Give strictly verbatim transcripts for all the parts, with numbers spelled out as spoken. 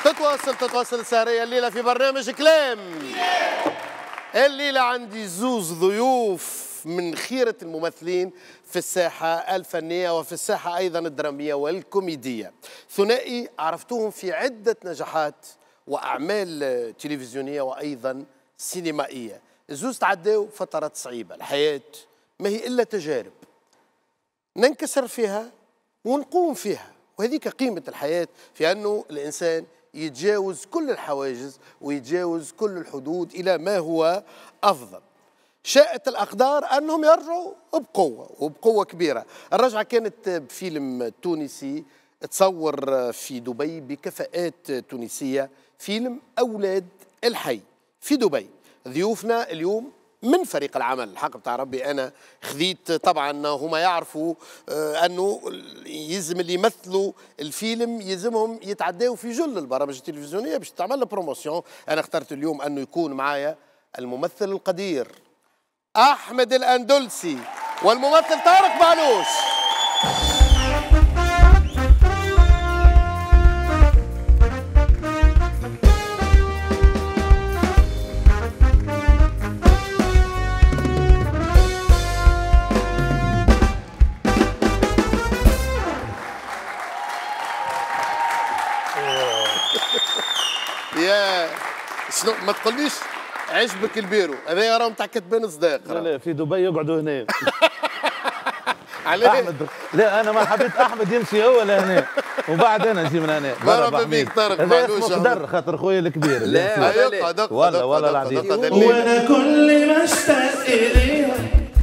تتواصل تتواصل السهرية الليلة في برنامج كلام. الليلة عندي زوز ضيوف من خيرة الممثلين في الساحة الفنية وفي الساحة أيضا الدرامية والكوميدية. ثنائي عرفتوهم في عدة نجاحات وأعمال تلفزيونية وأيضا سينمائية. الزوز تعدوا فترات صعيبة، الحياة ما هي إلا تجارب ننكسر فيها ونقوم فيها، وهذيك قيمة الحياة، في أنه الإنسان يتجاوز كل الحواجز ويتجاوز كل الحدود إلى ما هو أفضل. شاءت الأقدار أنهم يرجعوا بقوة وبقوة كبيرة. الرجعة كانت بفيلم تونسي تصور في دبي بكفاءات تونسية، فيلم أولاد الحي في دبي. ضيوفنا اليوم من فريق العمل، الحق بتاع ربي أنا خذيت طبعا هما يعرفوا أنه يلزم اللي يمثلوا الفيلم يلزمهم يتعداوا في جل البرامج التلفزيونية باش تعمل بروموسيون. أنا اخترت اليوم أنه يكون معايا الممثل القدير أحمد الأندلسي والممثل طارق معلوش. يا شنو ما تقوليش عجبك البيرو هذا يا راهم تاع كتبان صداق. لا لا في دبي يقعدوا هنا. عليه احمد لا انا ما حبيت احمد يمشي هو لهنا وبعد انا نجي من هنا. مرحبا بك طارق معلوش. هذا قدر خاطر خويا الكبير. لا يقعد اقعد والله والله العظيم. وانا كل ما اشتاق اليها.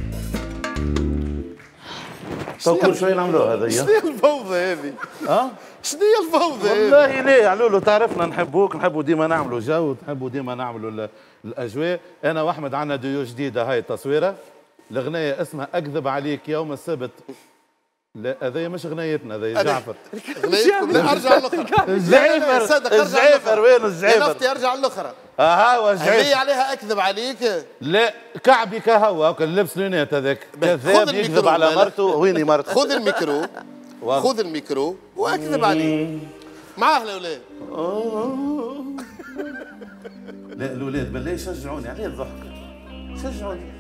تو كل شوي نعملوها هذه. شنو هي الفوضى هذه؟ اه شنو هي الفوضى هذه؟ والله ليه علولو تعرفنا نحبوك نحبوا ديما نعملوا جو نحبوا ديما نعملوا الاجواء. انا واحمد عندنا ديو جديده هاي التصويره. الغنية اسمها اكذب عليك يوم السبت. لا هذه مش غنيتنا هذه جعفر. غنيتكم لا ارجع الاخرى. الزعيفر الزعيفر وين الزعيفر؟ نفتي ارجع الاخرى. اها والزعيفر هي عليها اكذب عليك. لا كعبي كهو كان لبس لونات هذاك كذاب يكذب على مرته. ويني مرته؟ خذ الميكرو خذ الميكرو واكذب عليه معاه الاولاد. لا الاولاد بالله شجعوني عليه الضحك شجعوني.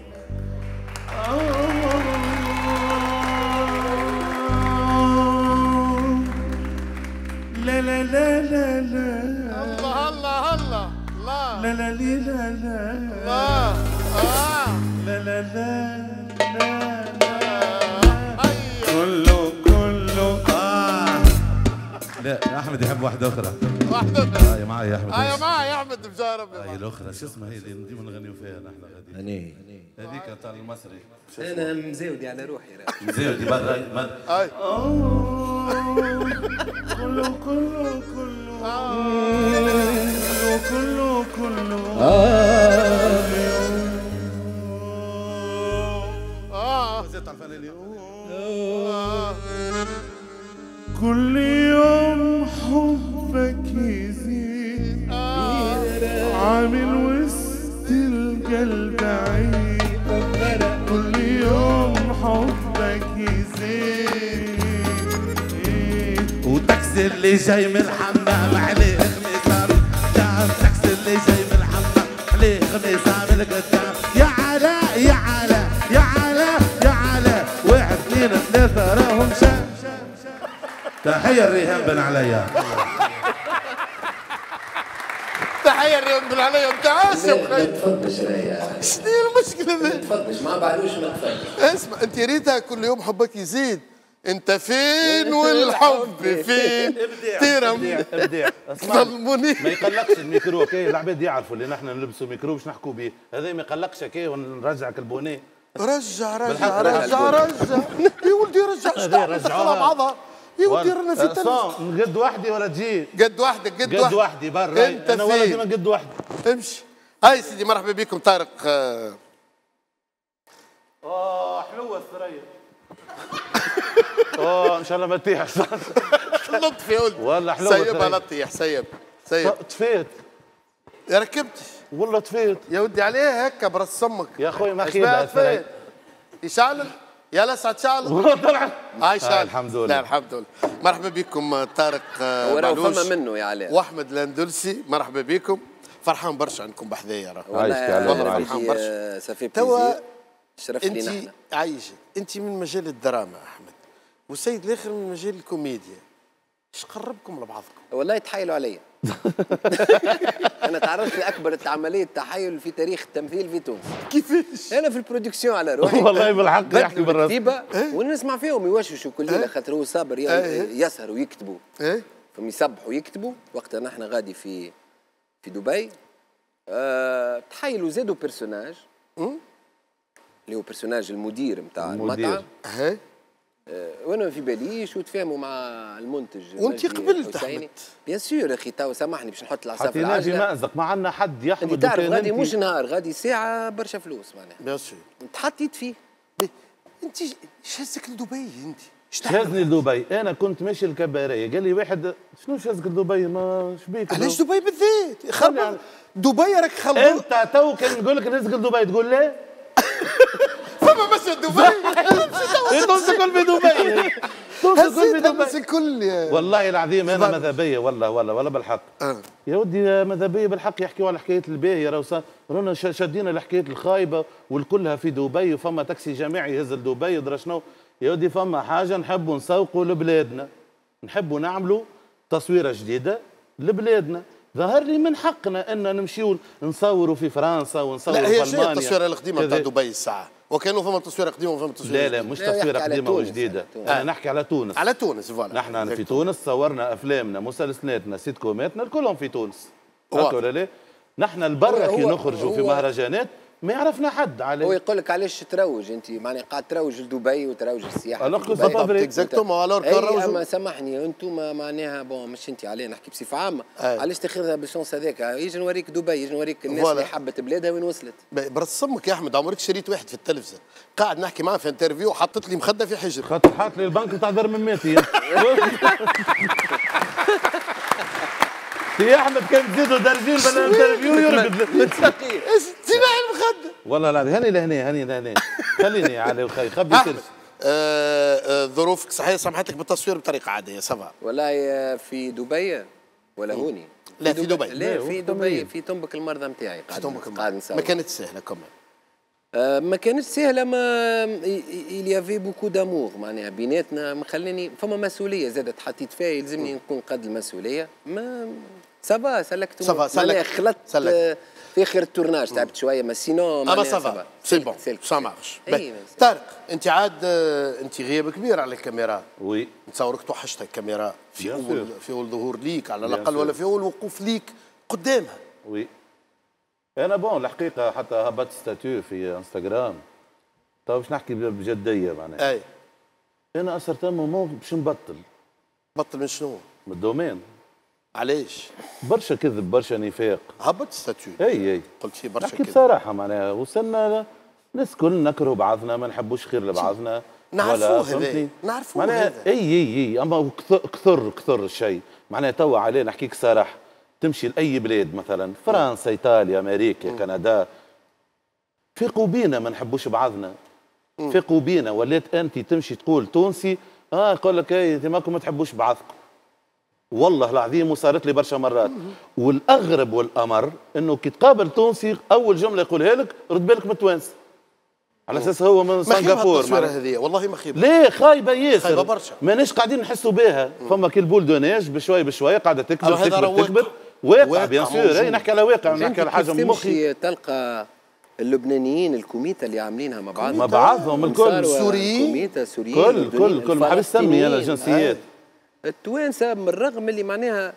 لا لا لا لا لا الله الله الله الله لا لا لا لا الله آه لا لا لا لا أيوه كله كله آه لا يا أحمد يحب واحدة أخرى. واحدة أخرى. هاي معي يا أحمد. هاي معي يا أحمد مجرب. هاي الأخرى شو اسمها هي اللي ديما نغنيو فيها نحن غادي. هني هذيك تاع المصري. انا مزاودي على روحي راه مزاودي برا. هاي كله كله كله كله كله آه زيت على الفنانين. كل يوم حبك يزيد عامل وسط القلب عيد. كل يوم حبك يزيد وتاكسي اللي جاي من الحمام عليه خميسة قدام. تاكسي اللي جاي من الحمام عليه خميسة من قدام. يا علاء يا علاء يا علاء يا علاء واحد اثنين ثلاثة راهم شاف. تحية الريهام بن عليا. تحية الرياض بن عليا بتاع اسم. ما تفضش رايا. شنو هي المشكلة ما ذي؟ تفضش ما بعدوش ما تفضش. اسمع انت يا ريتها كل يوم حبك يزيد. انت فين والحب فين؟ تيرم ابداع. ظلموني. ما يقلقش الميكرو كي العباد يعرفوا اللي نحن نلبسوا ميكرو باش نحكوا به. هذا ما يقلقش كي ونرجعك البونيه. رجع رجع رجع رجع يا ولدي رجع ايش تعمل على بعضها يا ولدي رانا في تنس. قد وحدي ولا تجي؟ قد وحدك قد قد وحدي برا. انت انا ولا فين؟ ديما قد وحدي. امشي. هاي سيدي مرحبا بكم طارق. اه حلوه الثريا. اوه ان شاء الله ما تطيح. لطف يا ولدي والله حلوه. سيبها لطيح سيب سيب. طفيت يا ركبت والله طفيت يا ودي عليه هكا برص امك يا اخوي ما خيبها فين يشعل يلا سعد شعلة طلع هاي شعلة آه الحمد لله. لا الحمد لله. مرحبا بكم طارق هو راهو معلوش فما منه يا علاء واحمد الاندلسي، مرحبا بكم. فرحان برشا عندكم بحذايا راه عايشك والله فرحان برشا. سافي توا بليزير شرف لينا انت احنا. عايشك انت من مجال الدراما احمد، والسيد الاخر من مجال الكوميديا، ايش قربكم لبعضكم؟ والله تحايلوا عليا. انا تعرضت لاكبر عمليه تحايل في تاريخ التمثيل في تونس. كيفاش؟ انا في البرودكسيون على روحي والله بالحق يحكي بالراس. الكتيبه ونسمع فيهم يوشوشوا كل ليله خاطر هو صابر يسهروا ويكتبوا ايه فهم يسبحوا ويكتبوا. وقتها نحن غادي في في دبي أه تحايلوا زادوا بيرسوناج اللي هو بيرسوناج المدير نتاع المطعم. اها أه وانا في بالي شو تفاهموا مع المنتج وانت قبلت احمد؟ بيان سور اخي تو سامحني باش نحط العصا في حطيناه في العجله. مأزق، ما عندنا حد يحمد. انت تعرف وكان غادي انت- مش نهار غادي ساعه برشا فلوس معناها بيان سور. تحطيت فيه. انت شازك لدبي انت؟ شازني لدبي، انا كنت ماشي الكباريه، قال لي واحد شنو شازك لدبي؟ ما شبيك؟ علاش دبي بالذات؟ خرب دبي راك خلطوا. انت تو كان نقول لك نزق لدبي تقول لا؟ فما مشى دبي تونس الكل في دبي، تونس الكل في هزيت الناس دبي. الكل يا والله العظيم انا سبحان. ماذا بيا والله والله والله بالحق. آه. يا ودي ماذا بيا بالحق يحكيوا على حكايه الباهيه، راهو صار- رانا شا- شادين الحكايه الخايبه والكلها في دبي، وفما تاكسي جامعي يهز لدبي ودرا شنو. يا ودي فما حاجه نحبوا نسوقوا لبلادنا، نحبوا نعملوا تصويره جديده لبلادنا. ظهر لي من حقنا ان نمشيو نصوروا في فرنسا ونصوروا لا في هي المانيا. شنو التصويره القديمه كذا. نتاع دبي الساعه؟ وكانوا فما تصويره قديمه وفما تصويره لا لا جديدة. مش لا، تصويره يحكي على قديمه تونس، وجديده، على تونس. انا نحكي على تونس. على تونس فوالا. نحن في تونس صورنا افلامنا مسلسلاتنا سيت كوماتنا كلهم في تونس. واضح. هكا ولا لا؟ نحن البرا هو- كي هو- نخرجوا في هو- مهرجانات ما يعرفنا حد هو عليه. يقول لك علاش تروج انت معناها قاعد تروج لدبي وتروج السياحه Alors في que دبي. c'est pas vrai. اكزاكتومون الور اي كروجوا. اما سامحني انتم معناها بون مش انت عليه نحكي بصفه عامه أي. علاش تاخذها بالشونس هذاك يجي نوريك دبي يجي نوريك الناس فوالا. اللي حبت بلادها وين وصلت. برسمك يا احمد، عمرك شريت واحد في التلفزه قاعد نحكي معاه في انترفيو وحطت لي مخده في حجر. خاطر حاط لي البنك نتاع درمماتي. يا احمد كان تزيدوا درجين بالانترفيو يرقد. متساقين سمع المخده. والله العظيم هاني لهنا هاني لهنا. خليني علي وخي خبي أحمد، سلس. آه، آه، ظروفك صحيح سمحت لك بالتصوير بطريقه عاديه سافا؟ والله في دبي ولا هوني؟ لا في دبي. لا في في دبي في تنبك المرضى نتاعي قاعد قاعد نسوي. ما كانت سهله كمان. آه، ما كانتش سهله ما il y avait beaucoup d'amour معناها بيناتنا ما خلاني فما مسؤوليه زادت حطيت فيها يلزمني نكون قد المسؤوليه ما سافا سلكت سافا، سلك. معناها خلطت سلك. آه، في اخر التورناج تعبت شويه ما سينو اما سافا سي بون سا مارش. أي، طارق انت عاد آه، انت غياب كبير على الكاميرا. وي نتصورك توحشتك الكاميرا في Bien اول sûr. في اول ظهور ليك على Bien الاقل sûr. ولا في اول وقوف ليك قدامها. وي انا بون الحقيقه حتى هبطت ستاتيو في انستغرام. طيب باش نحكي بجديه معناها. اي انا اثرت مومون باش نبطل بطل من شنو؟ من الدومين. علاش؟ برشا كذب برشا نفاق. هبط ستاتيو اي اي قلت فيه برشا نحكي كذب. بصراحه معناها وصلنا الناس كل نكرهوا بعضنا ما نحبوش خير لبعضنا. نعرفوه ولا هذا، فهمتني؟ نعرفوه معناها هذا. اي اي اي اما كثر كثر كثر الشيء معناها توا عليه نحكيك صراحه تمشي لاي بلاد مثلا فرنسا ايطاليا امريكا كندا فيقوا بينا ما نحبوش بعضنا. فيقوا بينا ولات انت تمشي تقول تونسي اه يقول لك اي انت ماكم ما تحبوش بعضكم. والله العظيم وصارت لي برشا مرات. والاغرب والامر انه كي تقابل تونسي اول جمله يقولها لك رد بالك من التوانسه على اساس هو من ما خيبها سنغافور. التصويره معناها. هذه والله ما خيبها. ليه خايبه ياسر خايبة برشا. ماناش قاعدين نحسوا بها. فما كي البول دوناج بشوي بشوي قاعده تكبر أما هذا راه تكبر تكبر واقع. واقع بيان واقع سور. موجود. اي نحكي على واقع نحكي على حاجه كيف من مخي. تمشي تلقى اللبنانيين الكوميتا اللي عاملينها مع بعض مع بعضهم الكل. سوريين. كوميتا سوريين كل أردنيين، كل كل ما حبيت اسمي انا الفلسطينيين. الجنسيات. التوانسه من الرغم اللي معناها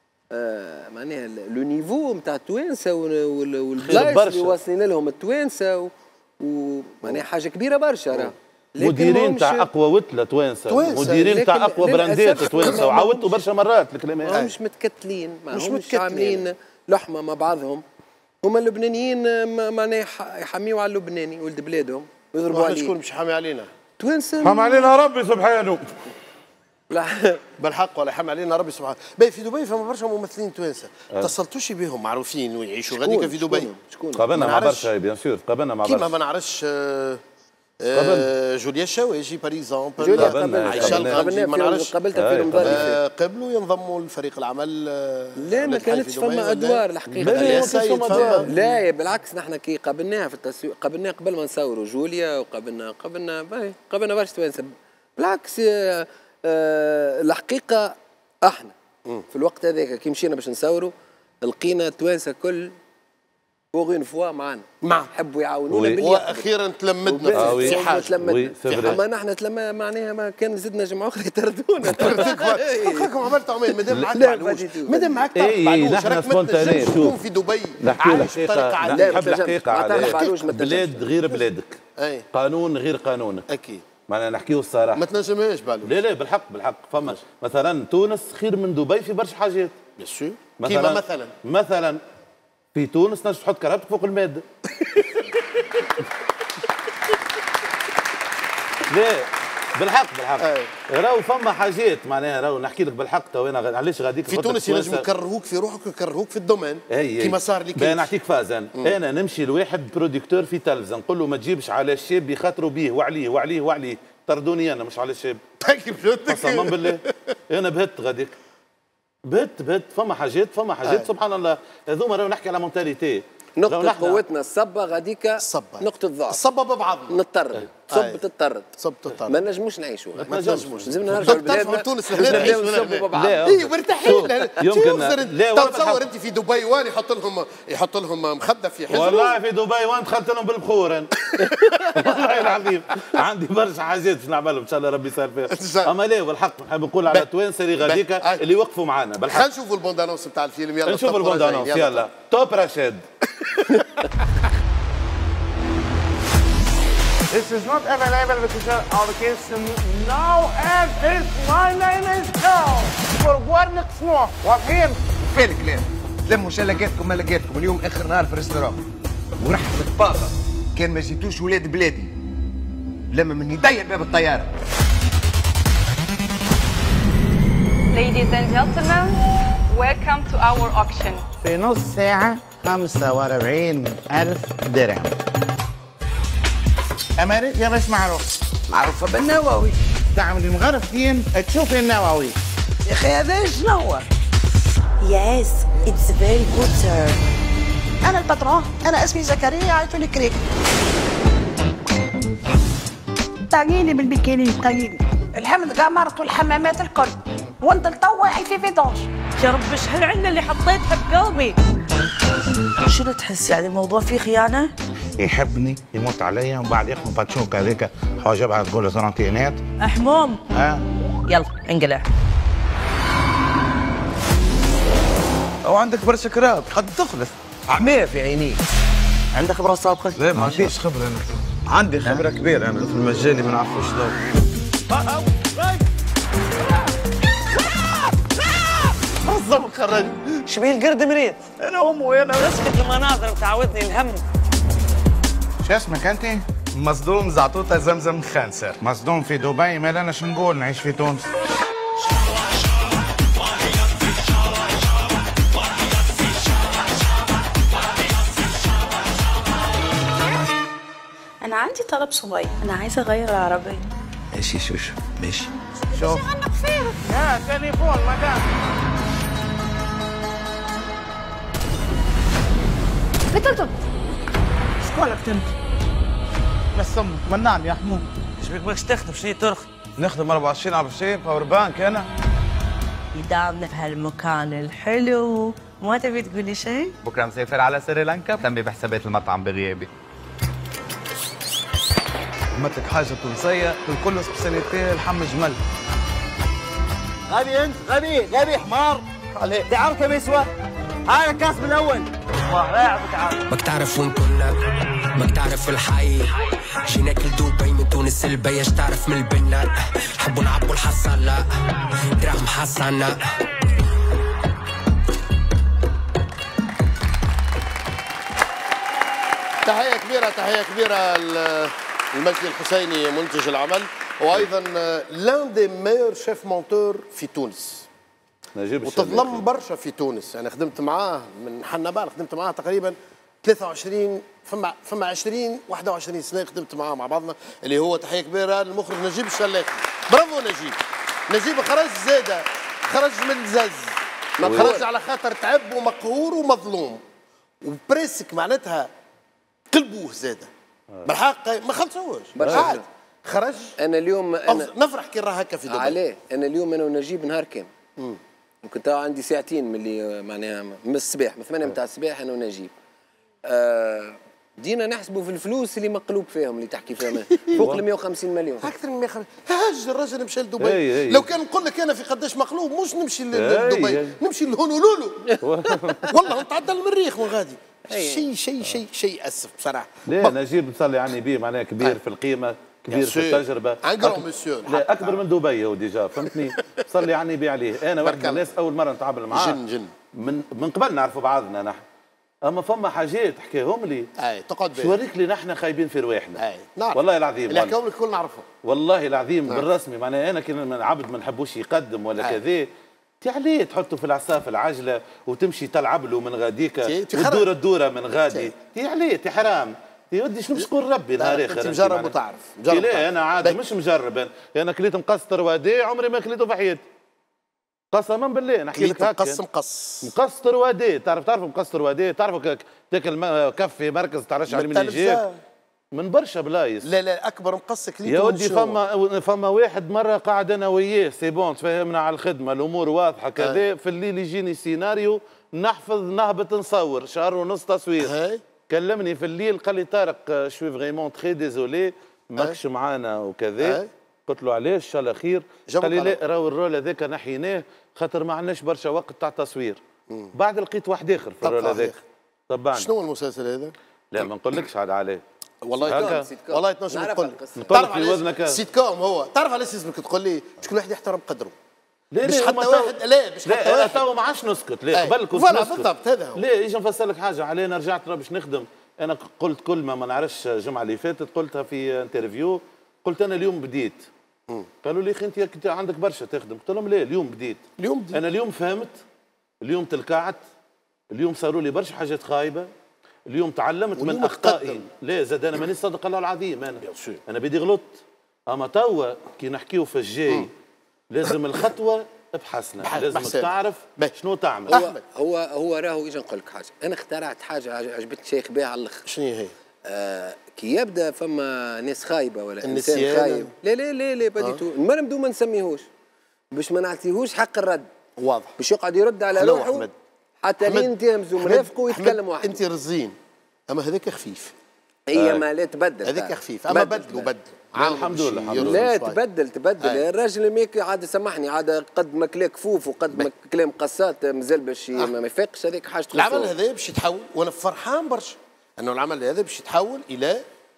آه معناها لو نيفو نتاع التوانسه والبلايص برشا. اللي واصلين لهم التوانسه ومعناها حاجه كبيره برشا راه لكن مديرين همش- تاع اقوى وتله توانسه. توانسة. مديرين تاع لكن اقوى براندات للأسف توانسه ما- وعاودتوا مش- برشا مرات الكلام ما هذا. همش متكتلين ما مش همش متكتلين. عاملين لحمه مع بعضهم. هما اللبنانيين آه، ما- معناها يح- يحميوا على اللبناني ولد بلادهم ويضربوا واحد شكون عليه. مش حامي علينا؟ توانسه حم علينا ربي سبحانه. لا بالحق ولا حم علينا ربي سبحانه. باهي في دبي فما برشا ممثلين توانسه، اتصلتوش بهم معروفين ويعيشوا غاديك في دبي؟ شكون؟ قابلنا ما مع نعرفش. برشا بيان سور قابلنا مع كيما برشا. ما نعرفش آه، آه جوليا الشواجي باغ اكزومبل. جوليا قبلنا- عائشة قبلنا- الغامدي ما نعرفش. قابلتها في رمضان اللي فات. آه قبلوا ينضموا لفريق العمل. آه لا ما كانتش فما ادوار الحقيقه. لا، لا, يا سيد فما. لا يا بالعكس نحن كي قابلناها في التسويق قابلناها قبل ما نصوروا جوليا وقابلنا قابلنا باهي قابلنا برشا توانسه بالعكس. آه آه الحقيقه احنا في الوقت هذاك كي مشينا باش نصوروا لقينا توانسه كل بوغ اون فوا معنا معنا. حبوا يعاونونا وي. باللي واخيرا تلمدنا آه، في وي. في حاجه. وي، سي فري. اما نحن تلمى معناها ما كان زدنا جمعه اخرى يطردونا. فكركم عملتوا عمل مادام معاك لا، معلوش ما جيتوا. مادام معاك إيه، إيه، معلوش نحن راك ما سبونتاني. تنجمش شوف. تكون في دبي نحكي عايش الحقيقة بطريقه عاديه. لا، نحب ما الحقيقة تنجمش. معناتها عليه. معلوش ما تنجمش. بلاد غير بلادك، اي قانون غير قانونك، اكيد معناها نحكيو الصراحة. ما تنجمهاش بعلوش. لا لا بالحق بالحق فما مثلا تونس خير من دبي في برشا حاجات. بيان سور. كيما مثلا مثلا في تونس تنجم تحط كرهبتك فوق الماده. لا بالحق بالحق أي. راهو فما حاجات معناها راهو نحكي لك بالحق تو انا علاش غاديك في تونس ينجموا يكرهوك في روحك ويكرهوك في الدومين اي كيما صار لي كي نعطيك فازن. انا نمشي لواحد بروديكتور في تلفزه نقول له ما تجيبش على الشاب يخاطروا بيه وعليه وعليه وعليه طردوني انا مش على الشاب. قسما بالله انا بهت غاديك بهت بهت فما حاجات فما حاجات أي. سبحان الله هذوما راهو نحكي على مونتاليتي. نقطة قوتنا الصبة غاديك الصبة نقطة ضعف الصبة ببعضنا نطرد تصب تطرد صب تطرد ما نجموش نعيشوا ما نجموش لازمنا نرجعوا تعرفوا لبلادنا تونس باش هنا نبداو نعيشوا نصبوا هنا. ببعض. لا. اي مرتاحين. يمكن- لا، ولا تصور بالحق. انت في دبي وين يحط لهم يحط لهم مخده في حجره. والله في دبي وين دخلت لهم بالبخور أنا. والله العظيم عندي برشا حاجات باش نعملهم ان شاء الله ربي يسهل إن شاء فيها. الله. اما لا بالحق نحب نقول على التوانسه اللي غاديك أي. اللي وقفوا معنا بالحق. خلينا نشوفوا البوندانونس نتاع الفيلم. يلا نشوف طبقوا البوندانونس رجعين. يلا توب رشاد. This is not available because our case now and this my name is Carl. For one سموح واضحين. فين الكلام؟ لموا شلقاتكم ما لقيتكم اليوم اخر نهار في الريستوران ورحت بالطاقه كان ما جيتوش ولاد بلادي لما من يدي باب الطياره. Ladies and gentlemen, welcome to our auction. في نص ساعة خمسة وأربعين ألف درهم. أماني يا باش معروف. معروفه بالنووي. تعملي مغرفتين تشوفي النووي. يا اخي هذا شنو؟ Yes, it's very good, sir. أنا الباترون، أنا اسمي زكريا عيطوا لي كريك. طاقيني بالبيكيني طاقيني. الحمد كاع مرتوا الحمامات الكل، وانت الطواحي في فيدونج. يا رب ايش هالعلة اللي حطيتها بقلبي. شنو تحس يعني الموضوع فيه خيانة؟ يحبني يموت عليا ومن بعد ياخذ باتشوك هذيك حواجبها تقول زرنتينات. حموم. ها يلا انقلع. وعندك برشا كراب قد تخلص عمية في عينيك. عندك خبرة سابقة؟ لا ما عنديش خبرة أنا. عندي خبرة كبيرة أنا في المجال اللي ما نعرفوش له. نظم خرج. شبيه القرد مريض. انا امي وانا اسكت المناظر بتعودني الهم. شو اسمك انت؟ مصدوم زعطوطة زمزم خانسة. مصدوم في دبي ما لنا شو نقول نعيش في تونس. انا عندي طلب صغير، انا عايزة اغير العربية. ماشي شوشو ماشي. شوف يا تليفون مدام. بتلتم. شكونك انت؟ بس امك منان يا حمود. ايش بك باش تخدم شنو ترخي؟ نخدم أربعة وعشرين على عشرين باور بانك أنا. يدامنا في هالمكان الحلو، ما تبي تقولي شيء؟ بكرة مسافر على سريلانكا بتنبي بحسابات المطعم بغيابي. عملتك حاجة تونسية الكل سبيسياليتي لحم جمل. غبي انت غبي غبي حمار. عليك تعرف كم يسوى؟ هذا الكاس من اول. الله لا يعطيك العافية. ماك تعرف وين كنا ماك تعرف الحي جيناك لدبي من تونس لبي اش تعرف من البنا حبوا نعبوا الحصالة دراهم حصانة. تحية كبيرة تحية كبيرة للمجدي الحسيني منتج العمل، وأيضا لان دي ميور شيف مونتور في تونس. نجيب وتظلم برشا في تونس، يعني خدمت معاه من حنبال، خدمت معاه تقريبا ثلاثة وعشرين فما فما عشرين واحد وعشرين سنه خدمت معاه مع بعضنا، اللي هو تحيه كبيره للمخرج نجيب الشلاخي. برافو نجيب. نجيب خرج زاده، خرج من الزز، ما خرج على خاطر تعب ومقهور ومظلوم وبريسك معناتها قلبوه زاده بالحق ما خلصوش عاد خرج. انا اليوم أنا نفرح كي راه هكا في دبي. عليه انا اليوم انا ونجيب نهار كامل كنت عندي ساعتين من اللي معناها من الصباح من ثمانية نتاع الصباح انا ونجيب آه دينا نحسبوا في الفلوس اللي مقلوب فيهم اللي تحكي فيها فوق ال مئة وخمسين مليون اكثر من مئة وخمسين. هاج الراجل مشى لدبي. لو كان نقول لك انا في قداش مقلوب مش نمشي لدبي نمشي لهونولولو والله نتعدى المريخ وغادي. شيء شيء شيء شيء اسف بصراحه. لا نجيب نصلي على النبي معناها كبير في القيمه كبير في التجربه لا اكبر من دبي هو ديجا فهمتني. صلي على النبي عليه. انا واحد من الناس اول مره نتعامل معاه جن جن من من قبل نعرفوا بعضنا نحن اما فما حاجات تحكيهم لي اي تقعد شو وريك لي نحن خايبين في رواحنا. اي نعرف والله العظيم اللي حكاهم لك الكل نعرفهم والله العظيم بالرسمي معناها انا كي من عبد ما نحبوش يقدم ولا كذا تي عليه تحطه في العصا العجله وتمشي تلعب له من غاديك وتدور الدوره من غادي تي عليه تي حرام تي ودي شنو باش تقول ربي نهار اخر. انت مجرب وتعرف. لا انا عادي مش مجرب انا كليت مقصر ودي عمري ما كليته في حياتي قسما بالله نحكي لك هكا. مقص مقص مقصر وادي تعرف تعرف مقصر وادي تعرف تاكل كفي مركز ترشح على من يجيك من برشا بلايص. لا لا اكبر مقص كليته يا ودي فما فما واحد مره قاعد انا وياه سي بون تفاهمنا على الخدمه الامور واضحه كذا آه. في الليل يجيني سيناريو نحفظ نهبط نصور شهر ونص تصوير آه. كلمني في الليل قال لي طارق شوي فريمون تخي ديزولي ماكش معانا وكذا آه. قلت له علاش ان شاء الله خير قال لي لا راهو الرول هذاك نحيناه خاطر ما عندناش برشا وقت تاع تصوير. بعد لقيت واحد اخر في الرول هذاك طبعا. شنو المسلسل هذا؟ لا ما نقولكش عاد عليه والله هكا والله تنجم نقول نقول في وزنك سيت كوم هو تعرف علاش لازمك تقول لي شكون واحد يحترم قدره لا مش حتى واحد لا مش حتى واحد لا تو ما عادش نسكت لا قبل كنت نسكت بالضبط هذا هو. لا يجي نفسر لك حاجه علي انا رجعت باش نخدم انا قلت كلمه ما نعرفش الجمعه اللي فاتت قلتها في انترفيو قلت انا اليوم بديت مم. قالوا لي اخي انت عندك برشا تخدم قلت لهم لا اليوم بديت اليوم بديت انا اليوم فهمت اليوم تلكعت اليوم صاروا لي برشا حاجات خايبه اليوم تعلمت من اخطائي. لا زاد انا مانيش صادق الله العظيم انا انا بدي غلطت اما توا كي نحكيو في الجاي لازم الخطوه ابحثنا لازم تعرف شنو تعمل. هو هو هو راهو اجي نقول لك حاجه انا اخترعت حاجه عجبتني شيخ بها على الاخر. شنو هي؟ آه كي يبدا فما ناس خايبه ولا انسان خايب لا لا لا لا بديتو آه. ما نبدو ما نسميهوش باش ما نعطيهوش حق الرد واضح باش يقعد يرد على روحه حتى لين تهمزوا مرافقه ويتكلم واحد. انت رزين اما هذاك خفيف. هي آه. ما لا تبدل هذاك خفيف اما بدلوا بدلوا الحمد لله الحمد لله. لا تبدل تبدل آه. الراجل ميك عاد سامحني عاد قد ما كلا كفوف وقد ما كلام قصات مازال باش آه. ما يفيقش هذيك حاجه. العمل هذا باش يتحول وانا فرحان برشا انه العمل هذا باش يتحول الى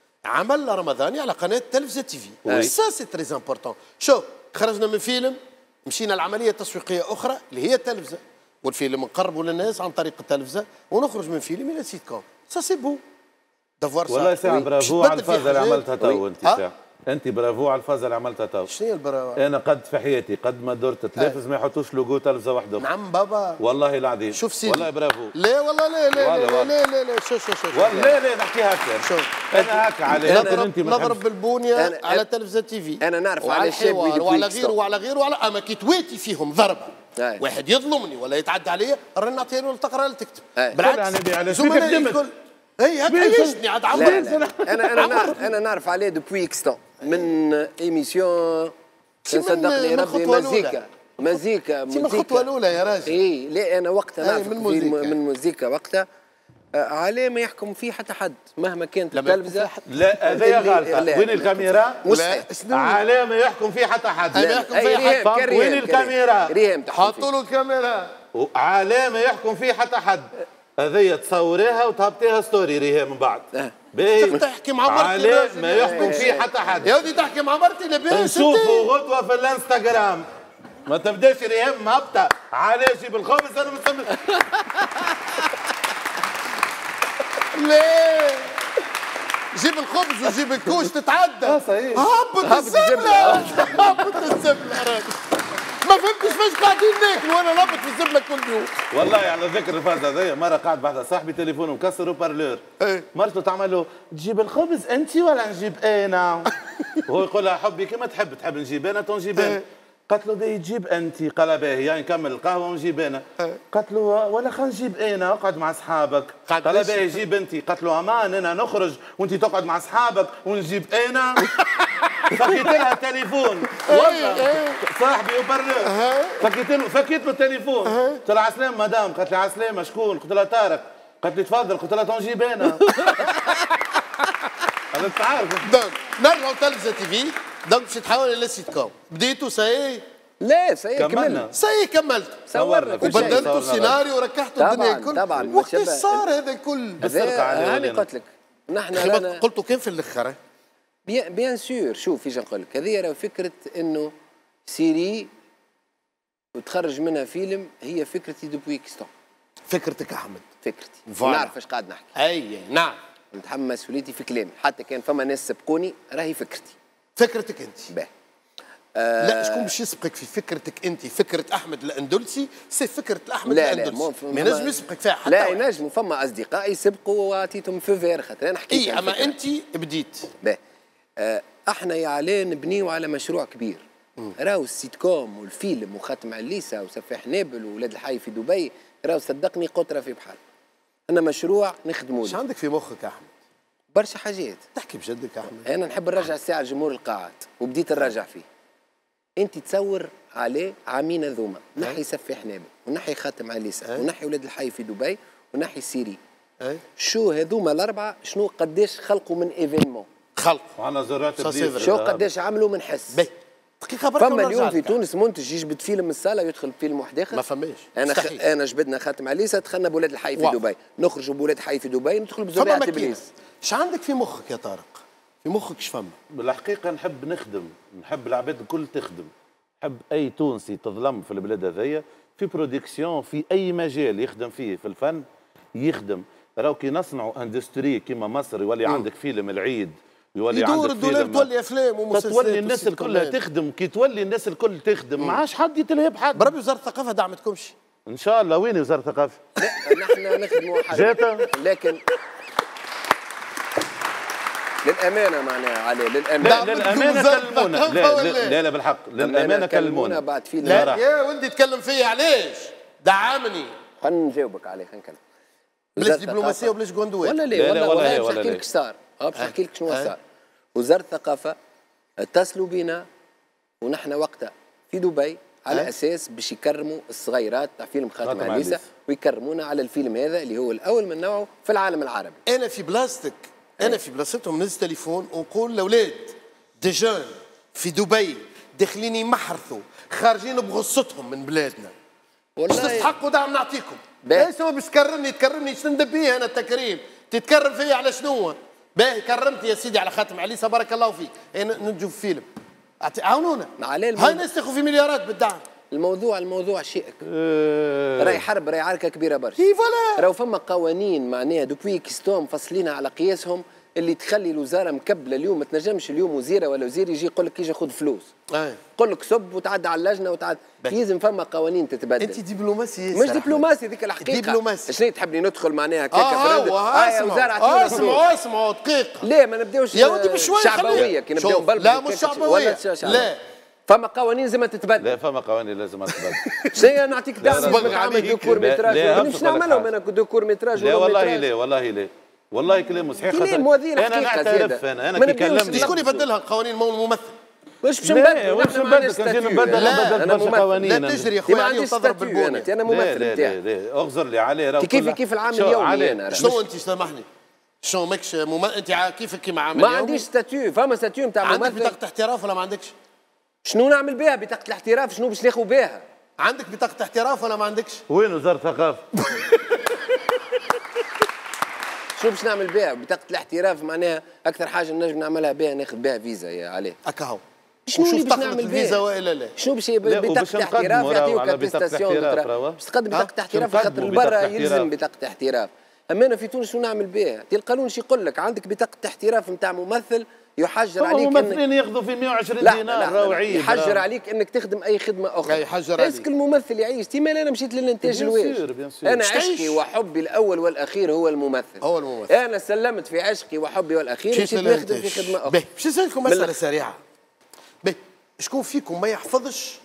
عمل رمضاني على قناه تلفزه تي في. سا سي تري امبورتون. شوف خرجنا من فيلم مشينا لعمليه تسويقيه اخرى اللي هي التلفزه والفيلم نقربوا للناس عن طريق التلفزه ونخرج من فيلم الى سيت كوم. سا سي بو دافوار. والله ساعه برافو على الفازه اللي عملتها تو انت ساعه انت برافو على الفازه اللي عملتها تو. شنو هي البرافو؟ انا قد في حياتي قد ما درت تلفز ما يحطوش لوجو تلفزه وحده. نعم بابا والله العظيم. شوف سيدي والله برافو. لا والله لا لا لا لا لا لا شوف شوف شوف والله لا نحكي هكا. شوف انا هكا على نضرب نضرب بالبونيه على تلفزه تي في. انا نعرف على الشاب وعلى غيره وعلى غيره وعلى اما كي تواتي فيهم ضربه واحد يظلمني ولا يتعدى عليا راه نعطيه له تقرا تكتب. بالعكس زملائي الكل اي هكا يجني عاد عمري. انا انا نعرف انا نعرف عليه دوبوي اكستون من ايميسيون صدقني ربي مزيكا مزيكا من الخطوه الاولى يا راجل. اي لا انا وقتها نعرف من موزيكا من موزيكا وقتها عليه ما يحكم فيه حتى حد مهما كانت التلفزه. لا هذايا غلطه. وين الكاميرا؟ لا عليه ما يحكم فيه حتى حد. ما يحكم فيه حد. وين الكاميرا؟ حطوا له الكاميرا. عليه ما يحكم فيه حتى حد. هذيا تصوريها وتهبطيها ستوري ريها من بعد. باهي تحكي مع مرتي عليه ما يحكم فيه حتى حد. يا ودي تحكي مع مرتي لباس نشوفوا غدوه في الانستغرام ما تبداش ريهام مهبطه عليه جيب الخبز انا مسمي. ليه جيب الخبز وجيب الكوش تتعدى. اه صحيح هبط الزبله هبط الزبله يا راجل ما فهمتش فاش قاعدين ناكلوا وانا نبط في الزبله كل يوم. والله على ذكر الفاز هذايا مره قاعد بعد صاحبي تليفونه مكسر وبارلور. ايه مرته تعمل له تجيب الخبز انت ولا نجيب انا؟ وهو يقول لها حبي كيما تحب تحب نجيب انا تنجيب انا. قالت له دي تجيب انت. قال باهي يعني نكمل القهوه ونجيب انا. قالت له ولا خلينا نجيب انا اقعد مع اصحابك. قال باهي جيب انت. قالت له امان انا نخرج وانت تقعد مع اصحابك ونجيب انا. فكيت لها التليفون والله صاحبي وبرلور. فكيت له فكيت له التليفون. قلت لها عسلامة مدام. قالت لي عسلامة شكون؟ قلت لها طارق. قالت لي تفضل. قلت لها تنجيب انا. انا انت عارف. دونك نرجعوا تلفزة تي في. دونك باش تحاول للسيت كوم بديتوا ساي لا ساي كملنا. ساي كملت صورنا وبدلتوا السيناريو وركحتوا الدنيا طبعا الكل. طبعا وقت صار هذا الكل؟ هذا قلت لك نحن رانا قلتوا كيف في الاخر؟ بيان بيان سور. شوف ايش نقول لك هذه راه فكره انه سيري وتخرج منها فيلم هي فكرتي دوبوي كيستون. فكرتك احمد. فكرتي نعرف ايش قاعد نحكي. اي نعم نتحمل مسؤوليتي في كلامي حتى كان فما ناس سبقوني راهي فكرتي. فكرتك انت. باهي آه لا شكون باش يسبقك في فكرتك انت؟ فكره احمد الاندلسي سي فكره احمد لا الاندلسي لا ما ينجم يسبقك فيها حتى لا ينجموا. فما اصدقائي سبقوا واعطيتهم في فير خاطر انا حكيت. اي اما انت بديت. باهي آه احنا يا علي نبنيو على مشروع كبير. راهو السيت كوم والفيلم وخاتم عليسة وسفاح نابل وولاد الحي في دبي راهو صدقني قطره في بحر. انا مشروع نخدموا له. ايش عندك في مخك يا احمد؟ برشا حاجات. تحكي بجدك يا احمد. انا نحب نرجع الساعه لجمهور القاعات وبديت نرجع فيه. انت تصور عليه عامين هذوما نحي سفاح نابل ونحي خاتم عليسة ونحي ولاد الحي في دبي ونحي سيري. أي. شو هذوما الاربعه شنو قداش خلقوا من ايفينمون خلق وعنا زرات شو قداش عملوا من حس. باهي دقيقه برك. فما اليوم في تونس منتج يجبد فيلم من الصاله يدخل فيلم واحد اخر. ما فماش. انا خ... انا جبدنا خاتم عليسة دخلنا بولاد الحي في واو. دبي نخرجوا بولاد الحي في دبي ندخل بزريعه ابليس. ايش عندك في مخك يا طارق؟ في مخك ايش فما؟ بالحقيقه نحب نخدم نحب العباد الكل تخدم. نحب اي تونسي تظلم في البلاد هذيا في برودكسيون في اي مجال يخدم فيه في الفن يخدم. راهو كي نصنعوا اندستري كيما مصر يولي م. عندك فيلم العيد يولي يدور عندك الدولار تولي افلام ومسلسلات تولي الناس الكل تخدم. كي تولي الناس الكل تخدم ما عادش حد يتلهب حد. بربي وزاره الثقافه دعمتكمش ان شاء الله. وين وزاره الثقافه؟ نحن نخدموا حاجه لكن للامانه معناها عليه للامانه لا للامانه كلمونا. لا لا, لا لا بالحق للامانه كلمونا بعد فيلم. لا يا ولدي تكلم فيا علاش؟ دعمني. خلينا نجاوبك عليه خلينا نكلم. بلاش دبلوماسيه وبلاش جوندوات. ولا ليه ولا ولا باش نحكي لك صار. اه باش نحكي لك شنو صار. وزاره الثقافه اتصلوا بنا ونحن وقتها في دبي على أه؟ اساس باش يكرموا الصغيرات تاع فيلم خاتم عليسة ويكرمونا على الفيلم هذا اللي هو الاول من نوعه في العالم العربي. انا في بلاستيك انا في بلاصتهم نهز تليفون ونقول الاولاد دي جون في دبي داخلين يمحرثوا خارجين بغصتهم من بلادنا. والله تستحقوا دعم نعطيكم. ليس هو باش تكرمني تكرمني ايش ندب بيه انا التكريم؟ تتكرم فيا على شنو؟ باهي كرمتي يا سيدي على خاتم عليسة بارك الله فيك. ننجو في فيلم عاونونا. هاي ناس تاخذ في مليارات بالدعم. الموضوع الموضوع شيء أه راهي حرب راهي عركه كبيره برشا. اي فوالا. راهو فما قوانين معناها دوبوي كيستون مفصلينها على قياسهم اللي تخلي الوزاره مكبله اليوم ما تنجمش اليوم وزيره ولا وزير يجي يقول لك يجي خذ فلوس. اي يقول لك سب وتعدى على اللجنه وتعدى. لازم فما قوانين تتبدل. انت دبلوماسي مش دبلوماسي ذيك الحقيقه. دبلوماسي. شنو تحبني ندخل معناها هكاك اه فرندق. اه اسمعوا اسمعوا اسمعوا دقيقه. ليه ما نبداوش يا ودي بشويه شعبويه كي نبداو بلبل. لا مش شعبويه لا فما قوانين لازم تتبدل. لا فما قوانين لازم تتبدل. شيء نعطيك دعم باش تعمل دوكور متراج مش نعملهم انا دوكور متراج. لا والله لا والله لا والله كلامه صحيح. كلام هذه انا نعترف انا انا كي كلمني شكون يبدلها القوانين الممثل؟ واش باش نبدل؟ واش نبدل كان نبدل لا انا برشا قوانين. لا تجري يا خويا علي تضرب بالبوني. انا ممثل نتاعي. لا لا اغزر لي عليه راه كيف كيف العامل اليومي انا. شنو انت سامحني؟ شنو ماكش انت كيفك كيما عامل ما عنديش ستاتيو. فما ستاتيو نتاع ممثل. عندك بطاقة احتراف ولا ما عندكش؟ شنو نعمل بها بطاقة الاحتراف؟ شنو باش ناخذ بها؟ عندك بطاقة احتراف ولا ما عندكش؟ وين وزارة الثقافة؟ شنو باش نعمل بها؟ بطاقة الاحتراف معناها أكثر حاجة نجم نعملها بها ناخذ بها فيزا يا علي. هكا هو. شنو اللي باش نعمل الفيزا والا لا؟ شنو باش بطاقة احتراف يعطيوك اتستاسيون باش تقدم بطاقة احتراف خاطر البرا يلزم بطاقة احتراف. أما أنا في تونس شنو نعمل بها؟ القانون شو يقول لك؟ عندك بطاقة احتراف نتاع ممثل يحجر عليك ممثلين ياخذوا في مئة وعشرين لا دينار لا, لا, لا عيب يحجر عليك انك تخدم اي خدمه اخرى. يحجر عليك. اسك الممثل يعيش تيما انا مشيت للانتاج الواجد. انا عشقي وحبي الاول والاخير هو الممثل. هو الممثل. انا سلمت في عشقي وحبي والاخير مشيت نخدم في خدمه اخرى. باش نسالكم مساله سريعه. باهي شكون فيكم ما يحفظش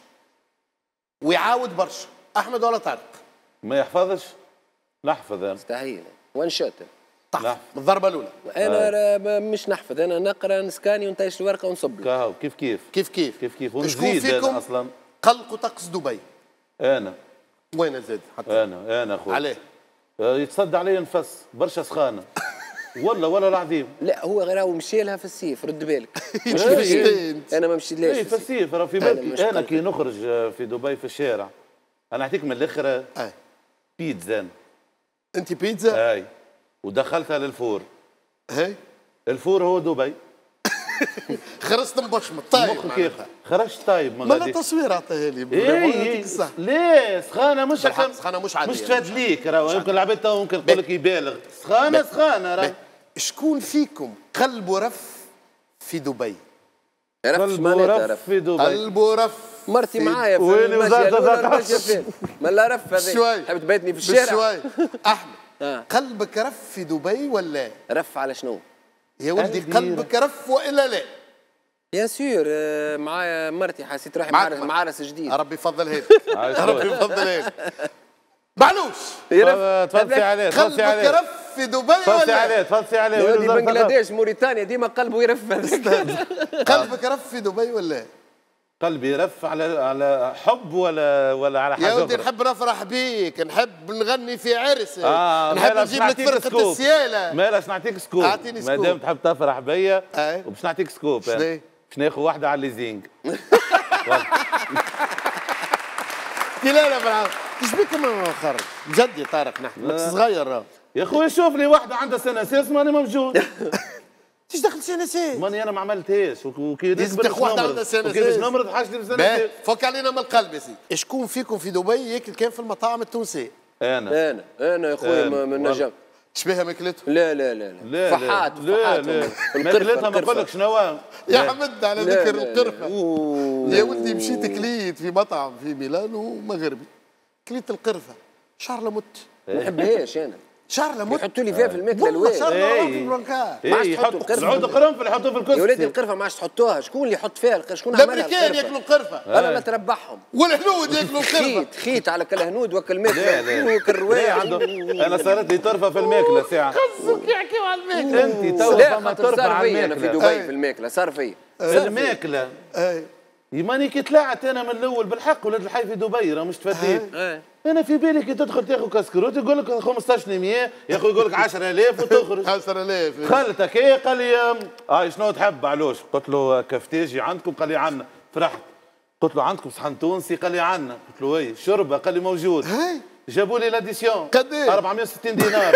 ويعاود برشا؟ احمد ولا طارق؟ ما يحفظش؟ نحفظ انا. مستحيل وان شوت. تحفظ من الضربه الاولى. انا مش نحفظ، انا نقرا نسكاني ونتايش الورقه ونصب. كاهو كيف كيف كيف كيف كيف كيف ونزيد. شكون فيكم اصلا قلق طقس دبي؟ انا. وين زاد حتى؟ انا انا خويا. عليه؟ يتصدى علي نفس برشا سخانه. والله والله العظيم. لا هو غير هو مشي لها في الصيف، رد بالك. مش انا ما مشيتلاش في الصيف. راه في بالك انا كي نخرج في دبي في الشارع انا نعطيك من الاخر بيتزا. انت بيتزا؟ اي ودخلتها للفور. هاي الفور هو دبي. خرجت مبشمط طيب. خرجت طيب ما لا تصوير عطيها لي. اي ليه سخانه مش سخانه مش عاديه. مش تفادليك راه يمكن العباد تو ممكن تقول لك يبالغ. سخانه سخانه راه. شكون فيكم قلبه رف في دبي؟ قلبه رف في دبي. قلبه رف. مرتي معايا في وين وزارة ما لا رف هذا. شوي تحب تبيتني في الشارع؟ شوي احمد قلبك رف في دبي ولا؟ رف على شنو؟ يا ولدي قلبك رف والا لا؟ يا سير معايا مرتي حسيت روحي معرس معرس جديد. ربي يفضلها لك. ربي يفضلها لك. معلوش تفضلي عليه تفضلي عليه. قلبك رف في دبي ولا؟ تفضلي عليه تفضلي عليه. ولدي بنغلاديش موريتانيا ديما قلبه يرف. قلبك رف في دبي ولا؟ قلبي رف على على حب ولا ولا على حاجه؟ يا ودي نحب نفرح بيك، نحب نغني في عرسك، آه نحب نجيب لك فرقه السياله. مالاش نعطيك سكوب. اعطيني سكوب. ما دام تحب تفرح بيا أي. وباش نعطيك سكوب. شنو؟ باش ناخذ واحده على الليزينغ. لا لا بالعكس ايش بك ما خرج بجد يا طارق نحن ماكش صغير راه. يا خويا شوف لي واحده عندها سناسيس ماني موجود. ايش دخل سناسيس؟ ماني انا ما عملتهاش وكي لازم تاخذ واحده عندها سناسيس. وكيفاش نمرض حاجتي بسناسيس. فك علينا من القلب يا سيدي. شكون فيكم في دبي ياكل كان في المطاعم التونسيه؟ انا انا انا يا خويا ما نجم. تشبيها ماكلتهم؟ لا لا لا لا فحات لا لا ماكلتها ما نقول لك شنو. يا حمد على ذكر القرفه. يا ولدي مشيت كليت في مطعم في ميلانو مغربي كليت القرفه شهر لمت. ما نحبهاش انا. شهر لمت يحطوا لي فيها في الماكله الواجد. شهر لمت في البرونكار. ما عادش تحطوا القرفه. عود قرنفل يحطوه في الكسكسي. يا ولادي القرفه ما عادش تحطوها. شكون اللي يحط فيها القرفه؟ شكون عملها؟ الامريكان ياكلوا القرفه. انا لا تربحهم. والهنود ياكلوا القرفه. خيت خيت على كل هنود وكل ماكله وكل روايه. انا صارت لي طرفه في الماكله ساعه. خصك يحكيوا على الماكله. انت تو فما طرفه على الماكله. انا في دبي في الماكله صار فيا. الماكله. اي يماني كي طلعت انا من الاول بالحق ولاد الحي في دبي راه مش تفديت. انا في بالي كي تدخل تاخذ كاسكروت يقول لك خمسطاش مية يا اخي يقول لك عشرة آلاف وتخرج. عشرة آلاف. دخلتك ايه قال لي اه شنو تحب علوش؟ قلت له كفتاجي عندكم؟ قال لي عندنا. فرحت قلت له عندكم صحن تونسي؟ قال لي عندنا. قلت له اي شربه؟ قال لي موجود. جابوا لي لاديسيون قداش؟ أربعمية وستين دينار.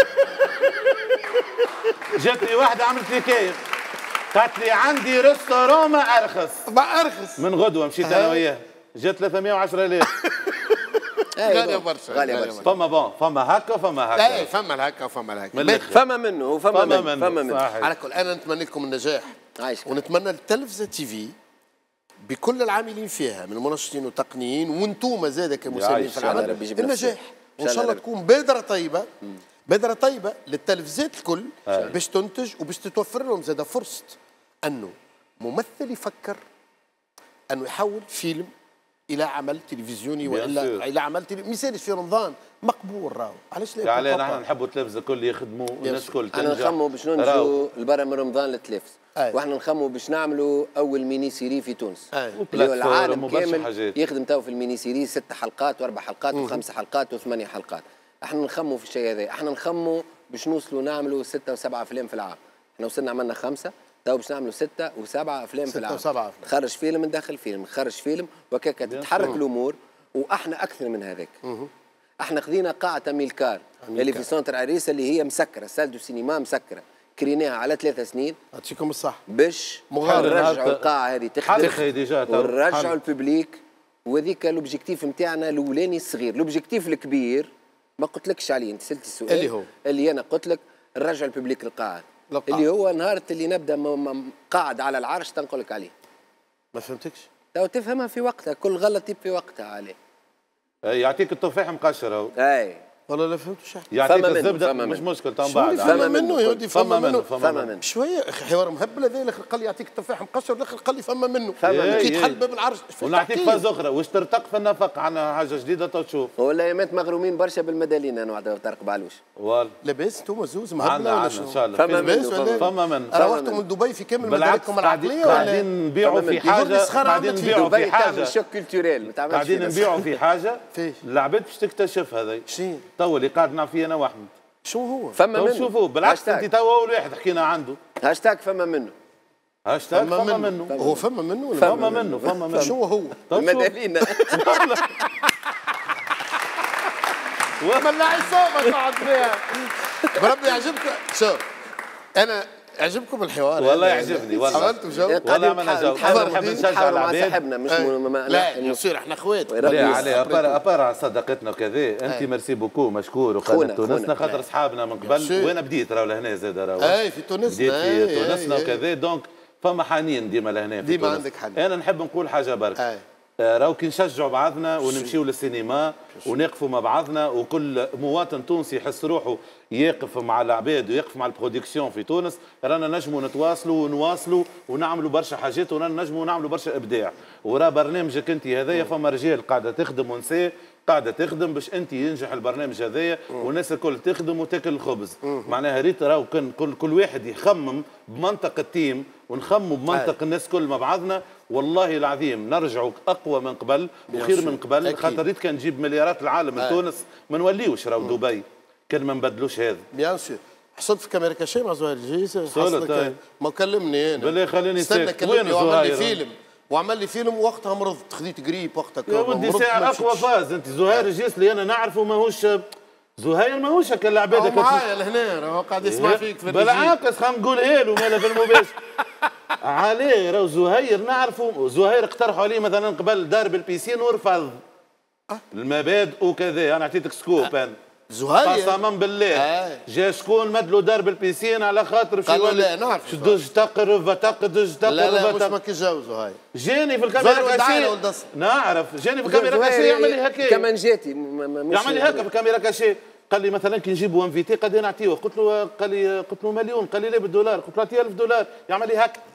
جاتني واحده عملت لي كيف قالت لي عندي ريستورون ما ارخص. ما ارخص من غدوه مشيت انا وياه جات ثلاثمية وعشرة آلاف. غاليه برشا غاليه برشا. فما بون فما هكا فما هكا. اي فما الهكا وفما الهكا. فما منه وفما منه فما منه. على كل انا نتمنى لكم النجاح ونتمنى التلفزه تي في بكل العاملين فيها من منشطين وتقنيين وانتم زاد كمساهمين في العمل النجاح وان شاء الله تكون بادره طيبه بادره طيبه للتلفزيات الكل باش تنتج وباش تتوفر لهم زاد فرصه انه ممثل يفكر انه يحول فيلم الى عمل تلفزيوني والا الى عمل تلفزيوني. مثال في رمضان مقبول راهو علاش لا؟ يعني نحن نحبوا التلفزه الكل يخدموا الناس الكل تنجح. انا نخموا باش ننجوا لبرا من رمضان للتلفز. واحنا نخموا باش نعملوا اول ميني سيري في تونس اللي هو العالم كامل يخدم تو في الميني سيري ست حلقات واربع حلقات وخمس حلقات وثمانيه حلقات. احنا نخموا في الشيء هذا. احنا نخموا باش نوصلوا نعملوا ستة وسبعة افلام في العام. احنا وصلنا عملنا خمسه تو باش نعملوا ستة وسبعة افلام في العام. نخرج فيلم من داخل فيلم نخرج فيلم وكاكا تتحرك الامور. واحنا اكثر من هذاك. احنا خذينا قاعه ميلكار اللي في سنتر عريسه اللي هي مسكره سال دو سينما مسكره كريناها على ثلاثة سنين. يعطيكم الصح. باش نرجعوا القاعه هذه تخدم ونرجعوا الببليك. وهذيك لوبجيكتيف نتاعنا الاولاني الصغير. لوبجيكتيف الكبير ما قلتلكش عليه انت سالتي السؤال اللي هو اللي انا قلت لك نرجع الببليك للقاعه. اللي هو نهار اللي نبدا م... م... قاعد على العرش تنقل لك عليه. ما فهمتكش. تو تفهمها في وقتها، كل غلط في وقتها عليه. يعطيك التفاح مقشر اهو. اي والله لا فهمت شو يعطيك الزبده مش مشكل تو بعد. فما منه يا ودي فما منه فما منه شويه حوار مهبل هذا. الاخر قال لي يعطيك التفاح مقشر، الاخر قال لي فما منه. فما كي تحل باب العرش ونعطيك فاز اخرى واش ترتق في النفق عنا حاجه جديده تو تشوف. ولا يمات مغرومين برشا بالمدالين انا وعد طارق بعلوش. والله لاباس انتم زوز مهبله ولا شنو؟ ان شاء الله فما منه فما منه. روحتوا من دبي في كامل مدارككم العقليه ولا قاعدين نبيعوا في حاجه قاعدين نبيعوا في حاجه شوك كولتوريل قاعدين نبيعوا في حاجه العباد باش تكتشف هذا. شنو؟ تو اللي قاعد نعرف فيه انا واحمد. شو هو؟ فما منه. شوفوا بالعكس انت تو اول واحد حكينا عنده. هاشتاج فما منه. هاشتاج فما, فما منه. منه. هو فما منه ولا فما منه؟ فما منه. شو هو؟ المدالين. وملاعي صوبة قاعد فيها. بربي يعجبك. شوف انا يعجبكم الحوار. والله يعجبني والله. عملتوا جو. والله عملنا جو. انا نحب نشجع العباد. صاحبنا مش لا يصير احنا اخوات. لا عليه ابار ابار صداقتنا وكذا. انت ميرسي بوكو مشكور وقناه تونسنا خاطر اصحابنا من قبل وانا بديت راهو لهنا زاد راهو. اي في تونس. بديت في تونسنا وكذا دونك فما حنين ديما لهنا في ديما عندك حنين. انا نحب نقول حاجه برك. راهو كي نشجعوا بعضنا ونمشيو للسينما ونقفوا مع بعضنا وكل مواطن تونسي يحس روحه يقف مع العباد ويقف مع البرودكسيون في تونس، رانا نجموا نتواصلوا ونواصلوا ونعملوا برشا حاجات ورانا نجموا نعملوا برشا ابداع. وراه برنامجك انت هذايا فما رجال قاعده تخدم ونساء قاعده تخدم باش انت ينجح البرنامج هذايا والناس الكل تخدم وتاكل الخبز. معناها ريت راهو كان كل كل واحد يخمم بمنطق التيم ونخموا بمنطق الناس كل مع بعضنا، والله العظيم نرجعوا اقوى من قبل وخير من قبل. خاطر ريت كان نجيب مليارات العالم لتونس ما نوليوش راهو دبي كان ما نبدلوش هذا. بيان سور. حصلت في كاميرا كاشي مع زهير الجيس. حصلت ما كلمني انا. بالله خليني ساكت. وين وعمل لي فيلم وعمل لي فيلم وقتها مرضت خذيت قريب وقتها. يا ودي ساعة اقوى فاز. انت زهير الجيس اللي انا نعرفه ماهوش زهير ماهوش هكا العباد هكا معايا لهنا راهو قاعد يسمع فيك في بالعكس خلينا نقولها له مالا في المباشر. عليه راهو زهير نعرفه. زهير اقترحوا عليه مثلا قبل دار بالبيسين ورفض المبادئ وكذا. انا اعطيتك سكوب انا زهير قسما بالله. آه. جا شكون مدلو دار بالبيسين على خاطر في قالوا لا نعرف دج تقرب تقدج تقرب. لا لا مش ما كيجاو زهير. جاني في الكاميرا كاشي نعرف. جاني في الكاميرا كاشي يعمل لي هكا كمان جاتي يعمل لي هكا في الكاميرا كاشي. قال لي مثلا كي نجيبوا انفيتي قد نعطيوه. قلت له قال لي قلت له مليون. قال لي لا بالدولار. قلت له اعطيه ألف دولار. يعمل لي هكا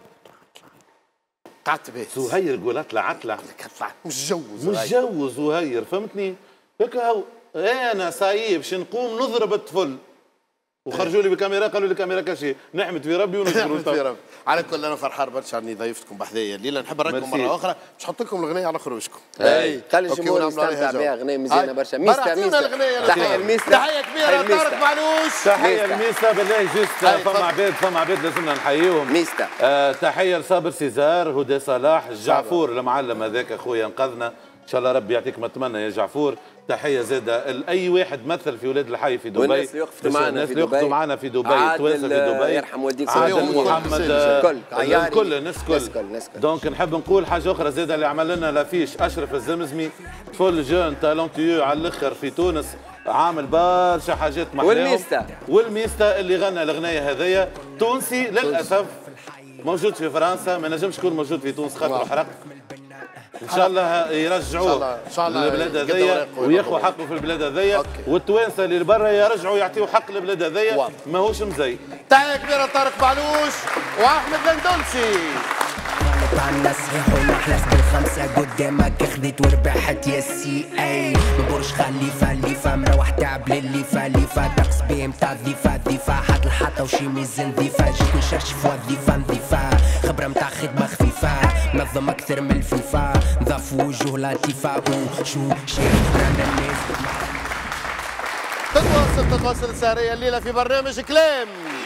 قعدت به. زهير يقول اطلع اطلع مش جو مش جو زهير فهمتني هكا هو. انا صايب باش نقوم نضرب الطفل وخرجوا لي بكاميرا قالوا لي كاميرا كاشي. نحمد في ربي ونشكروا في ربي. على كل انا فرحان برشا اني ضيفتكم بحذايا الليله. نحب نراكم مره اخرى باش نحط لكم الاغنيه على خروجكم. اي خلي الجمهور يستمتع بها. اغنيه مزيانه برشا. ميستا ميستا تحيه الميستا. تحيه كبيره لطارق معلوش. تحيه الميستا بالله جوست. فما عباد فما عباد لازمنا نحييهم. ميستا آه تحيه لصابر سيزار هدى صلاح الجعفور المعلم هذاك اخويا انقذنا ان شاء الله ربي يعطيك ما تمنى يا جعفور. تحيه زاده لاي واحد مثل في ولاد الحي في دبي والناس اللي وقفتوا معنا في دبي. معنا في دبي التوانسه في دبي يرحم والديك عادل محمد الكل الكل الناس الكل. دونك نحب نقول حاجه اخرى زاده اللي عمل لنا لافيش اشرف الزمزمي فول جون تالونتيو على الاخر في تونس عامل برشا حاجات محلاهم. والميستا والميستا اللي غنى الاغنيه هذيا تونسي للاسف موجود في فرنسا ما نجمش يكون موجود في تونس خاطر حرق. ان شاء الله يرجعوه للبلاد هذيا وياخذوا حقه في البلاد هذيا والتوانسه اللي برا يرجعوا يعطيوا حق البلاد هذيا ماهوش مزي. تحيه كبيره طارق بعلوش واحمد الندلسي. طعنا صحيح ونحلف بالخمسة قدامك خذيت وربحت يا سي اي برج خليفة ليفة مروح تعب للليفة ليفة دقس بيم تاع ضيفة ضيفة حط الحطة وشي ميزان ضيفة جيت نشرش في وظيفة نظيفة خبرة متاع خدمة خفيفة نظم أكثر من الفيفا نضاف وجوه لطيفة وشو شيخ رانا الناس تتواصل تتواصل السهرية الليلة في برنامج كلام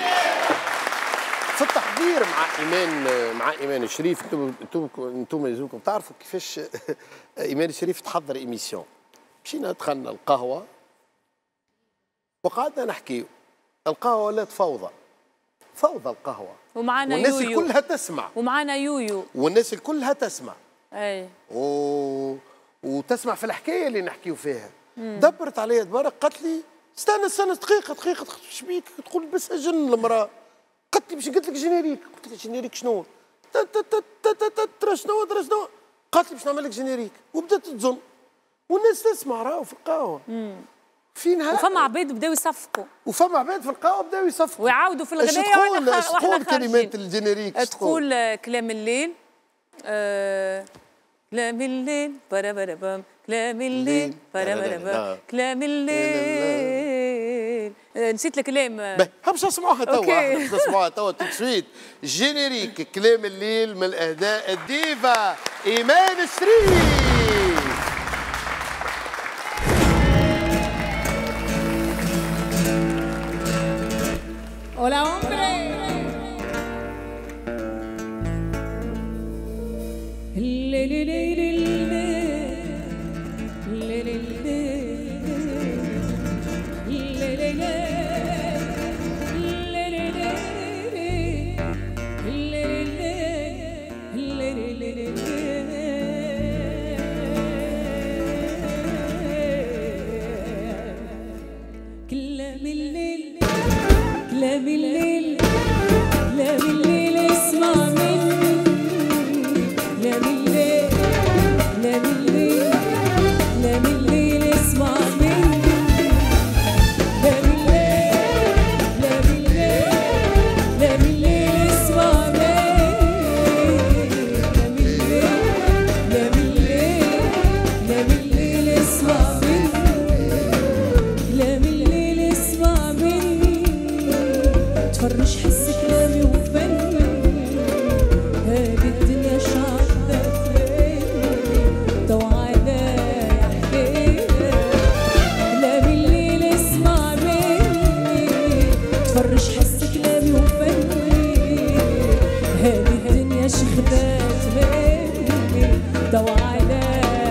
في التحضير مع ايمان مع ايمان الشريف. انتم انتم انتم يلزمكم تعرفوا كيفاش ايمان الشريف تحضر ايميسيون. مشينا دخلنا القهوه وقعدنا نحكيو. القهوه ولات فوضى فوضى القهوه ومعنا والناس يويو الكلها تسمع ومعنا يويو والناس الكلها تسمع اي و... وتسمع في الحكايه اللي نحكيو فيها. مم. دبرت عليا دبرك قالت لي استنى استنى دقيقه دقيقه شبيك تقول بس جن المراه. قالت لي باش قلت لك جينيريك، قلت لها جينيريك شنو؟ ترى شنو ترى شنو؟ قالت لي باش نعمل لك جينيريك، وبدات تظن والناس تسمع راهو في القهوه. في نهار وفما عباد بداو يصفقوا، وفما عباد في القهوه بداو يصفقوا ويعاودوا في الغنايه. تقول اش تقول كلمات الجينيريك؟ تقول كلام الليل، آه كلام الليل برا برا بام، كلام الليل برا برا بام، كلام الليل. نسيت الكلام. باش نسمعوها توا، احنا باش نسمعوها توا تسويت. جينيريك كلام الليل من الاهداء الديفا ايمان الشريف. Hola, hombre. Le, le, le, le, le. Le, le, le. Le, le, le. Le, le, le. Le, le, le. Le, le, le. كلام الليل كلام الليل كلام الليل اسمع مني، كلام الليل كلام الليل كلام الليل اسمع مني، كلام الليل كلام الليل كلام الليل اسمع مني، كلام الليل كلام الليل كلام الليل اسمع مني، كلام الليل اسمع مني. تفرج حس كلامي وفني، هذه الدنيا شاطة فيني، تو عليا حكاية. كلام الليل اسمع مني، تفرج حس كلامي وفني، هذه الدنيا شخدات فيني، تو عليا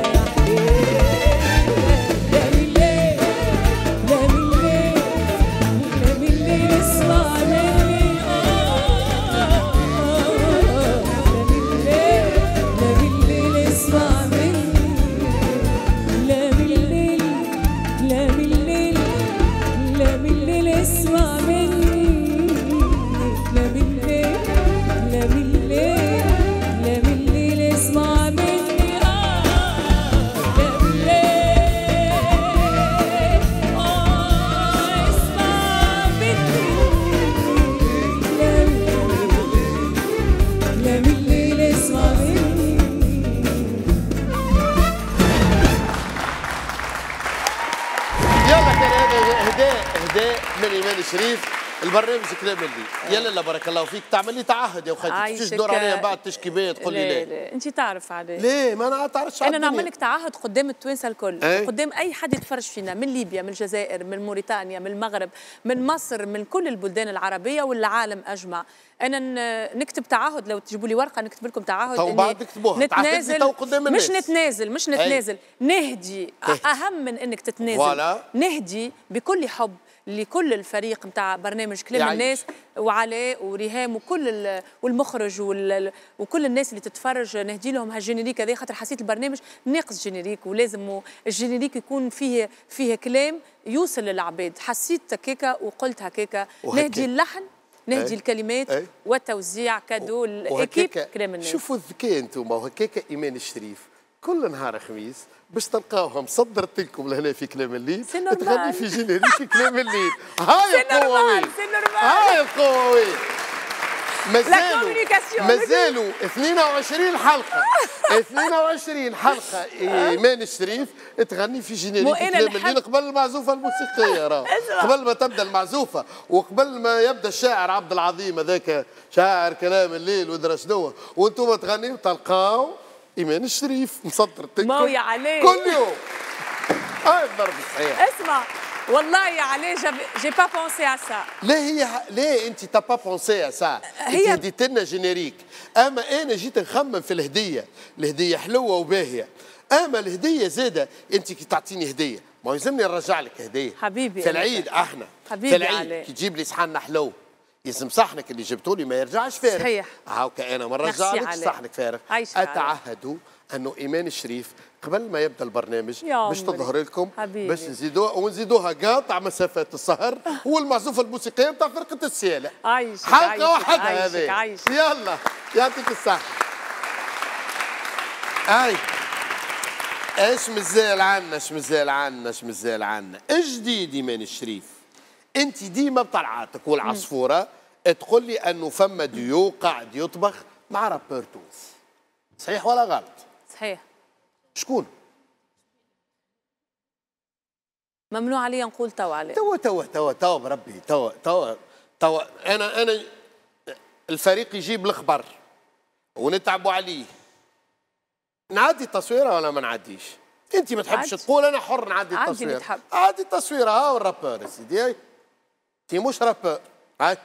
من ايمان الشريف. البرنامج كلام الليل. يلا لا بارك الله فيك، تعمل لي تعهد يا وخالتي، تمشيش تدور عليا بعد تشكي بيا تقول لي لا لا انت تعرف عليه. ليه ما انا تعرفش. انا نعمل لك تعهد قدام التوانسه الكل، ايه؟ قدام اي حد يتفرج فينا، من ليبيا من الجزائر من موريتانيا من المغرب من مصر من كل البلدان العربيه والعالم اجمع. انا نكتب تعهد، لو تجيبوا لي ورقه نكتب لكم تعهد. تو بعد تكتبوها نتنازل تو قدام الناس. مش نتنازل مش نتنازل نهدي. اهم من انك تتنازل فوالا. نهدي بكل حب لكل الفريق نتاع برنامج كلام يعني الناس، وعلاء وريهام وكل والمخرج وكل الناس اللي تتفرج، نهدي لهم هالجينيريك هذا، خاطر حسيت البرنامج ناقص جينيريك، ولازم الجينيريك يكون فيه فيه كلام يوصل للعباد. حسيت هكاكا وقلت هكاكا، نهدي اللحن نهدي ايه؟ الكلمات ايه؟ والتوزيع كادو الاكيب كلام الناس. شوفوا الذكاء انتم، وهكاكا ايمان الشريف كل نهار خميس باش تلقاوها مصدرت لكم لهنا في كلام الليل، تغني في جينيريك كلام الليل. هاي القوة وين؟ هاي القوة وين؟ مازالوا مازالوا اثنين وعشرين حلقة اثنين وعشرين حلقة ايمان الشريف تغني في جينيريك كلام الليل قبل المعزوفة الموسيقية. راه قبل ما تبدا المعزوفة وقبل ما يبدا الشاعر عبد العظيم هذاك شاعر كلام الليل ودرا شنو، وانتم تغنيوا تلقاو ايمان الشريف مصدر مويا عليه كل يوم. هاي الضرب الصحيح. اسمع والله يا علي جي با بونسي ا سا. ليه هي ليه انت تا با بونسي ا سا؟ هي انت ديت لنا جينيريك، اما انا جيت نخمم في الهديه، الهديه حلوه وباهيه، اما الهديه زاده انت كي تعطيني هديه ما يلزمني نرجع لك هديه حبيبي في العيد. احنا حبيبي في العيد كي تجيب لي صحن حلو يلزم صحنك اللي جبتوا لي ما يرجعش فارغ. صحيح. هاكا انا ما نرجعلكش صحنك فارغ. اتعهد انه ايمان الشريف قبل ما يبدا البرنامج يا باش عمري. تظهر لكم حبيبي. باش نزيدوها ونزيدوها قاطع مسافات السهر والمعزوفه الموسيقيه نتاع فرقه السياله. عايشك حلقه عايشك واحده عايشك هذه. عايشك. يلا يعطيك الصحه. اي ايش مازال عنا ايش مازال عنا ايش مازال عنا جديد ايمان الشريف. انت ديما بطلعاتك والعصفوره تقول لي انه فما ديو قاعد يطبخ مع رابور تونسي. صحيح ولا غلط؟ صحيح. شكون؟ ممنوع عليا نقول توا عليه. توا توا توا توا بربي توا توا توا انا انا الفريق يجيب الخبر ونتعبوا عليه. نعدي التصويره ولا ما نعديش؟ انت ما تحبش تقول انا حر نعدي التصويره. عادي نتحب. عادي التصويره ها والرابور سيدي. انت مش رابور. هاي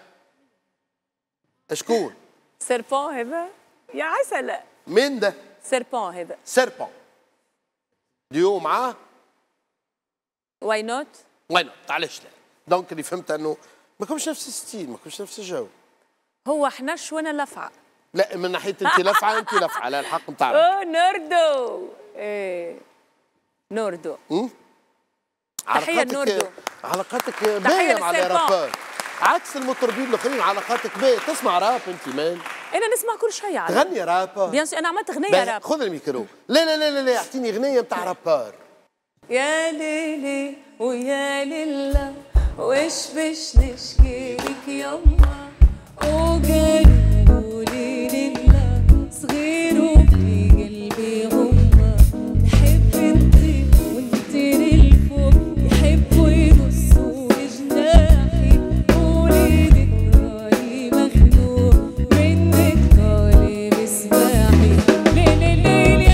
شكون؟ سيربون هذا يا عسل. مين ده؟ سيربون هذا. سيربون. ديو معاه؟ واي نوت؟ واي نوت علاش لا؟ دونك اللي فهمت انه ما كمش نفس الستيل ما كمش نفس الجو. هو حنش وانا لفعه. لا من ناحيه انت لفعه انت لفعه لا الحق نتاعك. اوه نوردو. ايه نوردو. تحيه نوردو. علاقاتك باهيه مع الرابور عكس المطربين الاخرين. علاقاتك باهيه. تسمع راب انت مان؟ انا نسمع كل شيء يعني. تغني راب؟ بيان سور انا عملت اغنيه راب. خذ الميكرو. لا لا لا لا, لا. اعطيني اغنيه نتاع رابور. يا ليلي ويا ليلا وش باش نشكي لك يما وقالوا لي ليلا صغير وفي قلبي غمة نحب انتي وانتي للفوق يحبوا يبصوا لجناحي قولي ذكراني مخنوق منك طالب سباحي ليلي ليلي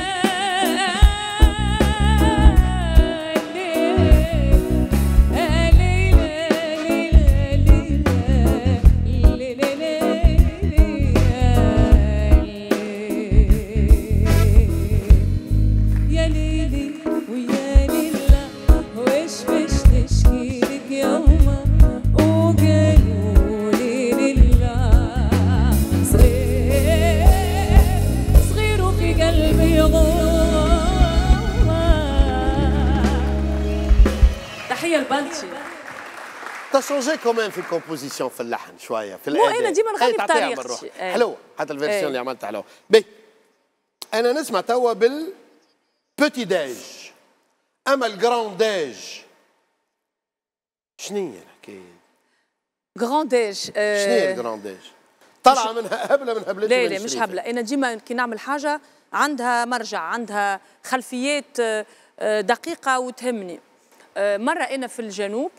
تا شونجي كومان في الكومبوزيسيون في اللحن شويه في مو الاداء. انا ديما نغني بطريقتي. حلوه حتى الفيرسيون اللي عملتها حلوه. بي انا نسمع توا بال بوتي داج اما الجراند داج شنو هي الحكايه؟ جراند داج شنو هي الجراند داج؟ طالعه منها هبله من هبلات. لا لا مش هبله. انا ديما كي نعمل حاجه عندها مرجع عندها خلفيات دقيقه وتهمني. مره انا في الجنوب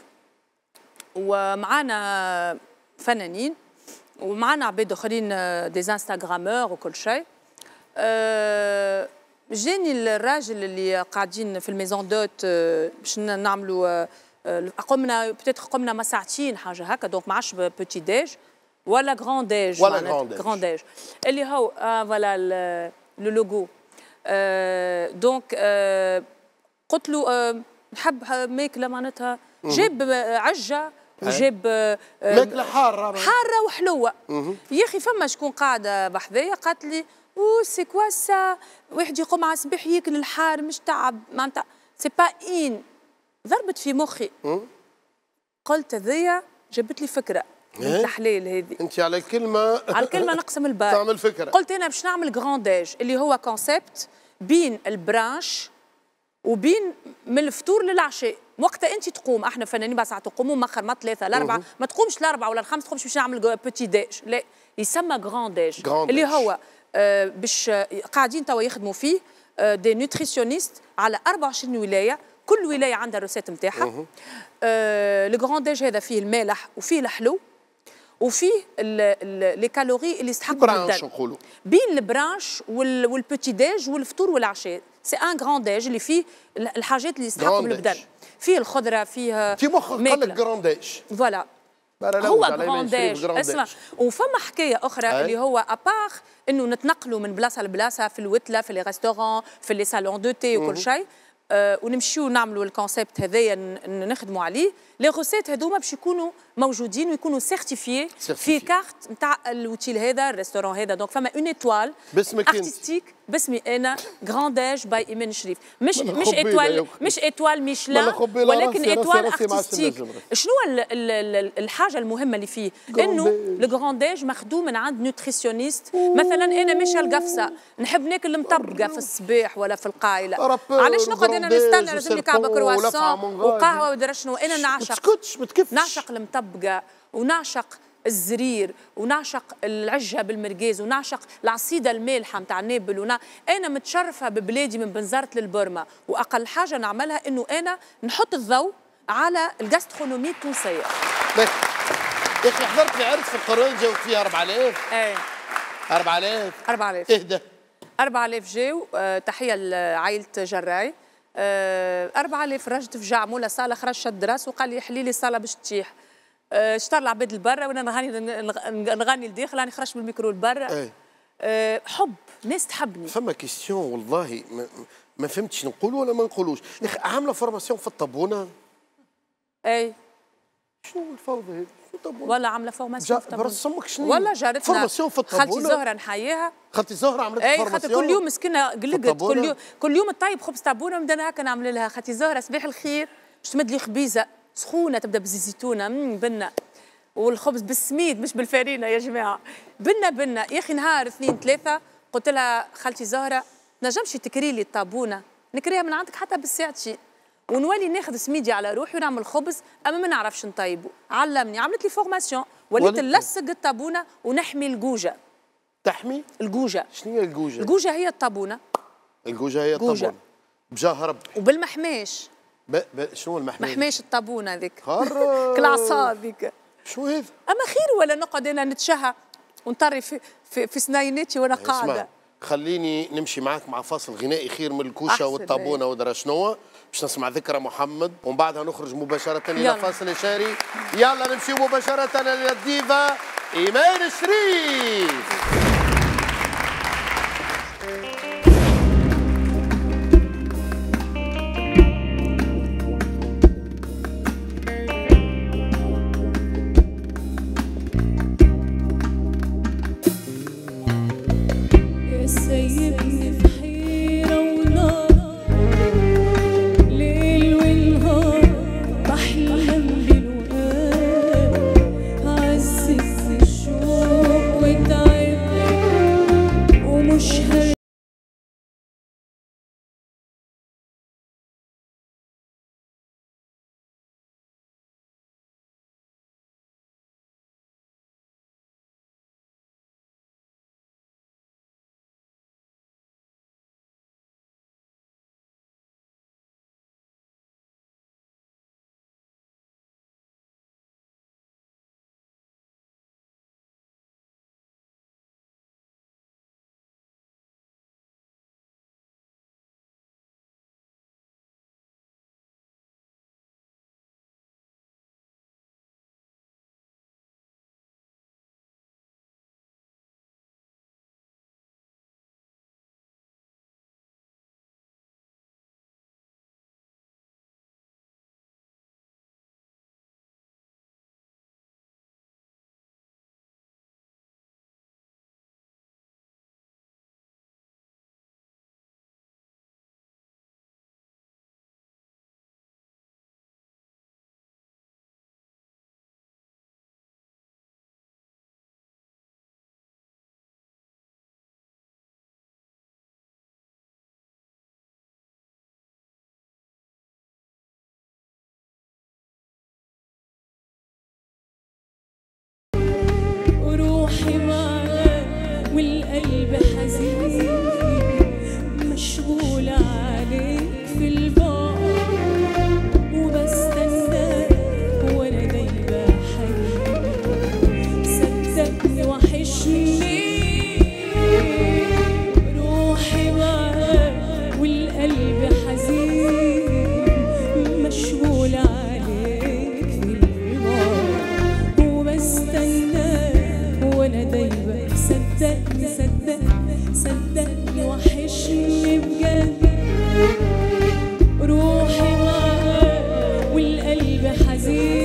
ومعانا فنانين ومعانا عباد اخرين دي انستغرامور وكل شيء. أه جاني الراجل اللي قاعدين في الميزون دوت باش نعملوا قمنا بتاتر قمنا ما ساعتين حاجه هكا دونك ما عادش بوتي ديج ولا غران ديج ولا غران ديج اللي هو آه فوالا لو لوغو. أه دونك أه قلت له أه نحب ماكله معناتها جاب عجه وجاب ماكله حاره حاره وحلوه. يا اخي فما شكون قاعده بحذايا قالت لي او سي كوا سا واحد يقوم على الصباح ياكل الحار مش تعب معناتها سي با ان. ضربت في مخي قلت هذيا جابت لي فكره بنت الحلال هذه. انت على الكلمه على الكلمه نقسم البال. تعمل فكره. قلت انا باش نعمل غرانداج اللي هو كونسيبت بين البرانش وبين من الفطور للعشاء. وقتها انت تقوم احنا فنانين بعد ساعات تقوموا مخر ما ثلاثه لاربعه ما تقومش الاربعه ولا الخمس تقومش باش نعمل بوتي داج لا يسمى غرانداج اللي هو آه باش قاعدين توا يخدموا فيه آه دي نوتريسيونيست على أربعة وعشرين ولايه كل ولايه عندها الروسيت نتاعها. آه الغرانداج هذا فيه المالح وفيه الحلو وفيه لي كالوري اللي يستحقوا برانش نقولوا بين البرانش والبوتي داج والفطور والعشاء. سي ان غرانداج اللي فيه الحاجات اللي يستحقوا من البدن. فيه الخضره فيه في مخك قال لك غرانداج فوالا هو غرانداج. اسمع وفما حكايه اخرى أي. اللي هو ابار انه نتنقلوا من بلاصه لبلاصه في الوتله في لي ريستورون في لي صالون دو تي وكل شيء. آه ونمشيو نعملوا الكونسيبت هذايا نخدموا عليه. لي غوسيت هذوما باش يكونوا موجودين ويكونوا سيرتيفيي في كارت نتاع الاوتيل هذا الريستورون هذا. دونك فما اون ايتوال ارتستيك باسمي انا غرانداج باي ايمان شريف. مش مش ايتوال مش ايتوال ميشلان ولكن ايتوال ارتستيك. شنو الحاجه المهمه اللي فيه؟ انه الغرانداج مخدوم من عند نوتريسيونيست. مثلا انا ماشيه القفصه نحب ناكل مطبقه في الصباح ولا في القايله، علاش نقعد انا نستنى لازمني كعبه كرواسون وقهوه ودرا شنو؟ انا نعشق نعشق المطبقه ونعشق الزرير ونعشق العجه بالمرقاز ونعشق العصيده المالحه نتاع نابل ونا... انا متشرفه ببلادي من بنزرت للبرما، واقل حاجه نعملها انه انا نحط الضوء على الجاسترونومي التونسيه. يا اخي حضرت لي عرس في القرون جاوت فيها أربعة آلاف. ايه أربعة آلاف أربعة آلاف اهدى أربعة آلاف جاو. أه تحيه لعائله جراي. أه أربعة آلاف رجت في جعموله صاله خرج شد راس وقال لي حلي لي صاله باش تطيح. أه اشتر العباد لبرا وانا نغني نغني لداخل راني خرجت بالميكرو لبرا. ايه أه حب ناس تحبني. فما كيستيون والله ما, ما فهمتش نقول ولا ما نقولوش. يا اخي عامله فورماسيون في الطابونه. اي شنو الفوضى هذه؟ ولا عامله فورماسيون في الطابونه. برسمك شنو؟ ولا جارتنا فورماسيون في الطابونه. خالتي زهره نحييها. خالتي زهره عملت اي فورماسيون. خاطر كل يوم مسكينه قلقت كل يوم كل يوم طيب خبز طابونه ونبدا هكا نعمل لها. خالتي زهره صباح الخير باش تمد لي خبيزه سخونه تبدا بالزيتونه بنه والخبز بالسميد مش بالفارينه يا جماعه. بنه بنه يا اخي نهار اثنين ثلاثه قلت لها خالتي زهره نجمش تكري لي الطابونه نكريها من عندك حتى بالساعتي ونولي ناخذ سميدي على روحي ونعمل خبز اما ما نعرفش نطيبه. علمني عملت لي فورماسيون وليت نلصق الطابونه ونحمي الجوجه. تحمي الجوجه. شنو هي الجوجه؟ الجوجه هي الطابونه. الجوجه هي الطابونه بجاه ربي. وبالمحماش. ب... ب... شنو المحماش؟ محماش الطابونه هذيك خر كلاصه هذيك. شو هذا؟ اما خير ولا نقعد انا نتشهى ونطري في في, في سنايناتي وانا قاعده. خليني نمشي معاك مع فاصل غنائي خير من الكوشه والطابونه ودرا شنو باش نسمع ذكرى محمد ومن بعدها نخرج مباشره الى فاصل اشاري. يلا نمشي مباشره الى الديفا ايمان شريف. روحي معاه والقلب حزين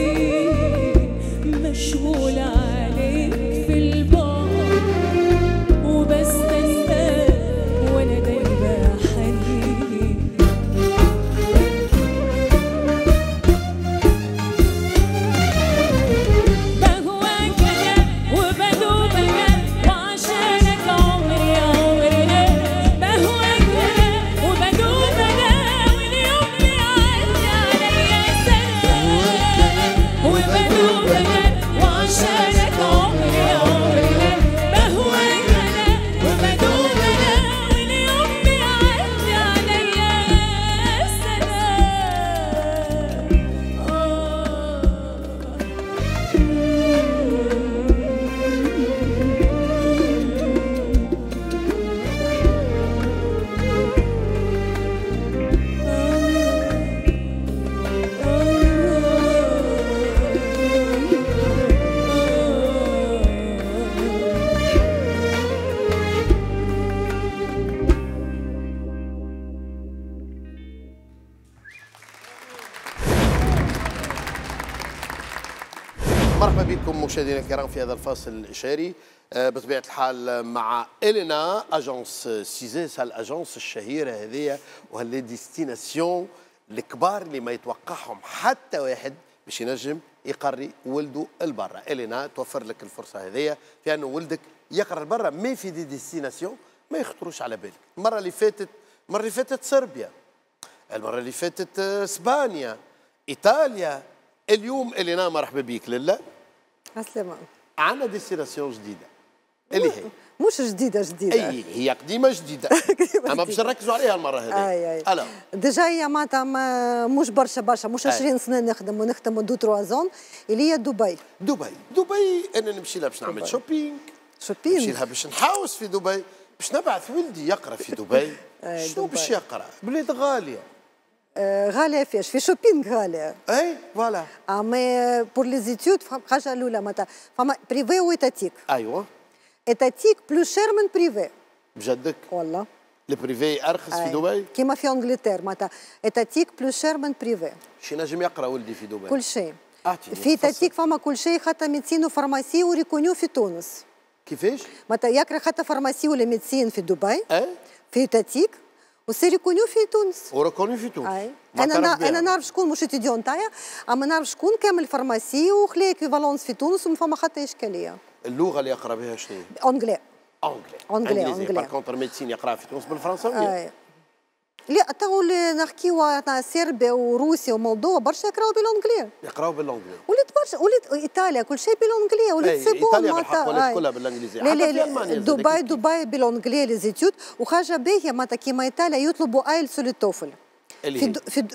مرحبا بكم مشاهدينا الكرام في هذا الفاصل الإشاري بطبيعة الحال مع إلينا أجانس سيزيس، هالأجانس الشهيرة هذه وهاللي ديستيناسيون الكبار اللي ما يتوقعهم حتى واحد باش ينجم يقري ولده البرا. إلينا توفر لك الفرصة هذه في أنه ولدك يقرا البرا، ما في دي ديستيناسيون ما يخطروش على بالك. المرة اللي فاتت المرة اللي فاتت صربيا، المرة اللي فاتت اسبانيا، ايطاليا. اليوم إلينا مرحبا بك. لله عسلامة. عندنا ديستيناسيون جديده اللي هي مش جديده جديده اي هي قديمه جديده اما باش نركزوا عليها المره هذه. اي اي الو ديجا هي معناتها مش برشا برشا مش عشرين سنه نخدم ونخدم دو تروا زون اللي هي دبي. دبي دبي انا نمشي لها باش نعمل شوبينغ شوبينغ نمشي لها باش نحاوس في دبي، باش نبعث ولدي يقرا في دبي. شنو باش يقرا؟ بلاد غاليه. آه غاليه فيش في شوبينغ غاليه. اي فوالا. اما بور لي زيتود الحاجه الاولى معناتها فما بريفي وإيتاتيك. ايوه إيتاتيك بلو شير من بريفي. بجدك؟ والله البريفي ارخص في دبي؟ كيما في انجلترا معناتها إيتاتيك بلو شير من بريفي. شي نجم يقرا ولدي في دبي؟ كل شيء. اعطيني في إيتاتيك فما كل شيء خاطر ميديسين وفارماسي وريكونيو في تونس. كيفاش؟ معناتها يقرا خاطر فارماسي ولا ميديسين في دبي. ايه في إيتاتيك وسي ريكونيو في تونس. وريكونيو في تونس. أي. انا نا... انا نعرف شكون مش اتيديون نتاعي، اما نعرف شكون كامل فارماسي وخلي اكيفالونس في تونس وما فما حتى اشكاليه. اللغه اللي يقرا بها شنو هي؟ اونجلي. اونجلي. اونجلي اونجلي. بار كونتر ميديسين يقرا في تونس بالفرنساويه. اي. لا تو نحكيو سربيا وروسيا ومولدوفا برشا يقراو بالانجلي. يقراو بالانجلي. وليت برشا وليت ايطاليا كل شيء بالانجلي وليت سي بون. ايطاليا بالحق ولات كلها بالانجليزيه. لا لا لا دبي دبي بالانجلي لي زيتود وحاجه باهيه معناتها كيما ايطاليا يطلبوا ايلتس للتوفل. في د... في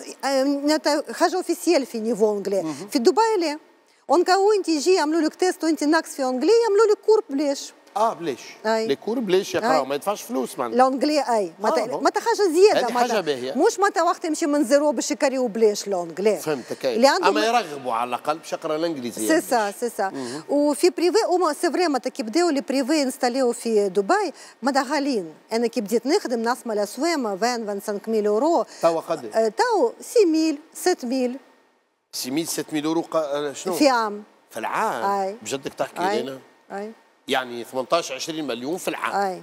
د... حاجه اوفيسيال في نيفو انجلي. في دبي لا اونكاو انت يجي يعملوا لك تيست وانت ناقص في انجلي يعملوا لك كور بلاش. اه بلاش. لي كور بلاش يقراو ما يدفعش فلوس معناتها. الانجلي اي معناتها حاجه زياده هذه حاجه باهيه. مش معناتها وقت يمشي من زيرو باش يكريو بلاش الانجلي. فهمتك. اما يرغبوا على الاقل باش يقرا الانجليزيه. سي سا سي سا. وفي بريفي سي فري معناتها كي بداو لي بريفي انستاليو في دبي معناتها غاليين. انا كي بديت نخدم نسمع الاسوام عشرين خمسة وعشرين ألف يورو. توا قد؟ تو ستة آلاف سبعة آلاف. ستة آلاف سبعة آلاف يورو شنو؟ في عام. في العام؟ اي بجدك تحكي لنا؟ اي يعني ثمانية عشر عشرين مليون في العام. اي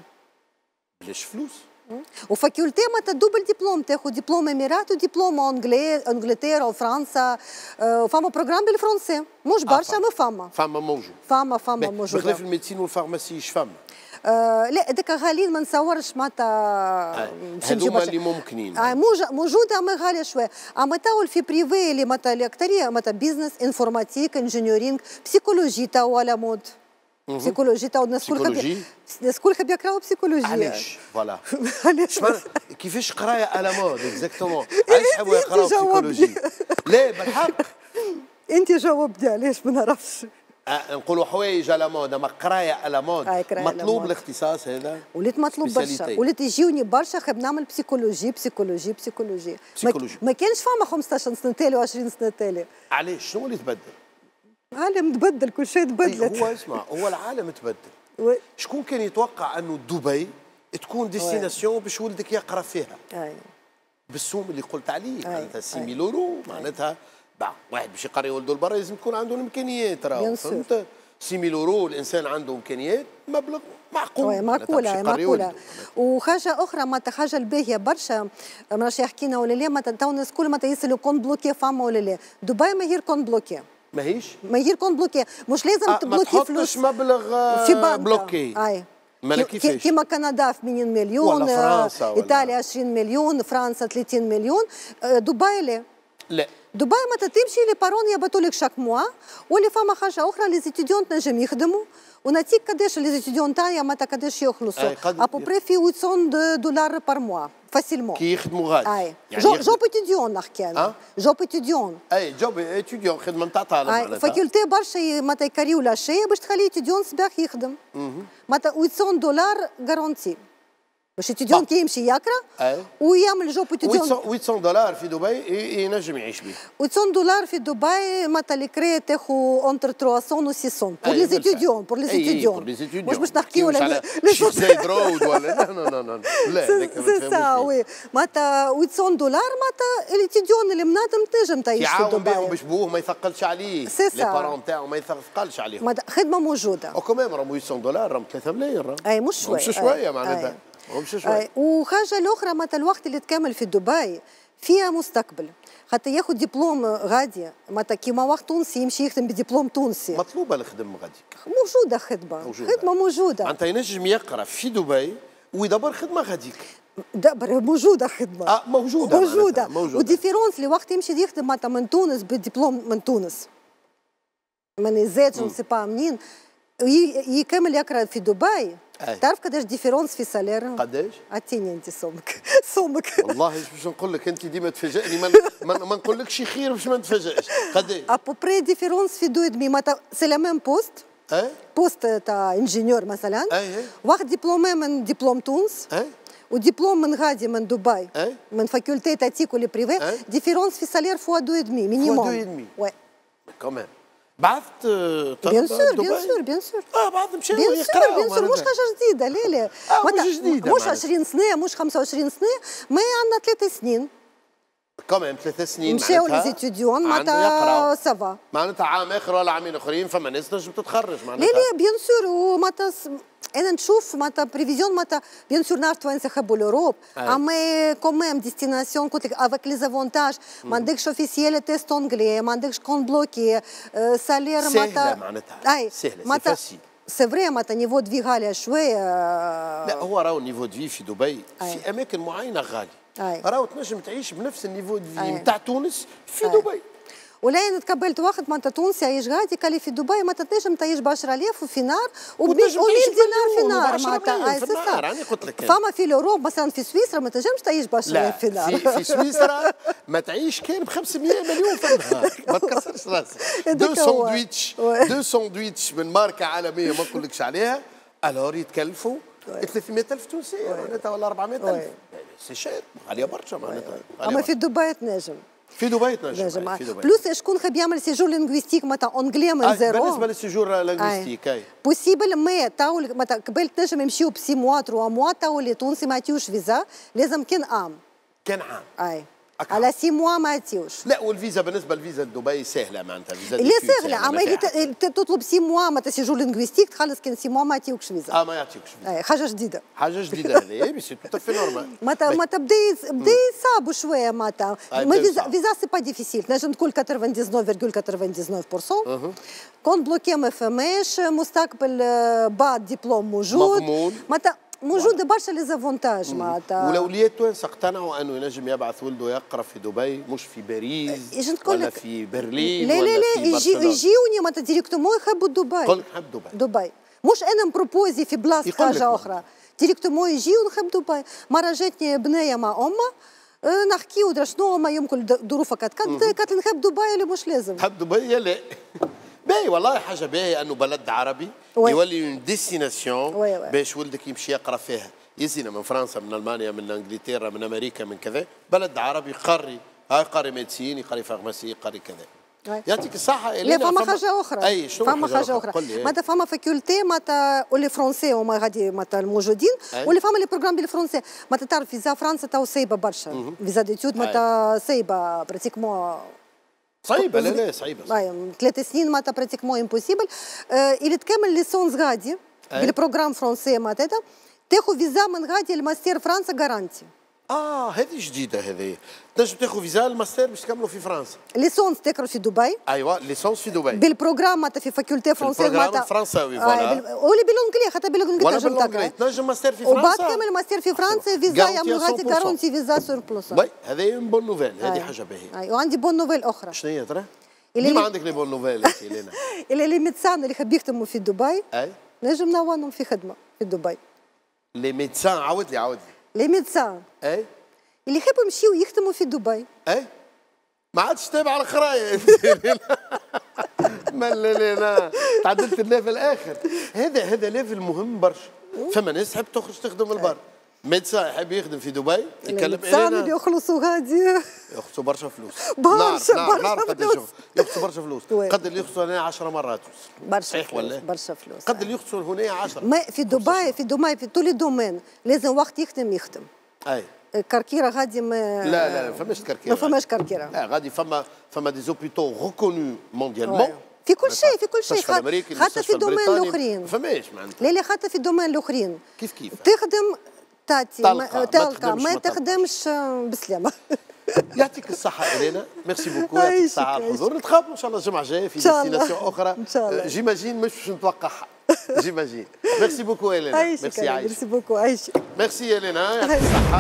بلاش فلوس. وفاكولتي معناتها دوبل ديبلوم تاخذ ديبلوم امارات وديبلوم انجلي انجلترا وفرنسا وفما بروجرام بالفرنسي مش برشا ما فما. فما موجود. فما فما موجود. بخلاف الميديسين والفارماسي اش فما؟ آه لا هذاك غاليين ما نصورش معناتها هذوما اللي ممكنين. آه موجوده اما غاليه شويه. اما تو في بريفي اللي معناتها الاكثريه معناتها بيزنس انفورماتيك انجينيورينغ بسيكولوجي تو ولا مود. بسيكولوجي تو الناس كلها الناس كلها بيقراو بسيكولوجي. علاش؟ فوالا. علاش؟ كيفاش قرايه على مود اكزاكتومون؟ علاش يحبوا يقراو بسيكولوجي؟ لا بالحق. انت جاوبتي علاش ما نعرفش. أه نقولوا حوايج على مود اما قرايه على مود مطلوب الاختصاص هذا. وليت مطلوب برشا وليت يجيوني برشا خب نعمل بسيكولوجي بسيكولوجي بسيكولوجي. بسيكولوجي. ما كانش فما خمسطاش سنه تالي وعشرين سنه تالي. علاش؟ شنو اللي تبدل؟ العالم تبدل كل شيء تبدلت. هو اسمع هو العالم تبدل. شكون كان يتوقع انه دبي تكون ديستيناسيون باش ولدك يقرا فيها؟ اي بالسوم اللي قلت عليه معناتها ستة آلاف يورو معناتها واحد باش يقري ولده لبرا لازم يكون عنده الامكانيات راهو فهمت؟ ستة آلاف يورو الانسان عنده امكانيات مبلغ معقول. معقوله معقوله. وحاجه اخرى معناتها حاجه الباهيه برشا ما نعرفش حكينا ولا لا معناتها تو الناس الكل معناتها يسالوا كونت بلوكي فما ولا لا. دبي ماهيش كونت بلوكي. ماهيش؟ ماهيش كونت بلوكي مش لازم آه تبلوكي فلوس. ما تحطش مبلغ في بنك بلوكي. اي مالا كيفاش؟ كيما كندا ثمانين مليون ولا فرنسا ولا ايطاليا عشرين مليون فرنسا ثلاثين مليون. دبي لا. لا دبي متى تمشي لي بارون يبعثوا لك شاك موا، واللي فما حاجه اخرى لي ستوديون تنجم يخدموا ونعطيك قداش لي ستوديون تاعي متى قداش يخلصوا ابوبري في ثمانمائة دولار بار موا فاسيلمون كي يخدموا غادي اي يعني جو جوب اتيديون نحكي انا جوب اتيديون اي جوب اتيديون خدمه نتاع طالب معناتها فاكولتي برشا متى يكريو لا شيء باش تخلي اتيديون صباح يخدم معناتها ثمانمائة دولار غارونتي باش اتيديون كي يمشي يقرا ويعمل جوب اتيديون ثمانمائة دولار في دبي ينجم يعيش به ثمانمائة دولار في دبي معناتها لي كري تاخذ اونتر ثلاثمائة و ستمائة بور لي ستوديون بور لي ستوديون مش باش نحكيو على شيخ زايد رود ولا لا لا لا لا سي سا وي معناتها ثمانمائة دولار معناتها الاتيديون اللي منادم تنجم تعيش في دبي يعاون باش بوه ما يثقلش عليه لي بارون تاعو ما يثقلش عليهم خدمه موجوده وكمان راهم ثمانمائة دولار راهم ثلاثة ملايين اي مش شويه مش شويه معناتها وحاجه الاخرى معناتها الوقت اللي تكمل في دبي فيها مستقبل خاطر ياخذ دبلوم غادي معناتها كيما وقت تونسي يمشي يخدم بدبلوم تونسي مطلوبه الخدمه غادي موجوده خدمه موجودة. خدمه موجوده معناتها ينجم يقرا في دبي ويدبر خدمه غاديك دبر موجوده خدمه اه موجوده موجوده, موجودة. وديفيرونس اللي وقت يمشي يخدم معناتها من تونس بالدبلوم من تونس من الزيت جو سي با منين يكمل يقرا في دبي أي. تعرف قداش ديفيرونس في سالير؟ قداش؟ اعطيني انت صومك صومك والله باش نقول لك انت ديما تفاجئني ما, ما, ما نقولكش خير باش ما نتفاجئش قداش؟ ابوبري ديفيرونس في دو ادمي معناتها سي لا ميم بوست اي بوست تاع انجينيور مثلا اي واحد ديبلومي من دبلوم تونس اي ودبلوم من غادي من دبي أي. من فاكولتي تاتيك ولا بريفي ديفيرونس في سالير فوا دو ادمي مينيموم فوا دو ادمي وي كمان بعثت بيان سور بيان سور بيان سور اه بعض مشاو يقراو بيان سور مش حاجه جديده لا لا آه مش جديده مش عشرين سنه مش خمسة وعشرين سنه ما عندنا ثلاث سنين كمان ثلاث سنين مشاو لي زيتيديون معناتها سافا معناتها عام اخر ولا عامين اخرين فما ناس تنجم تتخرج معناتها لا لا بيان سور ومعناتها انا نشوف معناتها بريفيزيون معناتها بيان سور نعرف توانسه يحبوا لوروب اما كومام ديستيناسيون قلت لك افيك لي زافونتاج ما عندكش اوفيسيال تيست اونجلي ما عندكش كون بلوكي سالير معناتها معناتها اي سهله سي سي فري معناتها نيفو دو في غالي شويه لا هو راهو نيفو دو في دبي في اماكن معينه غالي راهو تنجم تعيش بنفس النيفو دو في نتاع تونس في دبي ولا تقبلت واحد معناتها تونسي يعيش غادي قال لي في دبي معناتها تنجم تعيش ب عشرة آلاف وفي نار وب مية دينار في نار معناتها في النار راني قلت لك فما في الاوروب مثلا في سويسرا ما تنجمش تعيش ب عشرة آلاف في نار في, في سويسرا ما تعيش كان ب خمسمائة مليون في النهار ما تكسرش راسك دو ساندويتش دو ساندويتش من ماركه عالميه ما نقولكش عليها الور يتكلفوا ثلاثمائة ألف تونسيه معناتها ولا أربعمائة ألف سي شير غاليه برشا معناتها اما في دبي تنجم في دبي تنجم في دبي بلوس شكون خاب يعمل سيجور لينغويستيك معناتها اونجلي من زيرو بالنسبه للسيجور لينغويستيك اي بوسيبل ما تاو معناتها قبل تنجم يمشيو بسي موا تروا موا تاو اللي تونسي ما يعطيوش فيزا لازم كان عام كان عام اي على سي موا ما يعطيوش لا والفيزا بالنسبه للفيزا لدبي سهله معناتها فيزا لا سهله اما اللي تطلب سي موا معناتها سيجور لينغويستيك تخلص كان سي موا ما يعطيوكش فيزا اه ما يعطيوكش فيزا اي حاجه جديده حاجه جديده هذه بس تو في نورمال معناتها معناتها بدا بدا يصعبوا شويه معناتها فيزا سي با ديفيسيل تنجم تقول تسعة وتسعين فاصلة تسعة وتسعين بالمئة كون بلوكي ما فماش مستقبل بعد ديبلوم موجود معناتها موجوده برشا لي زافونتاج معناتها والاولياء التوانسه اقتنعوا انه ينجم يبعث ولده يقرا في دبي مش في باريس ولا في برلين لا لا ولا لا في برشلونه يجيوني معناتها ديريكتومون يحبوا دبي قول نحب دبي دبي مش انا مبروبوزي في بلاصه حاجه اخرى ديريكتومون يجيو ونحب دبي مره جاتني بنيه مع امها نحكيو درا شنو ما يمكن ظروفك كانت قالت لي نحب دبي ولا مش لازم نحب دبي لا باهي والله حاجه باهيه انه بلد عربي وي. يولي اون ديستيناسيون باش ولدك يمشي يقرا فيها يزينا من فرنسا من المانيا من انجلترا من امريكا من كذا بلد عربي قاري هاي قاري ميديسين قاري فارماسي قاري كذا يعطيك الصحة. لا فما حاجة أخرى. أي شنو فما حاجة أخرى. معناتها فما فاكولتي معناتها واللي فرونسي هما غادي معناتها الموجودين واللي فما لي بروغرام بالفرونسي معناتها تعرف فيزا فرنسا تو صعيبة برشا فيزا ديتود معناتها صعيبة براتيكمون صعيبة لا لا صعيبة أي ثلاث سنين معناتها براتيكمون امبوسيبل اللي تكمل ليسونس غادي بالبروغرام فرونسي معناتها تاخذ فيزا من غادي الماستير فرنسا غارانتي اه هذه جديده هذه. تنجم تاخذ فيزا الماستر باش تكملوا في فرنسا. ليسونس تقرا في دبي. ايوه ليسونس في دبي. بالبروغرام معناتها في فاكولتي فرونسيز معناتها. بالبروغرام الفرنساوي فوالا. ولا بالانجلي حتى بالانجلي تنجم تقرا. ولا تنجم ماستر في فرنسا. وبعد كامل ماستر في فرنسا فيزا يعملوا غادي كارونتي فيزا سور بلوس. وي هذه بون نوفيل هذه حاجه باهيه. اي وعندي بون نوفيل اخرى. شنو هي ترى؟ ديما عندك لي بون نوفيل انت لينا. اللي لي ميدسان اللي حاب يخدموا في دبي. اي نجم نعاونهم في خدمه في دبي. لي ميدسان عاود لي عاود لي. لي ميدسان. اي اللي يحبوا يمشيو يخدموا في دبي. اي ما عادش تابع الخرايا. مللينا تعدلت الليفل اخر. هذا هذا ليفل مهم برشا. فما ناس تحب تخرج تخدم البر. ميدسان يحب يخدم في دبي يتكلم الينا. اللي يخلصوا غادي يخلصوا برشا فلوس. برشا نار نار قد يخلصوا برشا فلوس. قد اللي يخلصوا هنا عشر مرات. برشا فلوس برشا فلوس. قد اللي يخلصوا هنا عشرة. ما في دبي في دبي في طول الدومين لازم وقت يخدم يخدم. اي كركيره غادي ما لا لا ما فماش كركيره. ما فماش كركيره. لا غادي فما فما دي زوبيتو ريكونو مونديالمون. في كل شيء في كل شيء حتى في الدومين الاخرين. ما فماش معناتها. لا لا حتى في الدومين الاخرين. كيف كيف تخدم تاتي تلقى ما تخدمش بسلامه. يعطيك الصحة إلينا، ميرسي بوكو يعطيك الصحة على الحضور، نتقابلوا إن شاء الله الجمعة الجاية في ديستيناسيون أخرى. إن شاء الله. جيماجين مش باش نتوقعها. جيماجين. ميرسي بوكو إلينا. ميرسي عايشة. ميرسي بوكو عايشة. ميرسي إلينا يعطيك الصحة.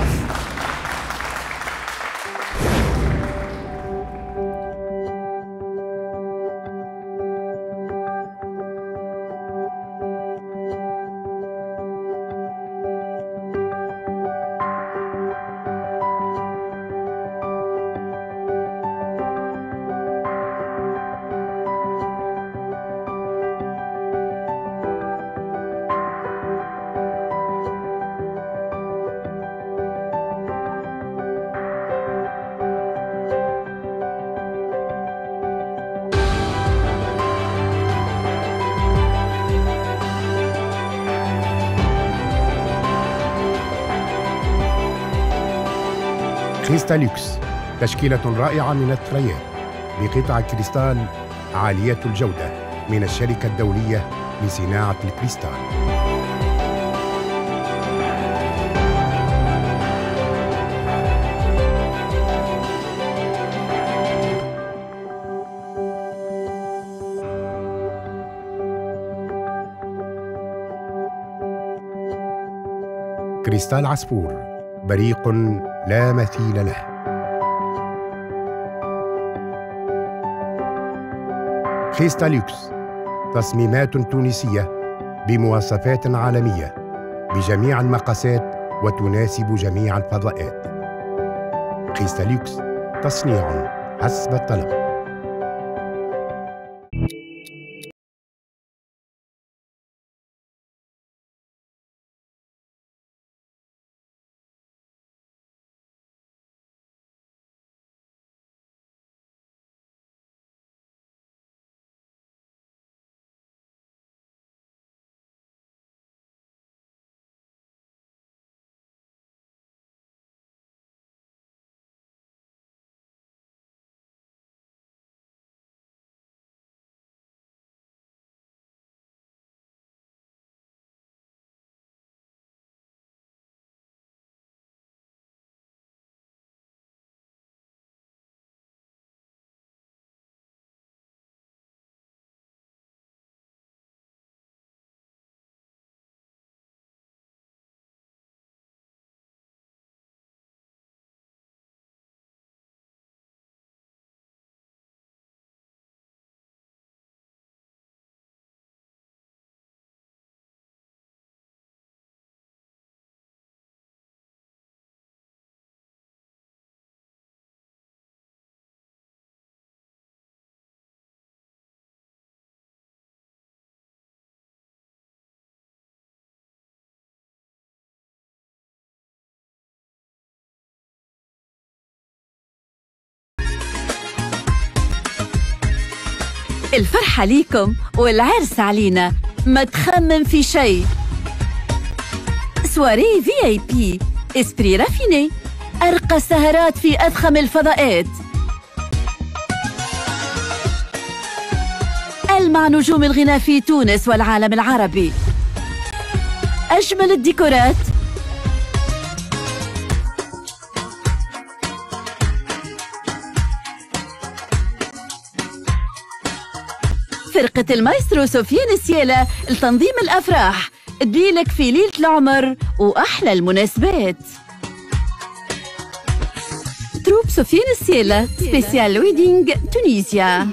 كريستالوكس تشكيلة رائعة من الثريات بقطع كريستال عالية الجودة من الشركة الدولية لصناعة الكريستال. كريستال عصفور بريق لا مثيل له. كريستالوكس تصميمات تونسية بمواصفات عالمية بجميع المقاسات وتناسب جميع الفضاءات. كريستالوكس تصنيع حسب الطلب. الفرحة ليكم والعرس علينا، ما تخمم في شيء. سواري في اي بي اسبري رافيني، أرقى السهرات في أضخم الفضاءات. ألمع نجوم الغناء في تونس والعالم العربي. أجمل الديكورات، فرقة المايسترو سفيان السيالة لتنظيم الأفراح، تجيلك في ليلة العمر وأحلى المناسبات. تروب سفيان السيالة سبيسيال ويدينج تونيزيا.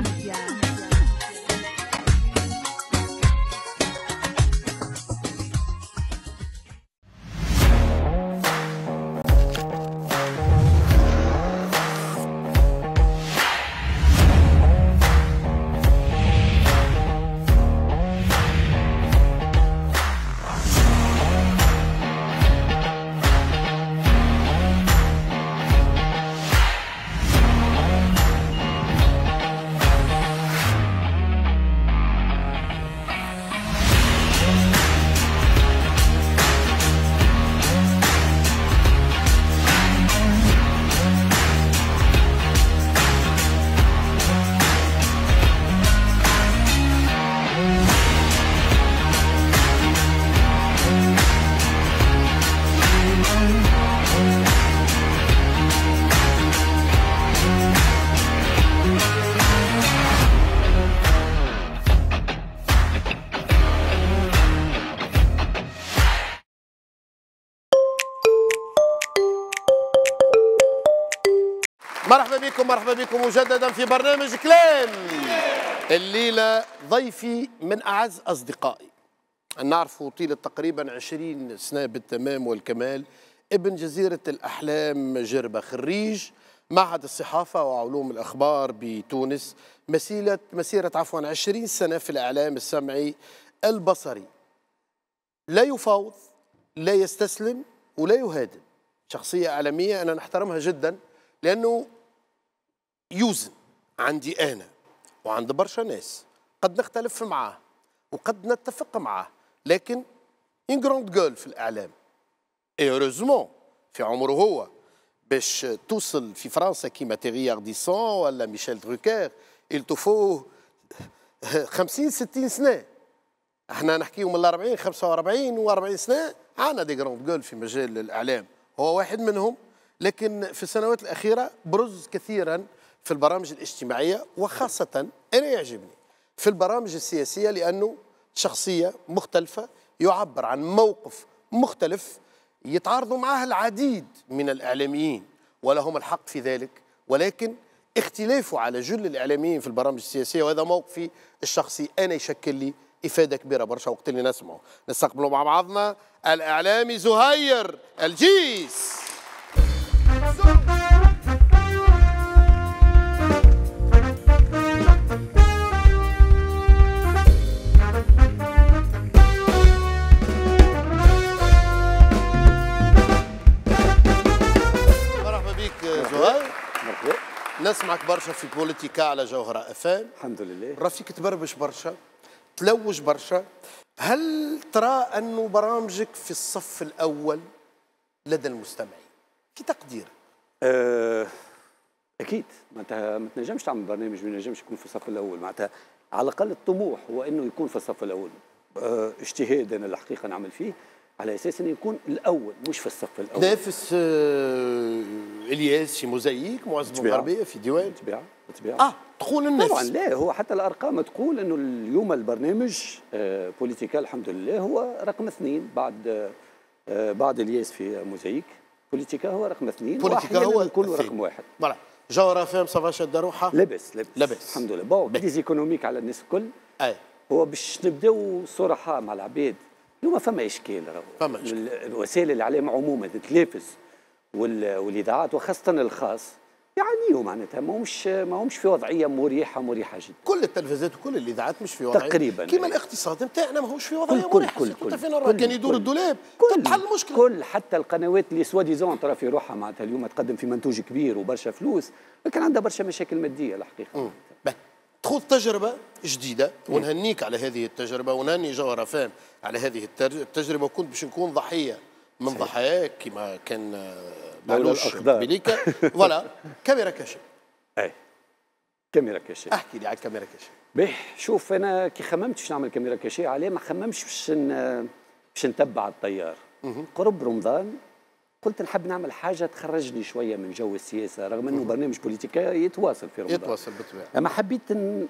مرحبا بكم مرحبا بكم مجددا في برنامج كلام. الليلة ضيفي من أعز أصدقائي، نعرفه طيلة تقريبا عشرين سنة بالتمام والكمال، ابن جزيرة الأحلام جربة، خريج معهد الصحافة وعلوم الأخبار بتونس، مسيرة مسيرة عفوا عشرين سنة في الإعلام السمعي البصري. لا يفاوض، لا يستسلم ولا يهادن، شخصية إعلامية أنا نحترمها جدا، لأنه يوزن عندي أنا وعند برشا ناس، قد نختلف معاه وقد نتفق معاه، لكن إن جراند جول في الإعلام. إيروزمون في عمره هو باش توصل في فرنسا كيما تيغي أرديسون ولا ميشيل دروكير يلتفوه خمسين ستين سنة. احنا نحكيو من الأربعين خمسة وأربعين وأربعين سنة، عنا دي جراند جول في مجال الإعلام، هو واحد منهم. لكن في السنوات الأخيرة برز كثيرا في البرامج الاجتماعية، وخاصة أنا يعجبني في البرامج السياسية، لأنه شخصية مختلفة يعبر عن موقف مختلف يتعارضوا معه العديد من الإعلاميين ولهم الحق في ذلك، ولكن اختلافه على جل الإعلاميين في البرامج السياسية، وهذا موقفي الشخصي أنا يشكل لي إفادة كبيرة برشا وقت اللي نسمعه. نستقبلوا مع بعضنا الإعلامي زهير الجيس. مرحبا بك زهير. مرحبا. نسمعك برشا في بوليتيكا على جوهرة افام. الحمد لله. رافيك تبربش برشا، تلوج برشا. هل ترى أنه برامجك في الصف الأول لدى المستمعين في تقدير؟ أه اكيد، معناتها ما تنجمش تعمل برنامج ما ينجمش يكون في الصف الاول، معناتها على الاقل الطموح هو انه يكون في الصف الاول. أه اجتهاد انا الحقيقه نعمل فيه على اساس انه يكون الاول مش في الصف الاول. تنافس آه الياس في موزايك، معز الغربيه في ديوان. بالطبيعه بالطبيعه. اه تقول الناس طبعا لا، هو حتى الارقام تقول انه اليوم البرنامج آه بوليتيكا الحمد لله هو رقم اثنين بعد آه بعد الياس في موزايك. بوليتيكا هو رقم اثنين، بوليتيكا هو يكون رقم واحد. فوالا جوهرة فهم صافا شاد روحها. لابس لابس لابس الحمد لله. بون كريز ايكونوميك على الناس الكل. اي هو باش نبداو صراحه مع العباد، اليوم فما اشكال راهو. فما اشكال. الوسائل الاعلام عموما التلفز والاذاعات وخاصه الخاص يعانيوا، معناتها ماهمش ماهمش في وضعيه مريحه مريحه جدا. كل التلفزيات وكل الاذاعات مش في وضعيه تقريبا، كيما الاقتصاد نتاعنا ماهوش في وضعيه كل مريحه. كل كل فين كل كان يدور الدولاب تحل المشكله. كل حتى القنوات اللي سوا ديزون ترى في روحها معناتها اليوم تقدم في منتوج كبير وبرشا فلوس، لكن عندها برشا مشاكل ماديه الحقيقه. تخوض تجربه جديده، ونهنيك على هذه التجربه، ونهني جوهرة فام على هذه التجربه. وكنت باش نكون ضحيه من ضحاياك كما كان معلوش بليكا. فوالا كاميرا كاشف. اي كاميرا كاشي. احكي لي على الكاميرا كاشي. باهي شوف، انا كي خممت باش نعمل كاميرا كاشي عليه ما خممش باش باش نتبع الطيار. قرب رمضان قلت نحب نعمل حاجه تخرجني شويه من جو السياسه، رغم انه برنامج بوليتيكا يتواصل في رمضان. يتواصل بالطبيعه. اما حبيت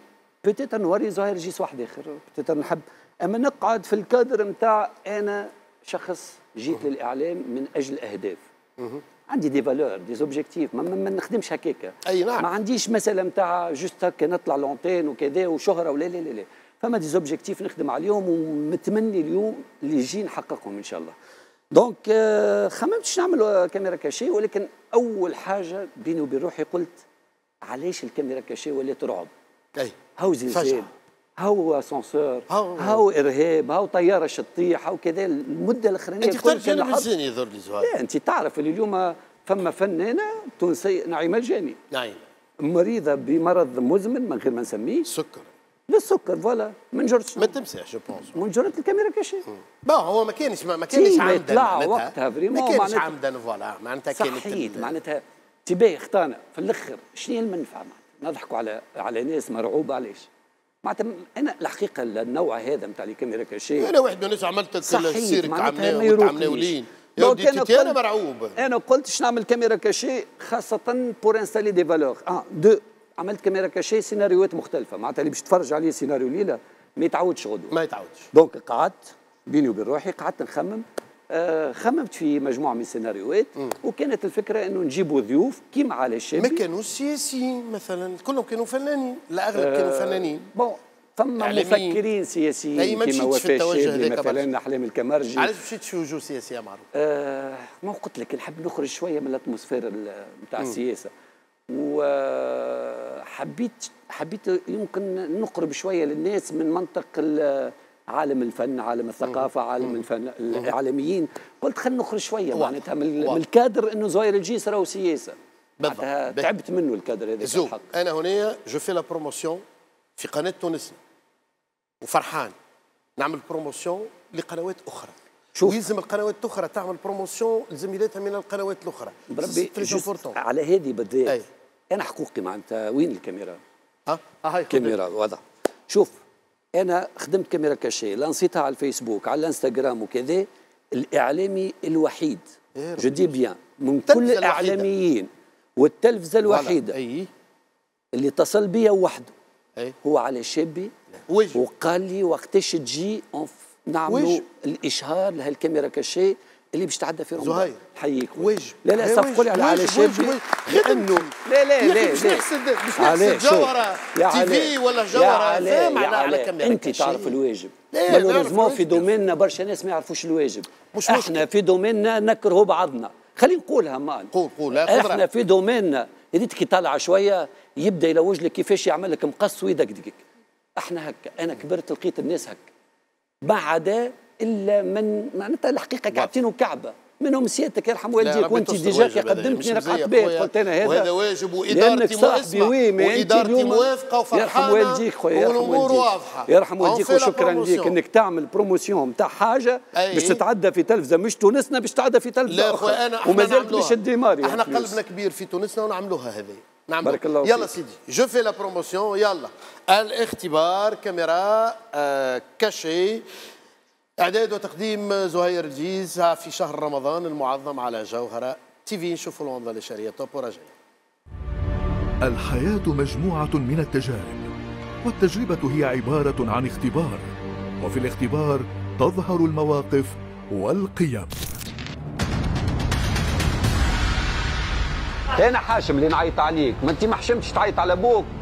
بوتيتر نوري زهير جيس واحد اخر بوتيتر نحب، اما نقعد في الكادر نتاع انا شخص جيت للاعلام من اجل اهداف. عندي دي فالور دي زوبجيكتيف، ما, ما نخدمش هكاكا. اي نعم. ما عنديش مساله نتاع جوست هكا نطلع لونتين وكذا وشهره ولا لا لا لا، فما دي زوبجيكتيف نخدم عليهم ومتمني اليوم اللي يجي نحققهم ان شاء الله. دونك خممتش نعمل كاميرا كاشي، ولكن اول حاجه بيني وبين روحي قلت علاش الكاميرا كاشي ولات رعب؟ اي هاو زلزال، هاو اسانسور، هاو, هاو ارهاب، هاو طياره شطيح، هاو كذا. المده الاخرانيه انت اخترت جانب الزيني يظهر لي زهير. لا انت تعرف اللي اليوم فما فنانه تونسيه نعيمه الجاني، نعيمه مريضه بمرض مزمن من غير ما نسميه، سكر. بالسكر فوالا، من جرة ما تمسحش جو بونس من جرة الكاميرا كاشي. با هو ما كانش ما كانش عمدا يطلع وقتها فريمون، ما كانش عمدا فوالا معناتها كانت صحيت معناتها تباهي اختانا في الاخر شنو هي المنفعه؟ معناتها نضحكوا على على ناس مرعوبه علاش؟ معناتها انا الحقيقه النوع هذا نتاع الكاميرا كاشي انا واحد من الناس عملت السيرك عملناه وتعملولين دونك انا انا مرعوب. انا قلت باش نعمل كاميرا كاشي خاصه بور انستالي دي فالور. ان دو عملت كاميرا كاشي سيناريوهات مختلفه، معناتها اللي باش تتفرج عليه سيناريو ليله ما يتعودش غدوه. ما يتعودش. دونك قعدت بيني وبين روحي قعدت نخمم، آه خممت في مجموعه من السيناريوهات، وكانت الفكره انه نجيبوا ضيوف كيما على الشابي. ما كانوش سياسيين مثلا، كلهم كانوا فنانين، الاغلب آه كانوا فنانين. بون فما مفكرين سياسيين كيما وفاء الشابي مثلا، احلام الكمرجي. علاش مشيت في وجوه سياسيه معروفه؟ آه ما قلت لك نحب نخرج شويه من الاتموسفير نتاع السياسه، وحبيت حبيت يمكن نقرب شويه للناس من منطق عالم الفن، عالم الثقافه، عالم الفن، الاعلاميين. قلت خلينا نخرج شويه معناتها من, من الكادر انه زهير الجيس راهو سياسه. تعبت منه الكادر هذا زو. انا هنا جو في لا بروموسيون في قناه تونسنا وفرحان نعمل بروموسيون لقنوات اخرى. شوف يلزم القنوات الاخرى تعمل بروموسيون لزميلاتها من القنوات الاخرى. بربي على هذه بالذات انا حقوقي معناتها وين الكاميرا؟ اه هاي كاميرا واضح. شوف انا خدمت كاميرا كاشي، لانسيتها على الفيسبوك على الانستغرام وكذا، الاعلامي الوحيد جو دي بيان من كل الاعلاميين والتلفزه الوحيده أي. اللي اتصل بيا وحده أي. هو علي الشابي، وقال لي وقتاش تجي نعملوا الاشهار لهالكاميرا كاشي اللي باش تعدى في رمضان. زهير حييك واجب. لا لا صفقوا لي على علي الشابي لانه لا لا لا باش نحسد باش نحسد جوهره تي في ولا جوهره فاهم على كاميرا. انت تعرف الواجب، مالوريزمون في دوميننا برشا ناس ما يعرفوش الواجب. مش احنا في دوميننا نكرهوا بعضنا، خلينا نقولها مان قول قول احنا في دوميننا هذيك كي طالعه شويه يبدا يلوج لك كيفاش يعمل لك مقص ويدقدقك. احنا هكا، انا كبرت لقيت الناس هكا ما عدا الا من معناتها الحقيقه كعبتين كعبه منهم سيادتك يرحم والديك، وانت ديجا قدمتني رقعت بيت قلت انا هذا وهذا واجب وادارتي موافقه وادارتي موافقه وفرحانه يرحم والديك خويا والامور واضحه. يرحم والديك وشكرا ليك انك تعمل بروموسيون نتاع حاجه باش تتعدى في تلفزه مش تونسنا، باش تعدى في تلفزه اخرى ومازالت باش الديماري. احنا قلبنا كبير في تونسنا ونعملوها هذه. نعم بارك الله يلا سيدي جو في لا بروموسيون. يلا الاختبار كاميرا آه كاشي، إعداد وتقديم زهير الجيس في شهر رمضان المعظم على جوهرة تي في. نشوفوا الوضع الإشارية توب وراجعين. الحياة مجموعة من التجارب، والتجربة هي عبارة عن اختبار، وفي الاختبار تظهر المواقف والقيم. أنا حاشم اللي نعيط عليك، ما أنت ما حشمتش تعيط على أبوك.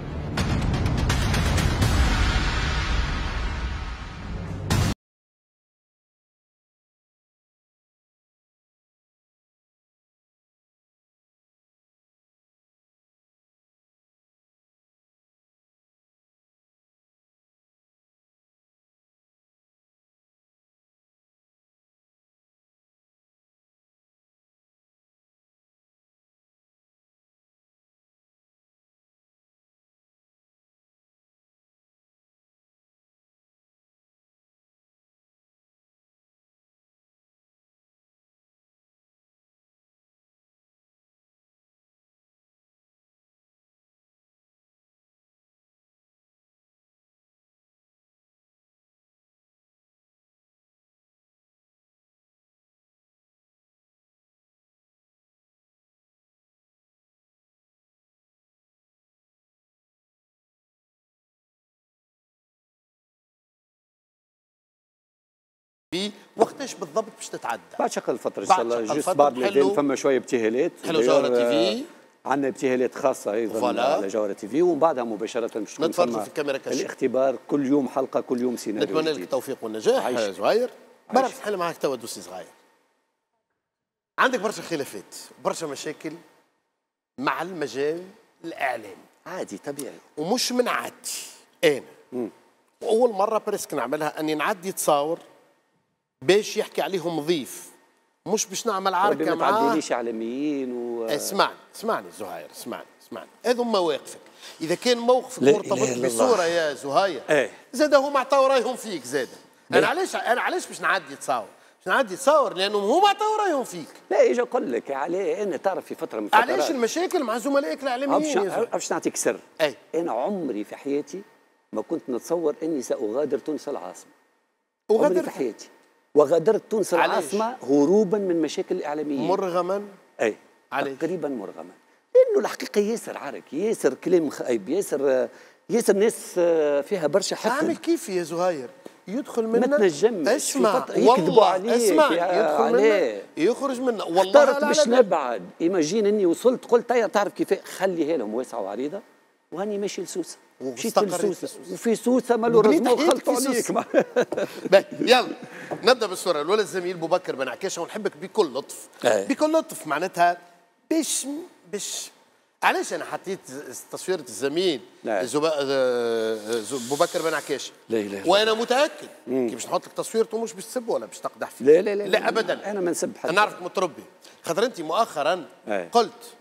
في وقتاش بالضبط باش تتعدى؟ بعد شغل الفتره ان شاء الله، جوست بعد ما فما شويه ابتهالات. حلو جوهره تي في، عندنا ابتهالات خاصه ايضا على جوهره تي في، ومن بعدها مباشره باش تكون نتفرجوا في الكاميرا كشف الاختبار كل يوم حلقه، كل يوم سيناريو. نتمنى لك التوفيق والنجاح زهير. برا نحل معاك توا دوسي صغير. عندك برشا خلافات، برشا مشاكل مع المجال الاعلامي. عادي طبيعي، ومش من عادتي انا. مم. واول مره بريسك نعملها اني نعدي تصاور باش يحكي عليهم ضيف، مش باش نعمل عركه معاه. ما تعديليش اعلاميين و اسمعني اسمعني زهير، اسمعني اسمعني، هذو مواقفك. اذا كان موقفك مرتبط بصوره يا زهير ايه. زاد هما عطاو رايهم فيك زاد. انا علاش انا علاش باش نعدي تصاور؟ باش نعدي تصاور لانهم هما عطاو رايهم فيك. لا يجي اقول لك عليه، انا تعرف في فتره من الفترات علاش المشاكل مع زملائك الاعلاميين؟ باش نعطيك سر. اي انا عمري في حياتي ما كنت نتصور اني ساغادر تونس العاصمه. وغادرت عمري في حياتي، وغادرت تونس العاصمه هروبا من مشاكل الاعلاميين. مرغما؟ اي عليش. تقريبا مرغما، لانه الحقيقه ياسر عرك، ياسر كلام خايب، ياسر ياسر ناس فيها برشا حقد. عامل كيف يا زهير؟ يدخل منا ما تنجمش، اسمع يكذبوا عليه، اسمع يدخل منا يخرج منا. والله اخترت باش نبعد، ايماجين اني وصلت قلت تعرف كيف خليها لهم واسعه وعريضه، وهاني ماشي لسوسه. مشيت لسوسه، وفي سوسه مالوريزمون خلطوا عليك. يلا نبدا بالصوره الاولى. الزميل بوبكر بن عكاشه، ونحبك بكل لطف. أي. بكل لطف معناتها باش باش علاش انا حطيت تصويره الزميل بوبكر بن عكاشه؟ لا لا وانا متاكد كي باش نحط لك تصويرته مش باش تسبه ولا باش تقدح فيه. لا لا لا, لا ابدا، انا ما نسب حد. انا نعرفك متربي، خاطر انت مؤخرا أي. قلت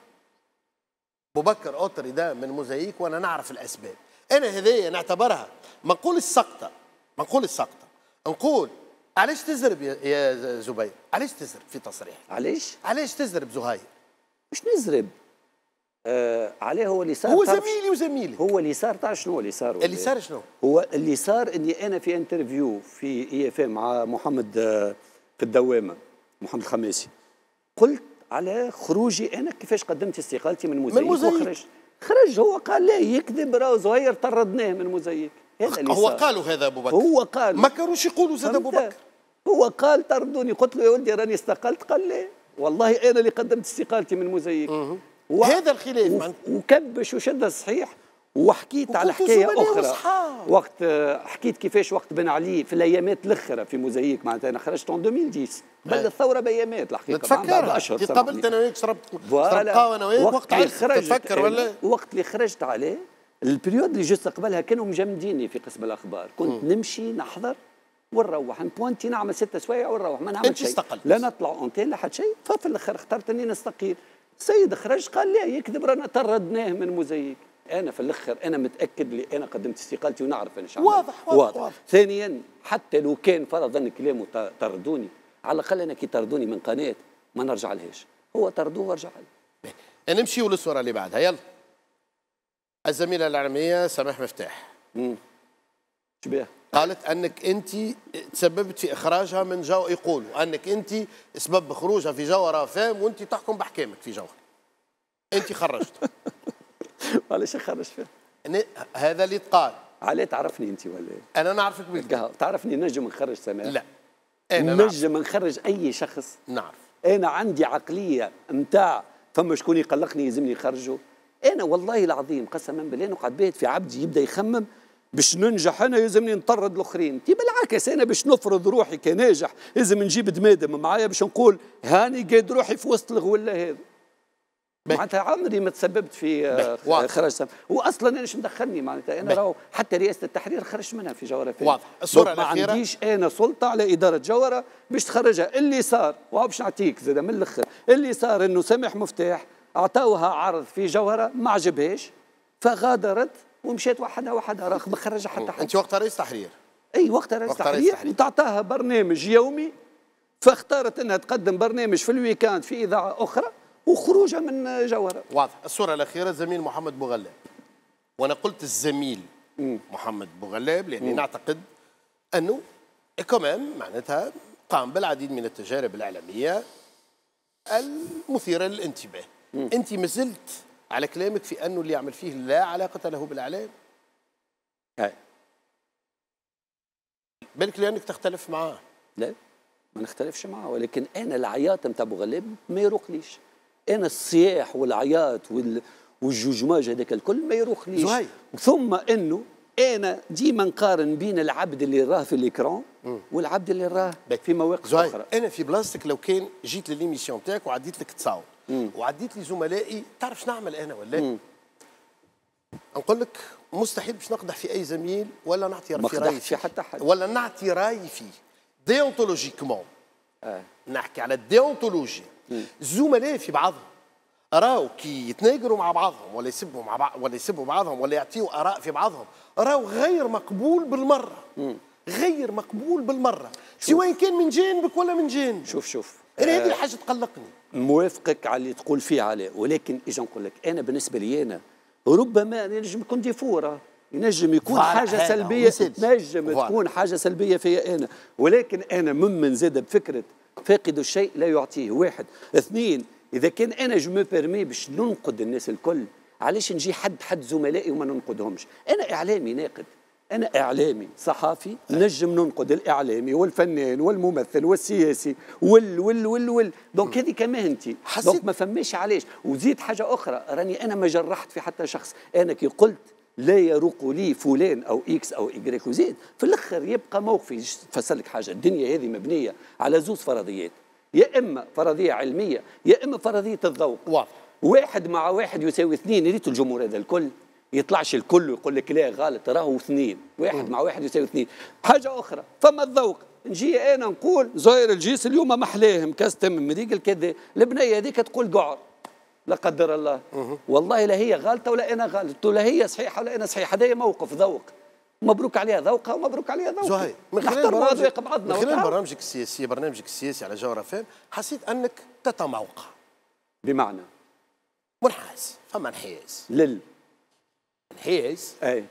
بوبكر اوتري ده من موزايك وانا نعرف الاسباب. انا هذيا نعتبرها ما نقول السقطه، ما نقول السقطه، نقول علاش تزرب يا زبير؟ علاش تزرب في تصريح؟ علاش؟ علاش تزرب زهير؟ مش نزرب. آه عليه هو اللي صار. هو زميلي وزميلي. هو اللي صار، تعرف شنو اللي صار؟ اللي صار شنو؟ هو اللي صار اني انا في انترفيو في اي اف ام مع محمد آه في الدوامه، محمد الخماسي، قلت على خروجي انا كيفاش قدمت استقالتي من موزايك. من موزايك وخرج خرج هو قال لا يكذب، راهو زهير طردناه من موزايك. هذا اللي هو صار. قالوا هذا ابو بكر، هو قال ما كانوش يقولوا زاد ابو بكر. هو قال طردوني، قلت له يا ولدي راني استقلت، قال لا والله انا اللي قدمت استقالتي من موزايك. و... هذا الخلاف و... وكبش وشد الصحيح. وحكيت على حكايه اخرى وقت حكيت كيفاش وقت بن علي في الايامات الاخرى في موزايك، معناتها انا خرجت في ألفين وعشرة قبل الثوره بايامات الحقيقه. نتفكر اشهر قابلت انا وياك شربت شربت قهوه انا وياك وقت اللي خرجت. تتفكر ولا؟ وقت اللي خرجت عليه البريود اللي جست قبلها كانوا مجمديني في قسم الاخبار، كنت م. نمشي نحضر ونروح نبوانتي نعمل ستة سوايع ونروح ما نعمل شيء، لا نطلع اونتين لا حد شيء. ففي الاخر اخترت اني نستقيل. السيد خرج قال لا يكذب رانا طردناه من موزايك. انا في الاخر انا متاكد اللي انا قدمت استقالتي ونعرف انا شو واضح واضح, واضح واضح. ثانيا حتى لو كان فرضا كلامه طردوني، على الاقل انا كي طردوني من قناه ما نرجع لهاش، هو طردوه وارجع له. نمشيو للصوره اللي بعدها. يلا الزميله الاعلاميه سماح مفتاح. امم شبيه؟ قالت انك انت تسببت في اخراجها من جو، يقولوا انك انت سبب خروجها في جوهره فام وانت تحكم باحكامك في جوهره. انت خرجت. علاش خرج فيه؟ هذا اللي تقال. عليه تعرفني انت ولا ايه؟ انا نعرفك بالقهوه. تعرفني نجم نخرج سماح؟ لا انا نجم نخرج اي شخص. نعرف. انا عندي عقليه نتاع فما شكون يقلقني يلزمني نخرجه. انا والله العظيم قسما بالله نقعد بايت في عبدي يبدا يخمم باش ننجح انا يلزمني نطرد الاخرين. تي بالعكس انا باش نفرض روحي كناجح لازم نجيب دمادم معايا باش نقول هاني قايد روحي في وسط الغوله هذا. معناتها عمري ما تسببت في خرج سم واصلا انا ايش مدخلني معناتها انا راهو حتى رئاسه التحرير خرجت منها في جوهره. واضح. الصوره الاخيره ما عنديش انا سلطه على اداره جوهره باش تخرجها. اللي صار وهو باش نعطيك زاد من الاخر، اللي صار انه سامح مفتاح اعطوها عرض في جوهره ما عجبهاش فغادرت ومشات وحدها وحدها راك ما خرجها حتى حد. انت وقتها رئيس تحرير. اي وقتها رئيس تحرير وتعطاها برنامج يومي فاختارت انها تقدم برنامج في الويكاند في اذاعه اخرى وخروجها من جوهره. واضح. الصوره الاخيره الزميل محمد بوغلاب، وانا قلت الزميل مم. محمد بوغلاب لاني مم. نعتقد انه كمان معناتها قام بالعديد من التجارب الاعلاميه المثيره للانتباه. مم. انت ما زلت على كلامك في انه اللي يعمل فيه لا علاقه له بالاعلام. هاي بالك لانك تختلف معاه. لا ما نختلفش معاه، ولكن انا العياط نتاع ابو غلاب ما يروقليش. انا الصياح والعياط وال... والجوجماج هذاك الكل ما يروقليش. زهير. ثم انه انا ديما نقارن بين العبد اللي راه في الاكران والعبد اللي راه في مواقف زهير. اخرى. انا في بلاصتك لو كان جيت لليميسيون تاعك وعديت لك تصاوب وعديت لي زملائي، تعرف شنو نعمل انا ولا؟ نقول لك مستحيل باش نقدح في اي زميل ولا نعطي في رايي في حتى حد ولا نعطي رايي فيه ديونتولوجيكمون. آه. نحكي على الديونتولوجي. الزملاء في بعضهم راهو كي يتناقروا مع بعضهم ولا يسبوا مع بعض ولا يسبوا بعضهم ولا يعطيوا اراء في بعضهم راهو غير مقبول بالمره. مم. غير مقبول بالمره سواء كان من جانبك ولا من جانب. شوف شوف انا هذه الحاجه تقلقني. موافقك على اللي تقول فيه عليه، ولكن اجي نقول لك انا بالنسبه لي انا ربما ينجم يكون ديفوره، ينجم يكون حاجه سلبيه، تنجم تكون حاجه سلبيه فيا انا، ولكن انا ممن زاد بفكره فاقد الشيء لا يعطيه. واحد اثنين، اذا كان انا جو مو بيرمي باش ننقد الناس الكل، علاش نجي حد حد زملائي وما ننقدهمش؟ انا اعلامي ناقد، انا اعلامي صحافي نجم ننقد الاعلامي والفنان والممثل والسياسي وال وال وال وال دونك هذه كمهنتي، دونك ما فماش علاش. وزيد حاجه اخرى، راني انا ما جرحت في حتى شخص، انا كي قلت لا يروق لي فلان او اكس او ايكغيك وزيد، في الاخر يبقى موقفي. فسلك حاجه، الدنيا هذه مبنيه على زوز فرضيات، يا اما فرضيه علميه يا اما فرضيه الذوق. واضح. واحد مع واحد يساوي اثنين، ريت الجمهور هذا الكل يطلعش الكل ويقول لك لا غلط راهو اثنين، واحد م. مع واحد يساوي اثنين. حاجه اخرى فما الذوق، نجي انا نقول زهير الجيس اليوم محلاهم كاس تم مريق الكذا، البنيه هذيك تقول قعر لا قدر الله. م. والله لا هي غلطه ولا انا غلط ولا هي صحيحه ولا انا صحيح، هذا موقف ذوق، مبروك عليها ذوقها ومبروك عليها ذوقها. زهير، من خلال برامجك من خلال برامجك السياسيه برنامجك السياسي على جوهر فهم حسيت انك تتموقع. بمعنى منحاز، فما انحياز لل انحياز اي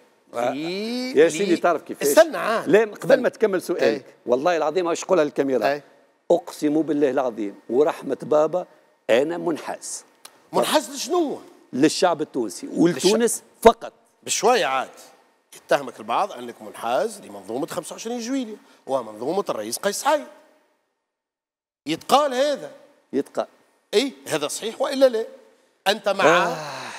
يا سيدي تعرف كيفاش؟ استنى عاد لا قبل ما تكمل سؤالك والله العظيم واش نقولها للكاميرا، أي. اقسم بالله العظيم ورحمه بابا انا منحاز. منحاز لشنو؟ للشعب التونسي ولتونس فقط. بشويه عاد يتهمك البعض انك منحاز لمنظومه خمسة وعشرين جويلية ومنظومه الرئيس قيس سعيد. يتقال هذا؟ يتقال. اي هذا صحيح والا لا؟ انت مع آه.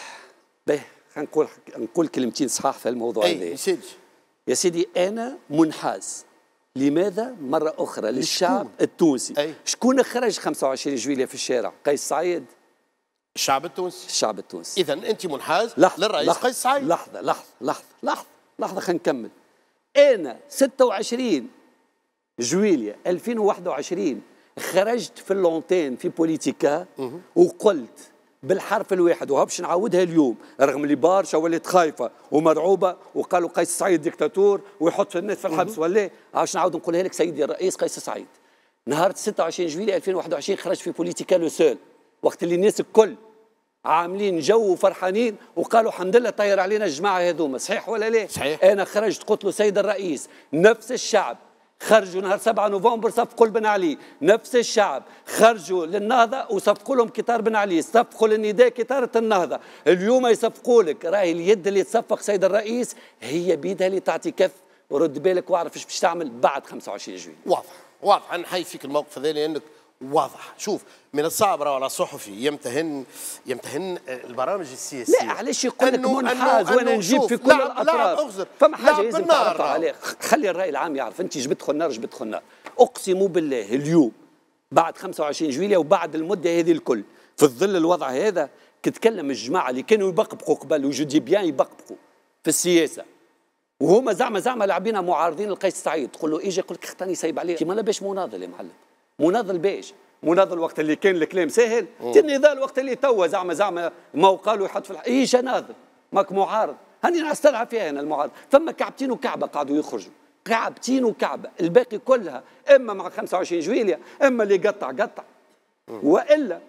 باهي خلينا نقول نقول كلمتين صحاح في الموضوع هذا. يا سيدي يا سيدي انا منحاز. لماذا؟ مرة أخرى للشعب التونسي. أي. شكون خرج خمسة وعشرين جويلية في الشارع؟ قيس سعيد. الشعب التونسي. الشعب التونسي. إذا أنت منحاز لحظة للرئيس لحظة قيس سعيد. لحظة لحظة لحظة لحظة لحظة خلينا نكمل. أنا ستة وعشرين جويلية ألفين وواحد وعشرين خرجت في اللونتين في بوليتيكا وقلت بالحرف الواحد وها باش نعاودها اليوم، رغم اللي برشا ولات خايفه ومرعوبه وقالوا قيس سعيد ديكتاتور ويحط الناس في الحبس ولا عاش نعاود نقولها لك سيدي الرئيس قيس سعيد. نهار ستة وعشرين جويلية ألفين وواحد وعشرين خرجت في بوليتيكا لو سول، وقت اللي الناس الكل عاملين جو وفرحانين وقالوا الحمد لله طير علينا الجماعه هذوما، صحيح ولا لا؟ صحيح. انا خرجت قلت له سيد الرئيس نفس الشعب خرجوا نهار سبعة نوفمبر صفقوا لبن علي، نفس الشعب خرجوا للنهضة وصفقوا لهم كتار بن علي، صفقوا للنداء كتارة النهضة، اليوم يصفقوا لك راهي اليد اللي تصفق سيد الرئيس هي بيدها اللي تعطي كف، ورد بالك واعرف ايش باش تعمل بعد خمسة وعشرين جويلية. واضح واضح، انا نحيي فيك الموقف هذا لانك واضح. شوف من الصعب راهو على صحفي يمتهن يمتهن البرامج السياسيه. لا علاش يقول لك منحاز وانا نجيب في كل الاطراف؟ فما حاجه لازم تعرفها عليه، خلي الراي العام يعرف انت جبت خنار جبت خنار. اقسم بالله اليوم بعد خمسة وعشرين جويلية وبعد المده هذه الكل في ظل الوضع هذا كتكلم الجماعه اللي كانوا يبقبقوا قبل وجودي بيان يبقبقوا في السياسه وهما زعما زعما لاعبين معارضين لقيس سعيد، تقول له اجي يقول لك اختاني سايب عليه كيما لا باش مناضل يا معلم. مناضل باش مناضل وقت اللي كان الكلام ساهل، النضال وقت اللي توا زعما زعما ما قالوا يحط في ايش ناضل ماك معارض. هاني نستلعب فيها انا المعارض، ثم كعبتين وكعبه قعدوا يخرجوا كعبتين وكعبه، الباقي كلها اما مع خمسة وعشرين جويلية اما اللي قطع قطع والا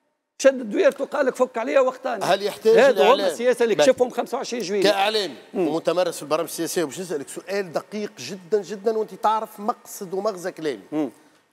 شد دويرته قال لك فك عليها واختاني. هل يحتاج هذا هم السياسه اللي كشفهم خمسة وعشرين جويلية كاعلامي ومتمرس في البرامج السياسيه؟ باش نسالك سؤال دقيق جدا جدا وانت تعرف مقصد ومغزى كلامي. م.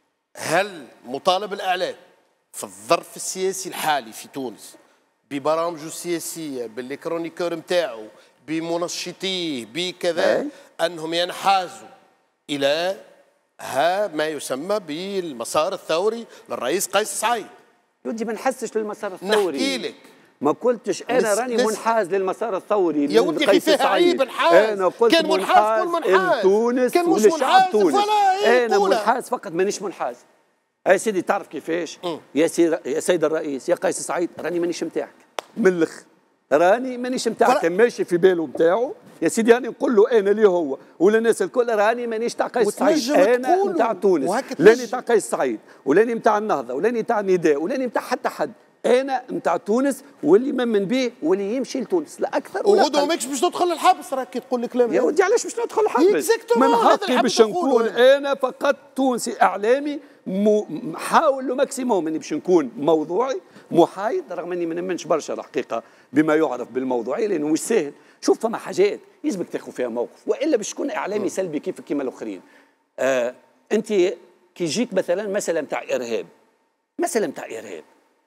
هل مطالب الإعلام في الظرف السياسي الحالي في تونس ببرامجه السياسية بالكرونيكور نتاعو بمنشطيه بكذا أنهم ينحازوا إلى ها ما يسمى بالمسار الثوري للرئيس قيس سعيد. ودي ما نحسش للمسار الثوري. نحكي لك ما قلتش انا راني لس منحاز للمسار الثوري يا ودي اخي فيها عيب نحاز. انا قلت كان منحاز كل منحاز تونس كان مش منحاز تونس. انا قولة. منحاز فقط مانيش منحاز. يا سيدي تعرف كيفاش؟ م. يا سي يا سيد الرئيس يا قيس سعيد راني مانيش نتاعك من الاخر راني مانيش نتاعك كان ماشي في باله نتاعو يا سيدي راني نقول له انا اللي هو وللناس الكل راني مانيش تاع قيس سعيد انا نتاع تونس لاني تاع قيس سعيد ولاني نتاع النهضه ولاني تاع النداء ولاني نتاع حتى حد انا نتاع تونس واللي ممن به واللي يمشي لتونس لا اكثر ولا وغدوه ماكش باش تدخل الحبس راك كي تقول الكلام يا ودي علاش باش ندخل الحبس؟ من حقي باش نكون انا فقط تونسي اعلامي حاول له ماكسيموم اني باش نكون موضوعي محايد رغم اني ما نمنش برشا الحقيقه بما يعرف بالموضوعيه لانه مش سهل. شوف فما حاجات يلزمك تاخذ فيها موقف والا باش تكون اعلامي سلبي كيف كيما الاخرين. آه انت كي يجيك مثلا مساله نتاع ارهاب مساله نتاع ارهاب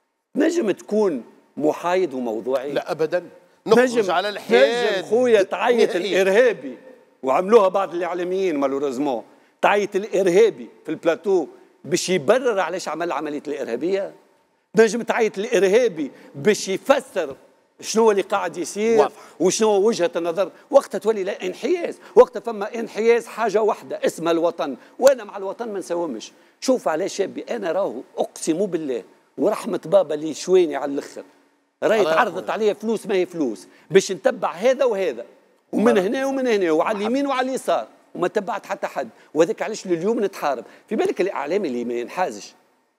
نجم تكون محايد وموضوعي؟ لا ابدا نخرج على الحياد. نجم خويا تعيط الارهابي وعملوها بعض الاعلاميين مالوريزمون تعيط الارهابي في البلاتو باش يبرر علاش عمل عمليه الارهابيه. نجم تعيط الارهابي باش يفسر شنو اللي قاعد يصير وشنو وجهه النظر. وقتها تولي لا انحياز، وقتها فما انحياز حاجه واحده اسمها الوطن، وانا مع الوطن ما نساومش. شوف على شابي انا راهو اقسم بالله ورحمه بابا اللي شويني على الاخر راهي تعرضت عليا فلوس ما هي فلوس باش نتبع هذا وهذا ومن هنا ومن هنا وعلى اليمين وعلى اليسار وما تبعت حتى حد. وهذاك علاش لليوم نتحارب. في بالك الاعلامي اللي ما ينحازش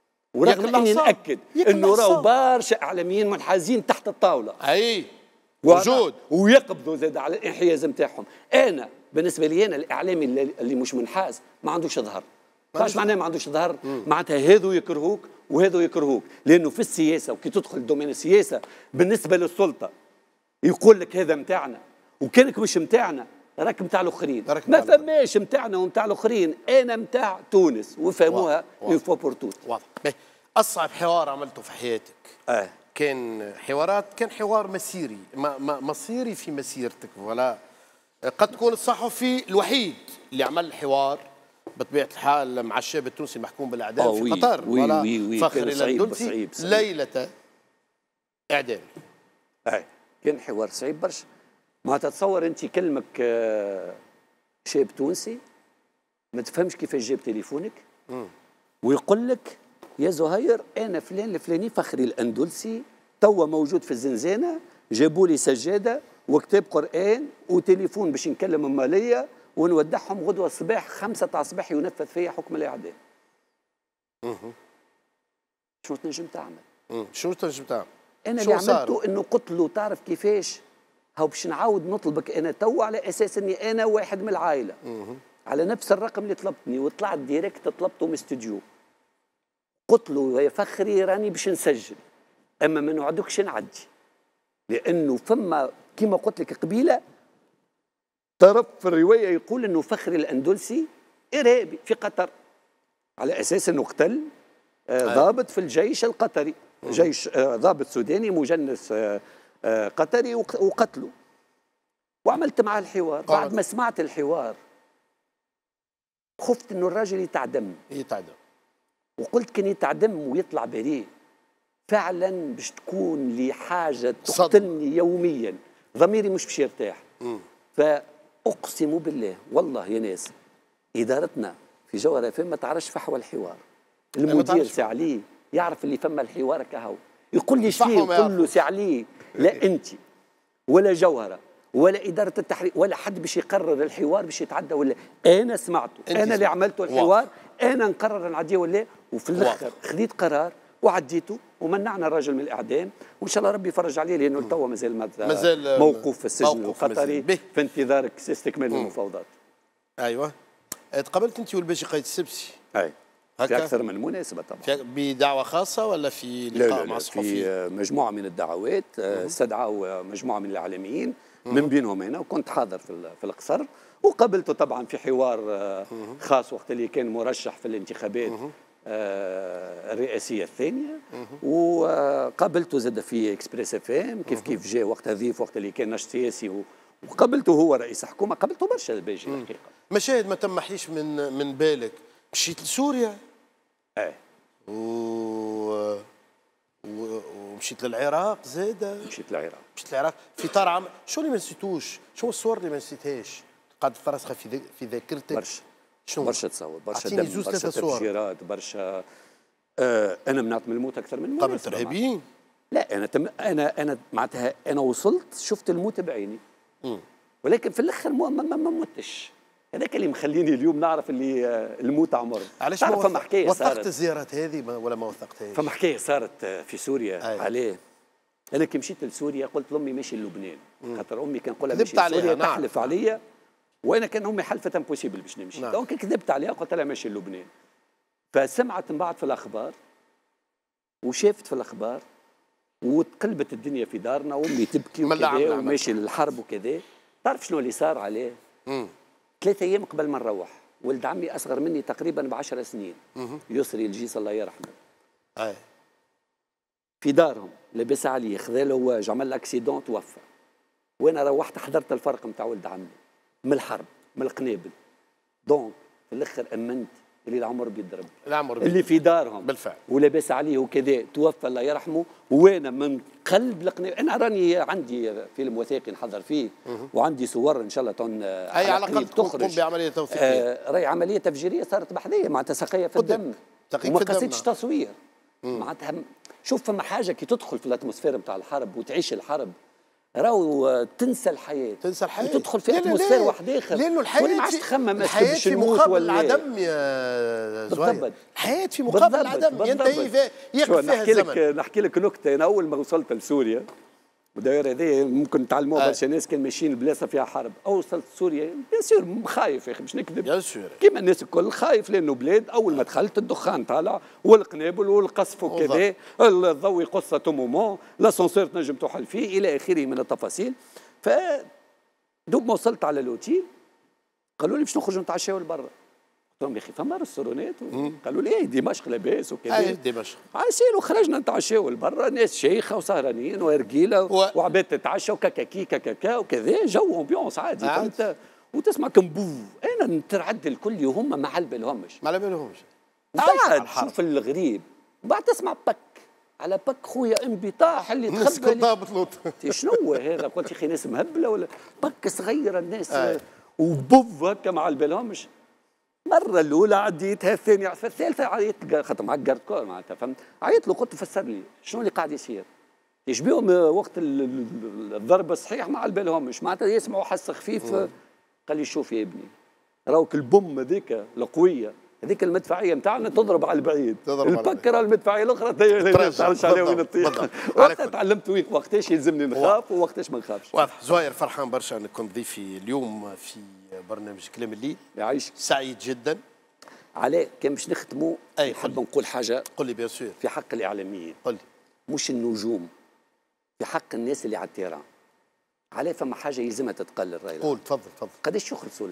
ورغم اني ناكد انه راهو برشا اعلاميين منحازين تحت الطاوله اي موجود ويقبضوا زاد على الانحياز نتاعهم. انا بالنسبه لي انا الاعلامي اللي, اللي مش منحاز ما عندوش ظهر. فاش معناه ما عندوش ظهر؟ معناتها هذو يكرهوك وهذو يكرهوك لانه في السياسه وكي تدخل دومين السياسه بالنسبه للسلطه يقول لك هذا نتاعنا وكانك مش نتاعنا راك نتاع الاخرين. ما فماش نتاعنا ونتاع الاخرين. انا نتاع تونس وفهموها اون فوا بور توت. واضح. اصعب حوار عملته في حياتك اه كان حوارات كان حوار مسيري ما ما مصيري في مسيرتك ولا قد تكون الصحفي الوحيد اللي عمل حوار بطبيعه الحال مع الشاب التونسي المحكوم بالاعدام في قطر وي ولا وي وي فخر الاندلسي ليله اعدام. اي كان حوار صعيب برشا. ما تتصور انت كلمك شاب تونسي ما تفهمش كيفاش جاب تليفونك ويقول لك يا زهير انا فلان الفلاني فخري الاندلسي توا موجود في الزنزانه جابوا لي سجاده وكتاب قران وتليفون باش نكلم ماليه ونودعهم غدوه الصباح خمسة تاع الصباح ينفذ فيا حكم الاعدام. شنو تنجم تعمل؟ شنو تنجم تعمل؟ انا اللي عملته انه قلت له تعرف كيفاش هاو باش نعاود نطلبك انا تو على اساس اني انا واحد من العائله على نفس الرقم اللي طلبتني وطلعت ديريكت طلبته من استوديو. قلت له يا فخري راني باش نسجل اما ما نوعدكش نعدي لانه فما كما قلت لك قبيله طرف في الروايه يقول انه فخري الاندلسي ارهابي في قطر على اساس انه قتل آه ضابط في الجيش القطري جيش آه ضابط سوداني مجنس آه آه قطري وقتله. وعملت معه الحوار. بعد ما سمعت الحوار خفت انه الراجل يتعدم يتعدم وقلت كان يتعدم ويطلع بريء فعلا باش تكون لي حاجه تقتلني يوميا ضميري مش باش يرتاح. فاقسم بالله والله يا ناس ادارتنا في جوهره فما ما تعرفش فحوى الحوار. المدير سي علي يعرف اللي فما الحوار كهو يقول لي شنو يقول له سي علي لا انت ولا جوهره ولا اداره التحرير ولا حد باش يقرر الحوار باش يتعدى ولا انا سمعته انا اللي عملته الحوار انا نقرر نعديه ولا. وفي الاخر خذيت قرار وعديته ومنعنا الراجل من الاعدام وان شاء الله ربي يفرج عليه لانه توا مازال مازال موقوف في السجن القطري في انتظار استكمال المفاوضات. ايوه تقابلت انت والباشي قايد السبسي. اي في اكثر من مناسبه طبعا. بدعوه خاصه ولا في لقاء لا لا مع الصحفيين؟ في مجموعه من الدعوات استدعوا مجموعه من الاعلاميين من بينهم انا وكنت حاضر في في القصر وقابلته طبعا في حوار خاص وقت اللي كان مرشح في الانتخابات الرئاسيه الثانيه وقابلته زاد في اكسبريس اف ام كيف كيف جاء وقت ضيف وقت اللي كان نشط سياسي وقابلته هو رئيس حكومه قابلته برشا الباجي الحقيقه. مشاهد ما تمحيش من من بالك مشيت لسوريا. ايه. و... و... ومشيت للعراق زاده. مشيت للعراق. مشيت للعراق في اطار عام، شو اللي ما نسيتوش؟ شو الصور اللي ما نسيتهاش؟ قاعدة ترسخ في ذك... في ذاكرتك. برشا. شنو؟ برشا تصور، برشا دم، دم، برشا تفجيرات، برشا آه انا منعت من الموت اكثر من قبل ترهيبيين. لا انا تم... انا انا معناتها انا وصلت شفت الموت بعيني. مم. ولكن في الاخر ما ما, ما, ما متش. هذاك اللي مخليني اليوم نعرف اللي الموت عمر. علاش ما فما حكايه وثقت الزيارات هذه ولا ما وثقتهاش؟ فما حكايه صارت في سوريا. أيوة. عليه انا كي مشيت لسوريا قلت لامي ماشي للبنان، خاطر امي كان نقول لها ماشي لسوريا تحلف عليا، وانا كان امي حلفت امبوسيبل باش نمشي. نعم. دونك كذبت عليها قلت لها ماشي للبنان. فسمعت من بعد في الاخبار وشافت في الاخبار وتقلبت الدنيا في دارنا وامي تبكي وكذا وماشي للحرب وكذا. تعرف شنو اللي صار عليه؟ مم. ثلاثة أيام قبل ما نروح ولد عمي أصغر مني تقريبا بعشر سنين. مم. يسري الجيس الله يرحمه. أي. في دارهم لبس عليه خذا له واج عمل اكسيدون توفى. وأنا روحت حضرت الفرق نتاع ولد عمي من الحرب من القنابل. دونك في الآخر أمنت اللي العمر بيضرب. العمر بيضرب. اللي في دارهم بالفعل. ولبس عليه وكذا توفى الله يرحمه. وأنا من قلب القنابل أنا راني عندي فيلم وثائقي نحضر فيه. مم. وعندي صور إن شاء الله تون أي على الأقل تخرج بعملية توثيقية. آه راهي عملية تفجيرية صارت بحذايا معناتها سقية في الدم. وما قصيتش تصوير. معناتها شوف فما حاجة كي تدخل في الأتموسفير نتاع الحرب وتعيش الحرب راهو تنسى الحياة. تنسى الحياة. وتدخل في أتموسفير واحد آخر. لأنه الحياة ما عادش تخمم الحياة في مقابل العدم يا زهير. الحياة في مقابل العدم ينتهي يقف فيها الزمن. نحكي لك نكتة. أنا أول ما وصلت لسوريا وداير هذه ممكن تعلموها برشا ناس كان ماشيين بلاصه فيها حرب. أو وصلت سوريا بيان سور خايف يا اخي باش نكذب بيان سور كيما الناس الكل خايف لانه بلاد اول ما دخلت الدخان طالع والقنابل والقصف وكذا الضوء قصه مومون لاسانسير تنجم تحل فيه الى اخره من التفاصيل. ف دوب ما وصلت على الاوتيل قالوا لي باش نخرجوا نتعشاو لبرا. قلت لهم يا اخي فما ريستورونات قالوا لي ايه دمشق لاباس وكذا. ايه دمشق عايشين وخرجنا نتعشاو لبرا ناس شيخه وسهرانين ورجيله و... وعباد تتعشى وكاكاكي كاكاكا وكذا جو امبيونس عادي فهمت وتسمع كمبو. انا نتعدل كل يوم ما على بالهمش ما على بالهمش بعد شوف الغريب بعد تسمع بك على بك خويا امبي طاح اللي تخبى ضابط لوط شنو هذا قلت يا اخي ناس مهبله ولا بك صغيره الناس آه. وبوف هكا ما على بالهمش. مرة الأولى عديتها الثانية في الثالثة عيطت خاطر معك جارد كور معناتها فهمت عيطت له قلت فسر لي شنو اللي قاعد يصير يشبيهم وقت الضرب الصحيح ما على بالهمش معناتها يسمعوا حس خفيف. قال لي شوف يا ابني راوك البوم هذيك القوية هذيك المدفعية نتاعنا تضرب على البعيد البكرة المدفعية الأخرى تعرفش عليها وين تطيح. وقتها تعلمت وين وقتاش يلزمني نخاف ووقتاش ما نخافش. واضح. زهير فرحان برشا انك كنت ضيفي اليوم في برنامج كلام الليل. يعيش سعيد جدا. عليه كان باش نختموا نحب نقول حاجه. قل لي بيان سور. في حق الاعلاميين. قل لي. مش النجوم في حق الناس اللي على التيران. عليه فما حاجه يلزمها تتقال الراي. قول تفضل تفضل. قداش يخلصوا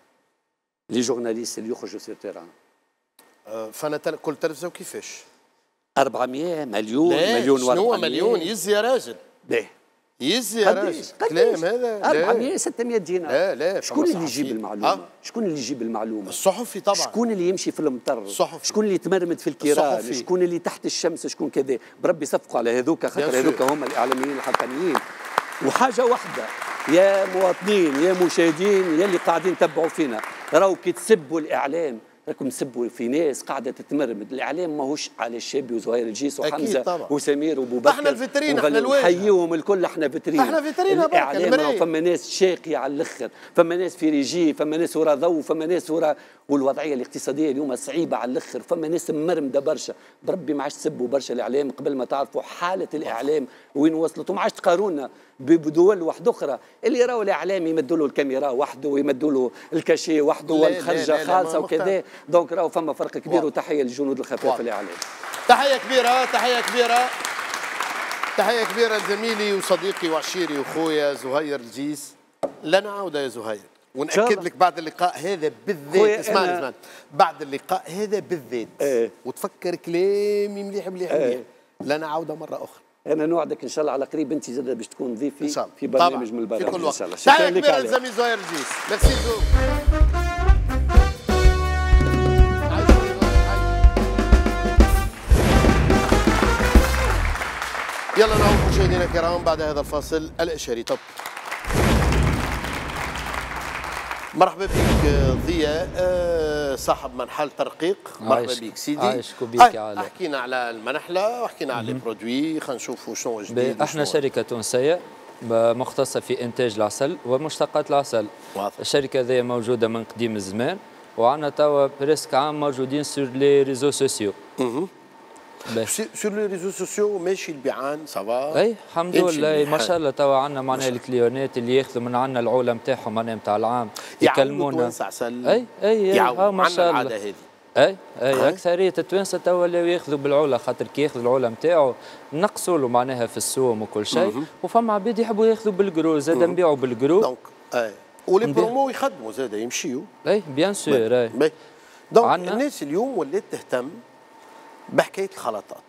لي جورناليست اللي يخرجوا سير التيران؟ أه فانا كل تلفزه وكيفاش؟ أربعمية مليون مليون شنو مليون يزي يا راجل. ليه؟ يزي يا راجل كلام هذا أربعمية ستمية دينار. لا لا شكون اللي يجيب المعلومه؟ أه؟ شكون اللي يجيب المعلومه؟ الصحفي طبعا. شكون اللي يمشي في المطر؟ الصحفي. شكون اللي يتمرمد في الكيران؟ شكون اللي تحت الشمس؟ شكون كذا؟ بربي صفقوا على هذوك خاطر هذوك هم الاعلاميين الحقانيين. وحاجه واحده يا مواطنين يا مشاهدين يا اللي قاعدين تبعوا فينا راهو كي تسبوا الاعلام راكم تسبوا في ناس قاعده تتمرمد. الاعلام ماهوش على الشابي وزهير الجيس وحمزه وسمير وابو بكر. احنا الفيترين احنا الواجهه. نحييهم الكل احنا فيترين. احنا فيترين الاعلام فما ناس شاقيه على الاخر فما ناس في ريجي فما ناس ورا ضو فما ناس ورا والوضعيه الاقتصاديه اليوم صعيبه على الاخر فما ناس ممرمده برشا. بربي ما عادش تسبوا برشا الاعلام قبل ما تعرفوا حاله الاعلام وين وصلت وما عادش تقارونا بدول واحده اخرى اللي راهو الاعلام يمدوا له الكاميرا وحده ويمدوا له الكاشي وحده والخرجه خالصه وكذا. دونك راهو فما فرق كبير. وتحيه للجنود الخفاف في الاعلام. تحيه كبيره تحيه كبيره تحيه كبيره لزميلي وصديقي وعشيري وخويا زهير الجيس. لن اعود يا زهير ونأكد لك بعد اللقاء هذا بالذات. اسمعني اسمعني بعد اللقاء هذا بالذات ايه. وتفكر كلامي مليح مليح مليح ايه. لن اعود مره اخرى. انا نوعدك ان شاء الله على قريب انت زاد باش تكون ضيفي في برنامج من البرامج في كل وقت. ان شاء الله. شكرا كبيره لزميلي زهير الجيس. ميرسي. مشاهدينا الكرام بعد هذا الفاصل الإشاري توب. مرحبا بك ضياء صاحب منحل ترقيق. مرحبا بك سيدي. عايشكم بك يا علاء. حكينا على المنحله وحكينا على لي برودوي، خلينا نشوفوا شنو جديد. احنا شركه تونسيه مختصه في انتاج العسل ومشتقات العسل. واضح. الشركه هذه موجوده من قديم الزمان وعندنا توا بريسك عام موجودين سور لي ريزو سوسيو. سور لي ريزو سوسيو ماشي البيعان سافا. اي الحمد لله ما شاء الله توا عندنا معناها الكليونات اللي ياخذوا من عندنا العوله نتاعهم معناها نتاع العام يكلمونا. عسل. اي اي يعاونوا ما شاء الله. هذه. اي اي اكثريه التوانسه توا ولاو ياخذوا بالعوله خاطر كي ياخذوا العوله نتاعو نقصوا له معناها في السوم وكل شيء وفما عباد يحبوا ياخذوا بالجرو زاد نبيعوا بالجرو. دونك اي ولي برومو يخدموا زاد يمشيوا. اي بيان سور اي. دونك الناس اليوم ولات تهتم بحكايه الخلطات.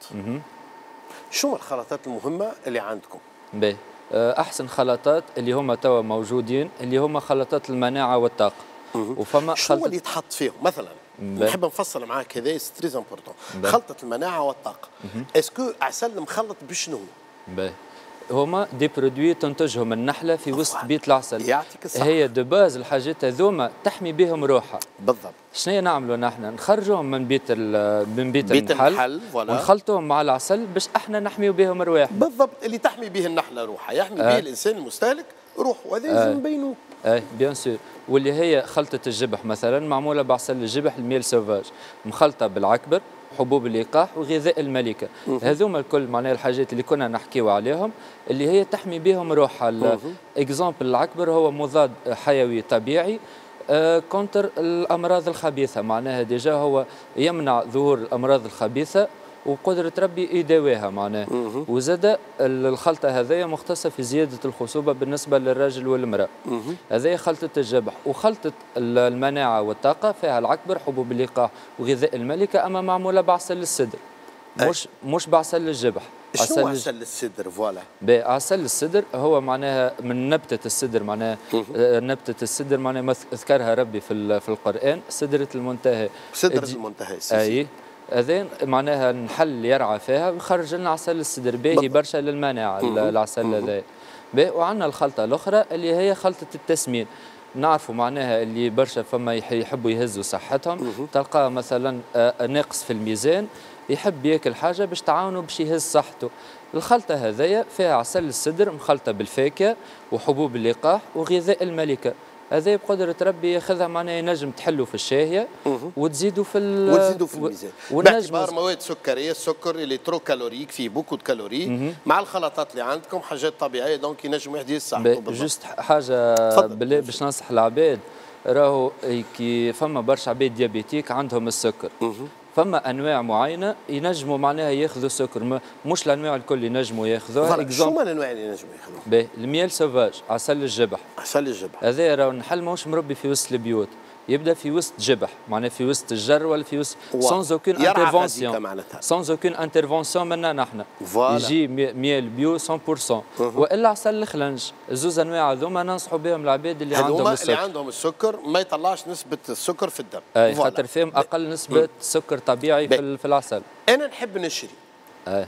شنو الخلطات المهمه اللي عندكم؟ باهي احسن خلطات اللي هما توا موجودين اللي هما خلطات المناعه والطاقه. وفما شنو خلط... اللي يتحط فيهم مثلا؟ نحب نفصل معاك هذا سي تري امبورتون. خلطه المناعه والطاقه. اسكو عسل مخلط بشنو؟ باهي هما دي برودوي تنتجهم النحله في وسط بيت العسل. يعطيك الصحه. هي دو باز الحاجات هذوما تحمي بهم روحها. بالضبط. شنو نعملوا نحن؟ نخرجوهم من بيت من بيت, بيت النحل, النحل ونخلطوهم مع العسل باش احنا نحميو بهم رواحنا. بالضبط اللي تحمي به النحله روحها يحمي آه. به الانسان المستهلك روحه وهذا لازم نبينوه. اي بيان سور. واللي هي خلطه الجبح مثلا معموله بعسل الجبح الميل سوفاج مخلطه بالعكبر حبوب اللقاح وغذاء الملكه. هذوما الكل معناها الحاجات اللي كنا نحكيو عليهم اللي هي تحمي بهم روحها. اكزامبل العكبر هو مضاد حيوي طبيعي آه كونتر الامراض الخبيثه معناها ديجا هو يمنع ظهور الامراض الخبيثه وقدرة ربي يداويها معناه. وزاد الخلطة هذه مختصة في زيادة الخصوبة بالنسبة للرجل والمرأة. هذه خلطة الجبح وخلطة المناعة والطاقة فيها العكبر حبوب اللقاح وغذاء الملكة أما معمولة بعسل السدر. مش مش بعسل الجبح. شنو عسل السدر فوالا؟ عسل السدر هو معناها من نبتة السدر معناها نبتة السدر معناها ذكرها ربي في في القرآن سدرة المنتهى. سدرة المنتهى. أي هذين معناها نحل يرعى فيها ويخرج لنا عسل السدر باهي برشا للمناعة العسل هذا. وعندنا الخلطة الأخرى اللي هي خلطة التسمين. نعرفوا معناها اللي برشا فما يحبوا يهزوا صحتهم تلقاه مثلا ناقص في الميزان يحب ياكل حاجة باش تعاونوا باش يهز صحته. الخلطة هذيا فيها عسل السدر مخلطة بالفاكهة وحبوب اللقاح وغذاء الملكة. هذا بقدرة ربي ياخذها معناها ينجم تحلوا في الشاهية وتزيدوا في وتزيدوا في الميزان. باعتبار مواد سكرية السكر اللي ترو كالوريك فيه بوكو دو كالوري مع الخلطات اللي عندكم حاجات طبيعية دونك ينجم واحد يصحوا. جوست حاجة بالله باش ننصح العباد راهو كي فما برشا عباد ديابيتيك عندهم السكر. فما انواع معينه ينجموا معناها ياخذوا سكر مش الانواع الكل ينجموا ياخذوها. شو هما الانواع اللي ينجموا ياخذوها؟ باهي الميل سوفاج عسل الجبح. عسل الجبح هذا راهو النحل ماهوش مربي في وسط البيوت يبدا في وسط جبح معناها في وسط الجر ولا في وسط سانز اوكين انترفونسيون سانز اوكين انترفونسيون منا نحن يجي ميل بيو مية بالمية والا عسل الخلنج. الزوز انواع هذوما ننصحوا بهم العباد اللي عندهم السكر. اللي عندهم السكر ما يطلعش نسبه السكر في الدم. اي خاطر فيهم اقل نسبه سكر طبيعي في, في العسل. انا نحب نشري. اي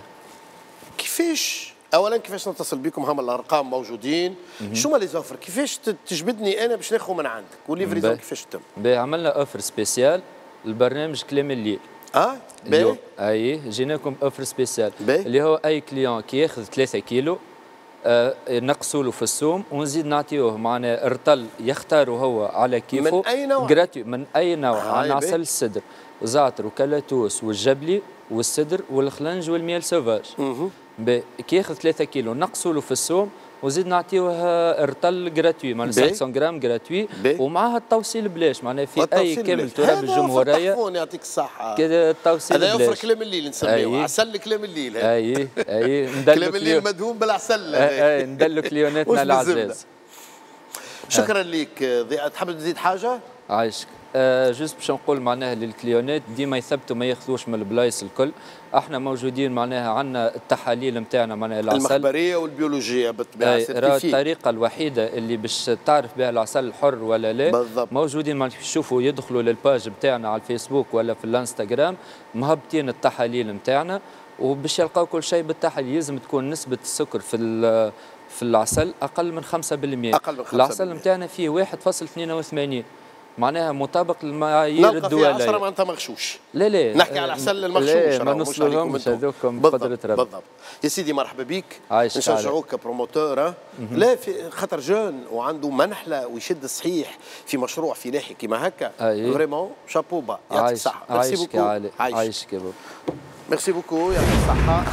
كيفاش اولا كيفاش نتصل بكم؟ هم الارقام موجودين. شو ما لي زوفر كيفاش تجبدني انا باش ناخذ من عندك وليفريزون كيفاش تتم؟ باهي عملنا اوفر سبيسيال البرنامج كلام الليل. اه باهي اي جيناكم اوفر سبيسيال اللي هو اي كليون كي ياخذ ثلاثة كيلو آه نقصوا له في السوم ونزيد نعطيوه معناها ارطل يختاروا هو على كيفه من اي نوع؟ جراتيو من اي نوع. آه عندنا عسل السدر وزعتر وكلاتوس والجبلي والسدر والخلنج والميل سوفاج. كي ياخذ ثلاثة كيلو نقصوا له في السوم وزيد نعطيوه ارطل جراتوي معناها خمسمية غرام جراتوي ومعها التوصيل بلاش معناها في اي كامل تراب الجمهوريه. هذا يعطيك الصحه كذا التوصيل بلاش. هذا يوفر كلام الليل نسميه عسل كلام الليل. اي اي كلام الليل مدهون بالعسل. اي ندلوا كليوناتنا العزاز. شكرا لك ضياء. تحب تزيد حاجه؟ عايشك. آه جوست باش نقول معناها للكليونات ديما يثبتوا ما ياخذوش من البلايص الكل. احنا موجودين معناها عندنا التحاليل نتاعنا معناها العسل المخبريه والبيولوجيه بالطبيعه. راه الطريقه الوحيده اللي باش تعرف بها العسل الحر ولا لا بالضبط. موجودين ما تشوفوا يدخلوا للباج نتاعنا على الفيسبوك ولا في الانستغرام مهبطين التحاليل نتاعنا وباش يلقاو كل شيء بالتحليل يلزم تكون نسبة السكر في في العسل أقل من خمسة بالمئة. أقل من خمسة بالمئة. العسل نتاعنا فيه واحد فاصلة اثنين وثمانين معناها مطابق للمعايير الدولية. نلقى فيه عشرة معناتها مغشوش. لا لا نحكي على عسل المغشوش. لا ما نوصلهمش هذوكم بقدرة ربي. بالضبط. يا سيدي مرحبا بك. عايش نشجعوك كبروموتور. لا في خاطر جون وعنده منحله ويشد صحيح في مشروع فلاحي كيما هكا. فريمون شابو با يعطيك الصحة. ميرسي بوكو. عايشك يا بابا. ميرسي بوكو يعطيك الصحة.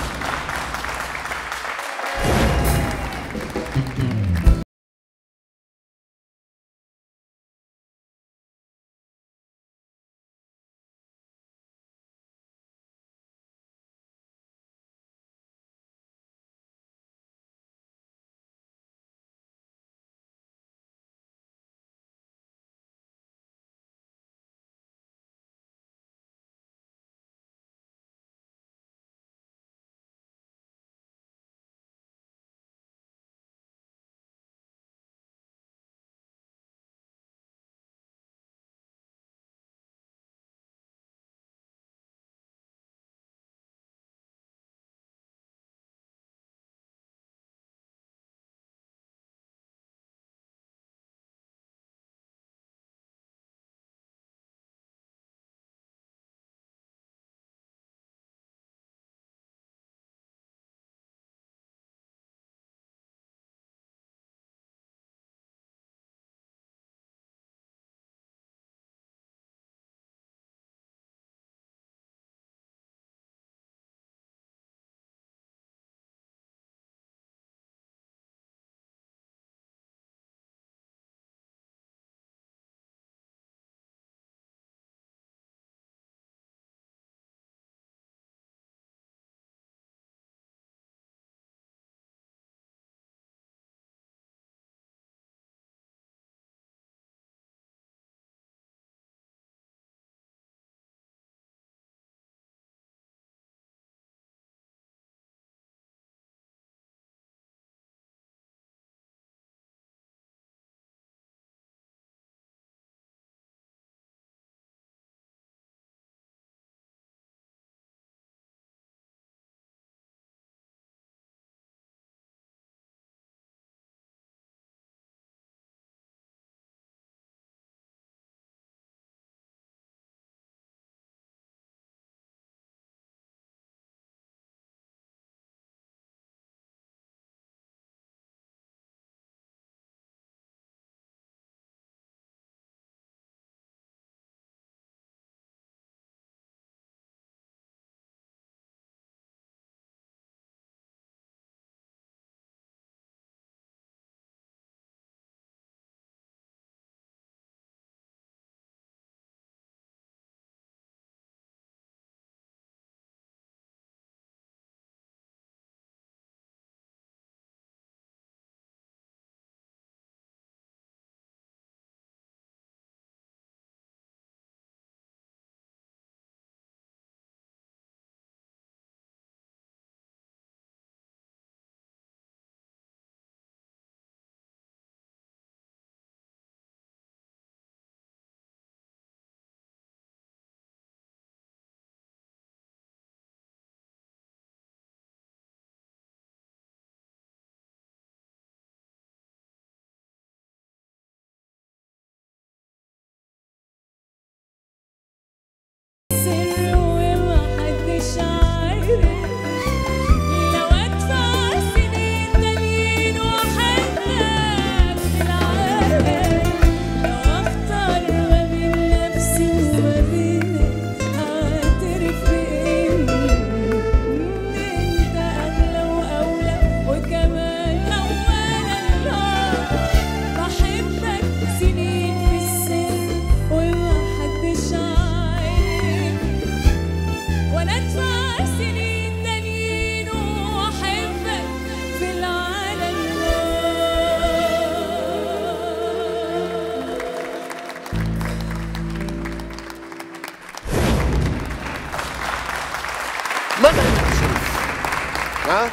ها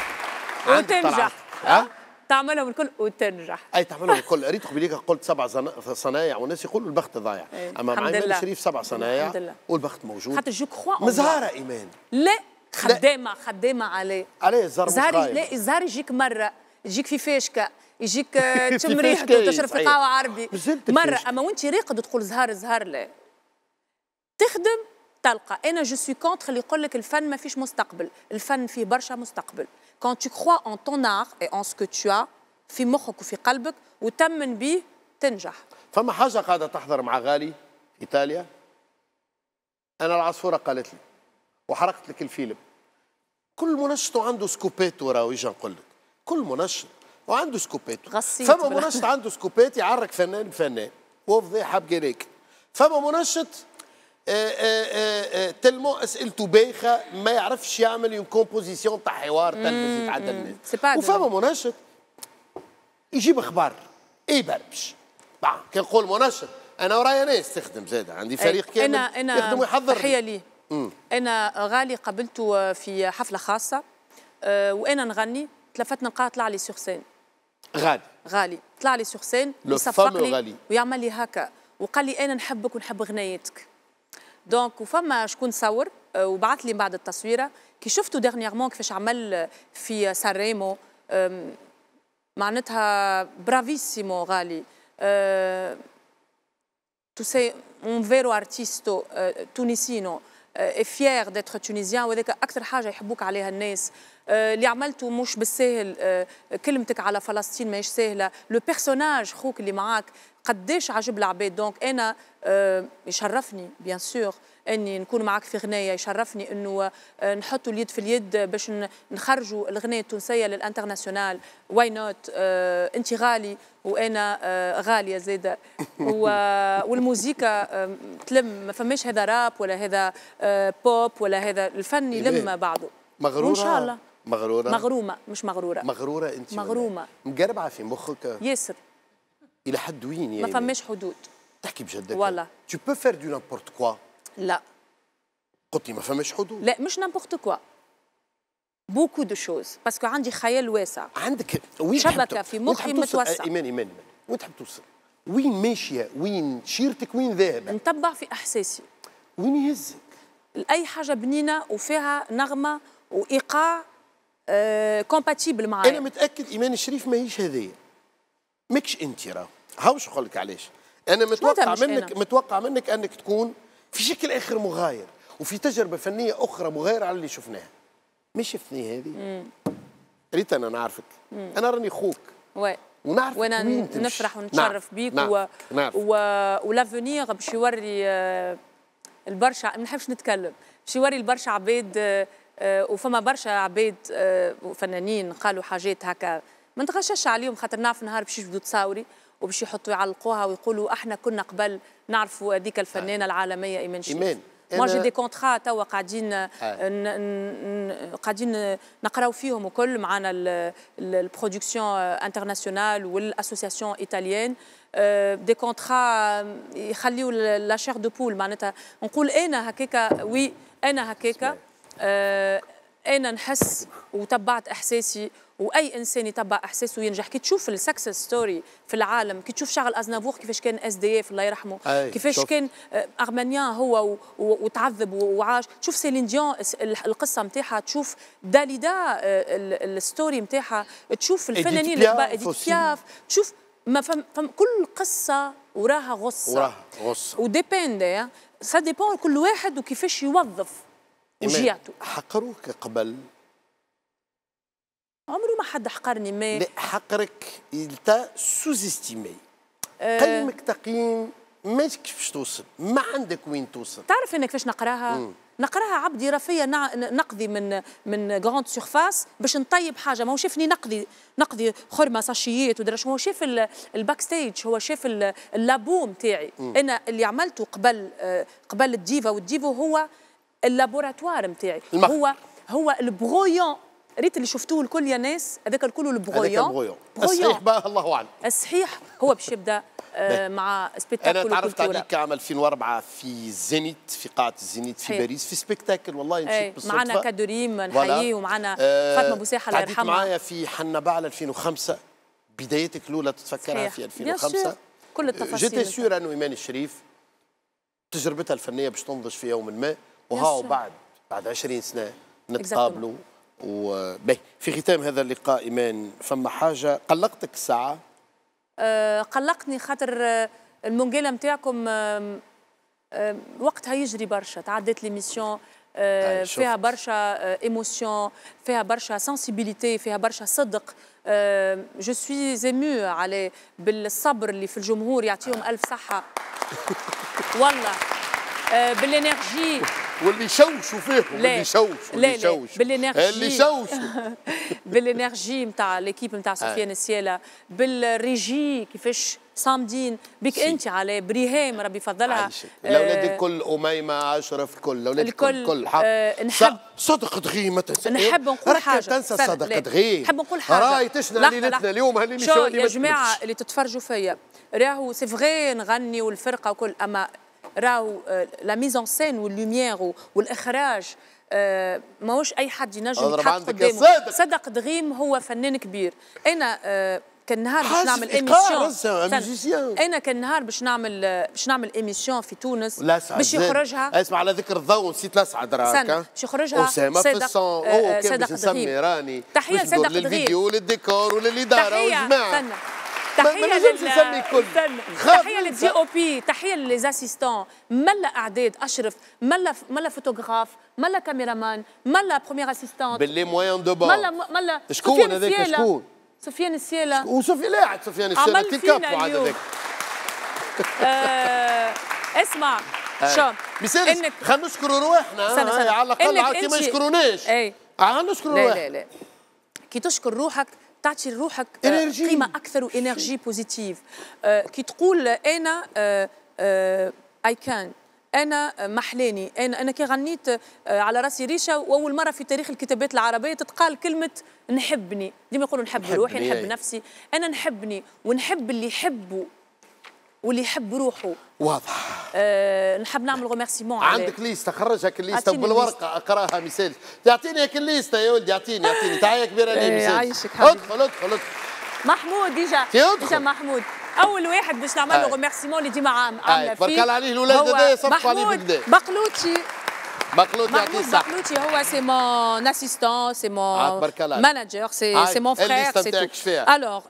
وتنجح ها تعملهم الكل وتنجح. اي تعملهم الكل. قريت قبليك قلت سبع صنايع والناس يقولوا البخت ضايع. اما مع ايمان الشريف سبع صنايع والبخت موجود. خاطر جو كخوا مزهره ايمان. لا خدامه خدامه عليه عليه الزهر مش غايب. لا الزهر يجيك مره يجيك في فاشكه يجيك تشم ريحته وتشرب في قهوه عربي مره، اما وانت راقد تقول زهر زهر لا تخدم تلقى. انا جو سوي كونتر اللي يقول لك الفن ما فيش مستقبل، الفن فيه برشا مستقبل. كون تو كخوا ان طون ار اي ان سكو تو ا في مخك وفي قلبك وتمن به تنجح. فما حاجه قاعده تحضر مع غالي ايطاليا، انا العصفوره قالت لي وحرقت لك الفيلم. كل منشط عنده سكوبات وراه، ويجي نقول لك كل منشط وعنده سكوبات. فما منشط عنده سكوبات يعرك فنان بفنان وفضيحه بقريك. فما منشط تلمو اسئلته بايخه ما يعرفش يعمل اون كومبوزيسيون تاع حوار تلفزي يتعدى الناس. وفما منشط يجيب اخبار اي بربش. كي نقول منشط انا ورايا ناس تخدم زاده، عندي فريق كامل أنا أنا يخدم ويحضر. تحيه ليه. انا غالي قابلته في حفله خاصه وانا نغني، تلفتنا نلقاه طلع لي سور سين. غالي غالي طلع لي سور سين يصفق لي ويعمل لي هكا وقال لي انا نحبك ونحب غنايتك. دونك وفما شكون صور وبعث لي بعد التصويره كي شفتوا ديرنييرمون كيفاش عمل في سانريمو، معناتها برافيسيمو غالي. تو سي اون فيرو ارتيستو تونسينو اي فيير ديتر تونيزيان، وهذاك اكثر حاجه يحبوك عليها الناس. اللي عملته مش بالساهل، كلمتك على فلسطين ماهيش ساهله، لو بيرسوناج خوك اللي معاك قداش عجب العباد. دونك انا يشرفني بيان سور اني نكون معك في غنايه، يشرفني انه نحطوا اليد في اليد باش نخرجوا الغنايه التونسيه للانترناسيونال. واي نوت؟ انت غالي وانا غاليه زاده والموسيقى تلم، ما فماش هذا راب ولا هذا بوب ولا هذا، الفن يلم بعضه. مغروره ان شاء الله. مغروره مغرومه مش مغروره مغروره انت مغرومه مقربعه في مخك ياسر. الى حد وين يعني؟ ما فماش حدود. تحكي بجدك والله tu peux faire du n'importe quoi. لا قلت لي ما فماش حدود. لا مش نامبورت كوا، بوكو دو شوز باسكو عندي خيال واسع. عندك وين شبكه في مخي متوسع. ايمان ايمان وين تحب توصل؟ وين ماشيه؟ وين شيرتك؟ وين ذاهبه؟ نتبع في احساسي. وين يهزك؟ اي حاجه بنينه وفيها نغمه وايقاع آه كومباتيبل معايا. انا متاكد ايمان الشريف ماهيش هذيا، ماكش انت راه. هاو شو نقول لك علاش؟ انا متوقع منك أنا. متوقع منك انك تكون في شكل اخر مغاير وفي تجربه فنيه اخرى مغايره على اللي شفناها. ما شفتني هذه؟ ريت انا نعرفك. مم. انا راني خوك. وي. ونعرف وانا نفرح ونتشرف بيك. نعرف. و... نعرف. و... ولافونيغ باش يوري آه البرشا، ما نحبش نتكلم، باش يوري البرشا عباد آه آه وفما برشا عباد آه وفنانين قالوا حاجات هكا ما نتغشش عليهم، خاطر نعرف نهار باش يجبدوا تصاوري وباش يحطوا يعلقوها ويقولوا احنا كنا قبل نعرفوا هذيك الفنانه العالميه ايمان شريف. ايمان موا جي دي كونترا توا قاعدين قاعدين نقراو فيهم وكل معنا البرودكسيون انترناسيونال والاسوسياسيون ايطاليان دي كونترا يخليوا لا شير دو بول. معناتها نقول انا هكاكا وي انا هكاكا انا نحس وتبعت احساسي، واي انسان يتبع احساسه ينجح. كي تشوف السكسس ستوري في العالم، كي تشوف شغل ازنافور كيفاش كان اس دي اف الله يرحمه، كيفاش كان ارمانيان هو وتعذب وعاش، تشوف سيلين ديون القصه نتاعها، تشوف داليدا الستوري نتاعها، تشوف الفنانين الكبار اديت بياف، تشوف ما فم, فم كل قصه وراها غصه وراها غصه وديبيندي سا ديبون كل واحد وكيفاش يوظف وجيعته. حقروك قبل؟ عمره ما حد حقرني. ما لا حقرك يلتا سوز استيمي. أه قيمك تقييم ماش كيفاش توصل، ما عندك وين توصل. تعرف انا كيفاش نقراها؟ مم. نقراها عبدي رفيه نقضي من من غراند سيرفاس باش نطيب حاجه، ما هو شافني نقضي نقضي خرمه ساشيات ودرش، هو شاف الباك ستيج، هو شاف اللابو نتاعي. انا اللي عملته قبل قبل الديفا والديفو هو اللابوراتوار نتاعي، هو هو البرويون. ريت اللي شفتوه الكل يا ناس، هذاك الكل البرويون. البرويون الصحيح بقى الله اعلم. الصحيح هو باش يبدا آه مع سبيكتاكل. انا تعرفت عليك عام ألفين وأربعة في زينيت، في قاعه الزينيت في باريس، في سبيكتاكل والله مشيت بالصدفه. معنا كادوريم نحييه ومعنا آه فاطمه بوساحه الله يرحمها. معايا في حنا بعل ألفين وخمسة، بدايتك الاولى تتفكرها في ألفين وخمسة. كل التفاصيل. جيتي سور انه ايمان الشريف تجربتها الفنيه باش تنضج في يوم ما، وهاو بعد بعد عشرين سنه نتقابلوا. وباهي في ختام هذا اللقاء ايمان، فما حاجه قلقتك الساعه؟ أه قلقني خاطر المونجيلا نتاعكم أه أه وقتها يجري برشا، تعدت ليميسيون أه فيها برشا ايموسيون، فيها برشا سنسيبيليتي، فيها برشا صدق. جو سوي ايمو على بالصبر اللي في الجمهور، يعطيهم الف صحه والله. أه بالانرجي واللي يشوشوا فيهم، واللي يشوشوا واللي يشوشوا بالانرجي اللي يشوشوا بالانرجي نتاع ليكيب نتاع سفيان السيالة، بالريجي كيفاش صامدين بك انت على بريهام ربي يفضلها. الاولاد الكل، اميمه، اشرف، الكل الاولاد الكل الكل آه نحب صدق دغي ما تنسى. نحب نقول حاجه تنسى صدق دغي، نحب نقول حاجه راهي تشنع ليلتنا اليوم هالميسيون يا جماعه اللي تتفرجوا فيا. راهو سي فغي نغني والفرقه وكل، اما راهو لا ميزون سين واللوميير والاخراج آه ماهوش اي حد ينجم يتحط قدامه. صدق دغيم هو فنان كبير. انا آه كان نهار باش نعمل ايميسيون، انا كان نهار باش نعمل باش نعمل ايميسيون في تونس باش يخرجها. اسمع على ذكر الضوء نسيت لاسعد راك باش يخرجها اسامه في الصون. اوه صدق دغيم راني تحيه صدق دغيم للفيديو وللديكور وللاداره والجماعه. تحيه لل تحيه للدي او بي، تحيه للاسيستون، ملا اعداد اشرف، ملا ملا فوتوغراف، ملا كاميرامان، ملا بروميير اسيستون، باللي موان دو بور، ملا ملا شكون هذاك؟ شكون؟ سفيان السيالة. وسفيان لاعب سفيان السيالة تيكاب وعاد هذاك. اسمع شو مثال خلينا نشكروا رواحنا على الاقل كي ما يشكروناش. اي نشكروا روحنا. لا لا لا كي تشكر روحك تعطي لروحك قيمه اكثر وانرجي بوزيتيف. آه كي تقول انا اي كان، انا محلاني، انا انا كي غنيت آه على راسي ريشه، واول مره في تاريخ الكتابات العربيه تتقال كلمه نحبني. ديما يقولوا نحب روحي، نحب نفسي، انا نحبني ونحب اللي يحبه واللي يحب روحه. واضح. أه نحب نعمل غوميرسيمون عليه. عندك ليسته، خرج هاك الليسته بالورقه اقراها مثال. يعطيني هاك الليسته يا ولدي، يعطيني يعطيني تحيه كبيره لي مثال. يعيشك حبيبي. ادخل ادخل ادخل. محمود ديجا ديجا محمود اول واحد باش نعمل له غوميرسيمون اللي ديما عامله فيه. بارك الله عليه الاولاد هذايا صفقوا عليه بالكدا. بقلوتشي بقلوتي يعطيه الصحة. بقلوتي هو سي مون اسيستون، سي مون ماناجر، سي سي مون فرير، سي تو. الوغ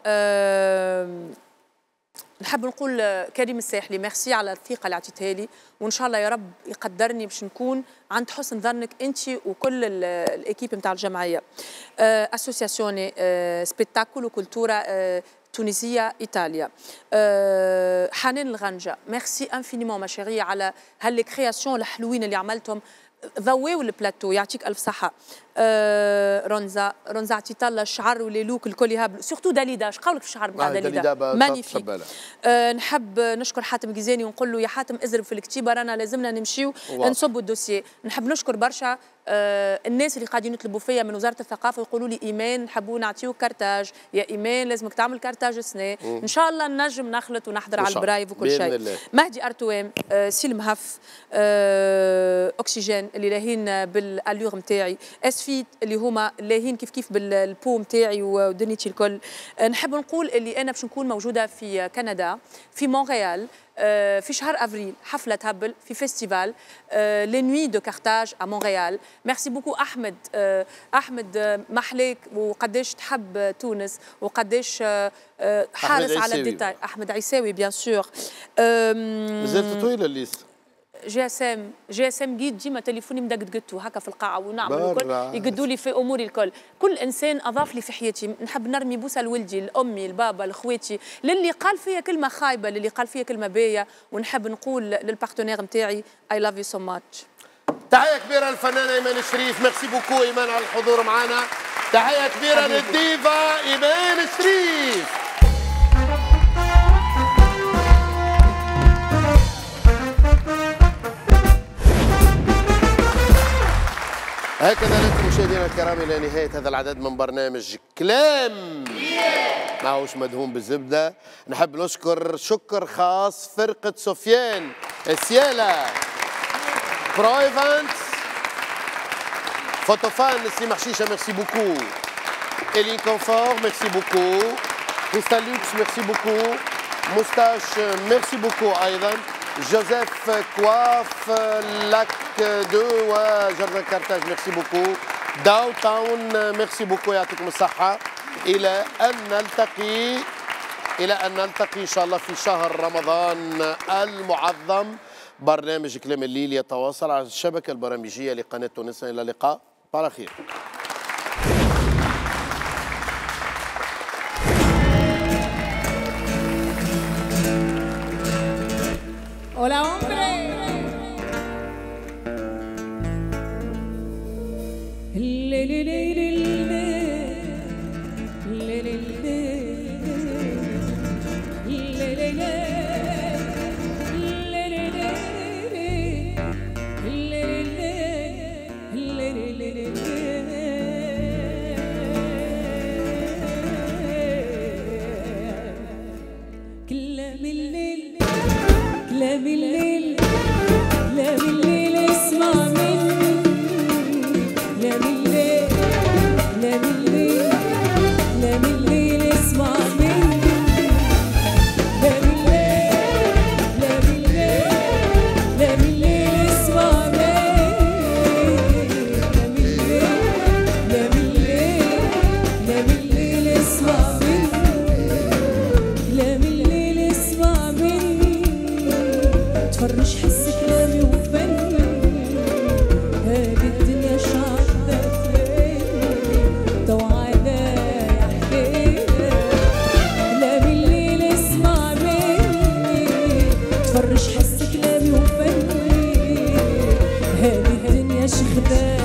نحب نقول كريم الساحلي ميرسي على الثقه اللي عطيتها لي، وان شاء الله يا رب يقدرني باش نكون عند حسن ظنك انت وكل الاكيب نتاع الجمعيه. اسوسياسيوني سبيتاكول وكولتورا تونسيه ايطاليا. أه حنان الغنجه ميرسي انفينيمون ما شيري على هالكرياسيون الحلوين اللي عملتهم، ضويوا البلاتو يعطيك الف صحه. أه رونزا رونزا عطيت الله الشعر وليلوك الكل يهبل، سورتو داليدا. اش قولك في الشعر نتاع داليدا؟ مانيفيك. أه نحب نشكر حاتم جيزاني ونقول له يا حاتم ازرب في الكتيبه، رانا لازمنا نمشيو نصبوا الدوسيي. نحب نشكر برشا أه الناس اللي قاعدين يطلبوا فيا من وزاره الثقافه ويقولوا لي ايمان نحبوا نعطيوك كارتاج، يا ايمان لازمك تعمل كارتاج السنه. ان شاء الله نجم نخلط ونحضر على البرايف وكل شيء. مهدي ارتوام، أه سلم هف، أه اكسجين اللي لاهين بالالور نتاعي، اسفيت اللي هما لاهين كيف كيف بالبو نتاعي ودنيتي الكل. أه نحب نقول اللي انا باش نكون موجوده في كندا في مونريال في شهر افريل، حفله هبل في فيستيفال لي نوي دو كارتاج ا مونريال. ميرسي بوكو احمد. احمد محليك وقداش تحب تونس وقداش حارس على الديتاي. احمد عيساوي بيان سور. مازالت طويله الليست. جي اس ام جي اس ام جيد ديما تليفوني مدقدقتو هكا في القاعه ونعمل الكل يقدوا لي في اموري الكل. كل انسان اضاف لي في حياتي. نحب نرمي بوسه لولدي لامي لبابا لاخواتي، للي قال فيا كلمه خايبه، للي قال فيا كلمه باهيه. ونحب نقول للبارتنير نتاعي اي لاف يو سو ماتش. تحيه كبيره للفنانه ايمان الشريف. ميرسي بوكو ايمان على الحضور معنا. تحيه كبيره للديفا ايمان الشريف. هكذا لكم مشاهدينا الكرام الى نهايه هذا العدد من برنامج كلام ماهوش مدهون بالزبده. نحب نشكر شكر خاص فرقه سفيان السيالة، برو ايفنتس، فوتوفان نسيم حشيشه ميرسي بوكو، الين كونفور ميرسي بوكو، كريستالوكس ميرسي بوكو، موستاش ميرسي بوكو ايضا، جوزيف كواف لاك دو وجردن كارتاج ميرسي بوكو، داو تاون ميرسي بوكو يعطيكم الصحة. إلى أن نلتقي إلى أن نلتقي إن شاء الله في شهر رمضان المعظم. برنامج كلام الليل يتواصل على الشبكة البرامجية لقناة تونس. إلى اللقاء على خير. Hola, hombre. Le, le, le, le, le. Le, le, le. Le, le, le. Le, le, le. Le, le, le. Le, le, le. كلام الليل كلام الليل كلام الليل اسمع مني كلام الليل كلام الليل كلام الليل اسمع مني كلام الليل كلام الليل كلام الليل اسمع مني كلام الليل كلام الليل كلام الليل اسمع مني كلام الليل اسمع مني تفرج حس كلامي وفني هذه الدنيا شعبة فيني توعدة حكاية كلام الليل اسمع مني تفرج حس كلامي وفني هذه الدنيا شخدة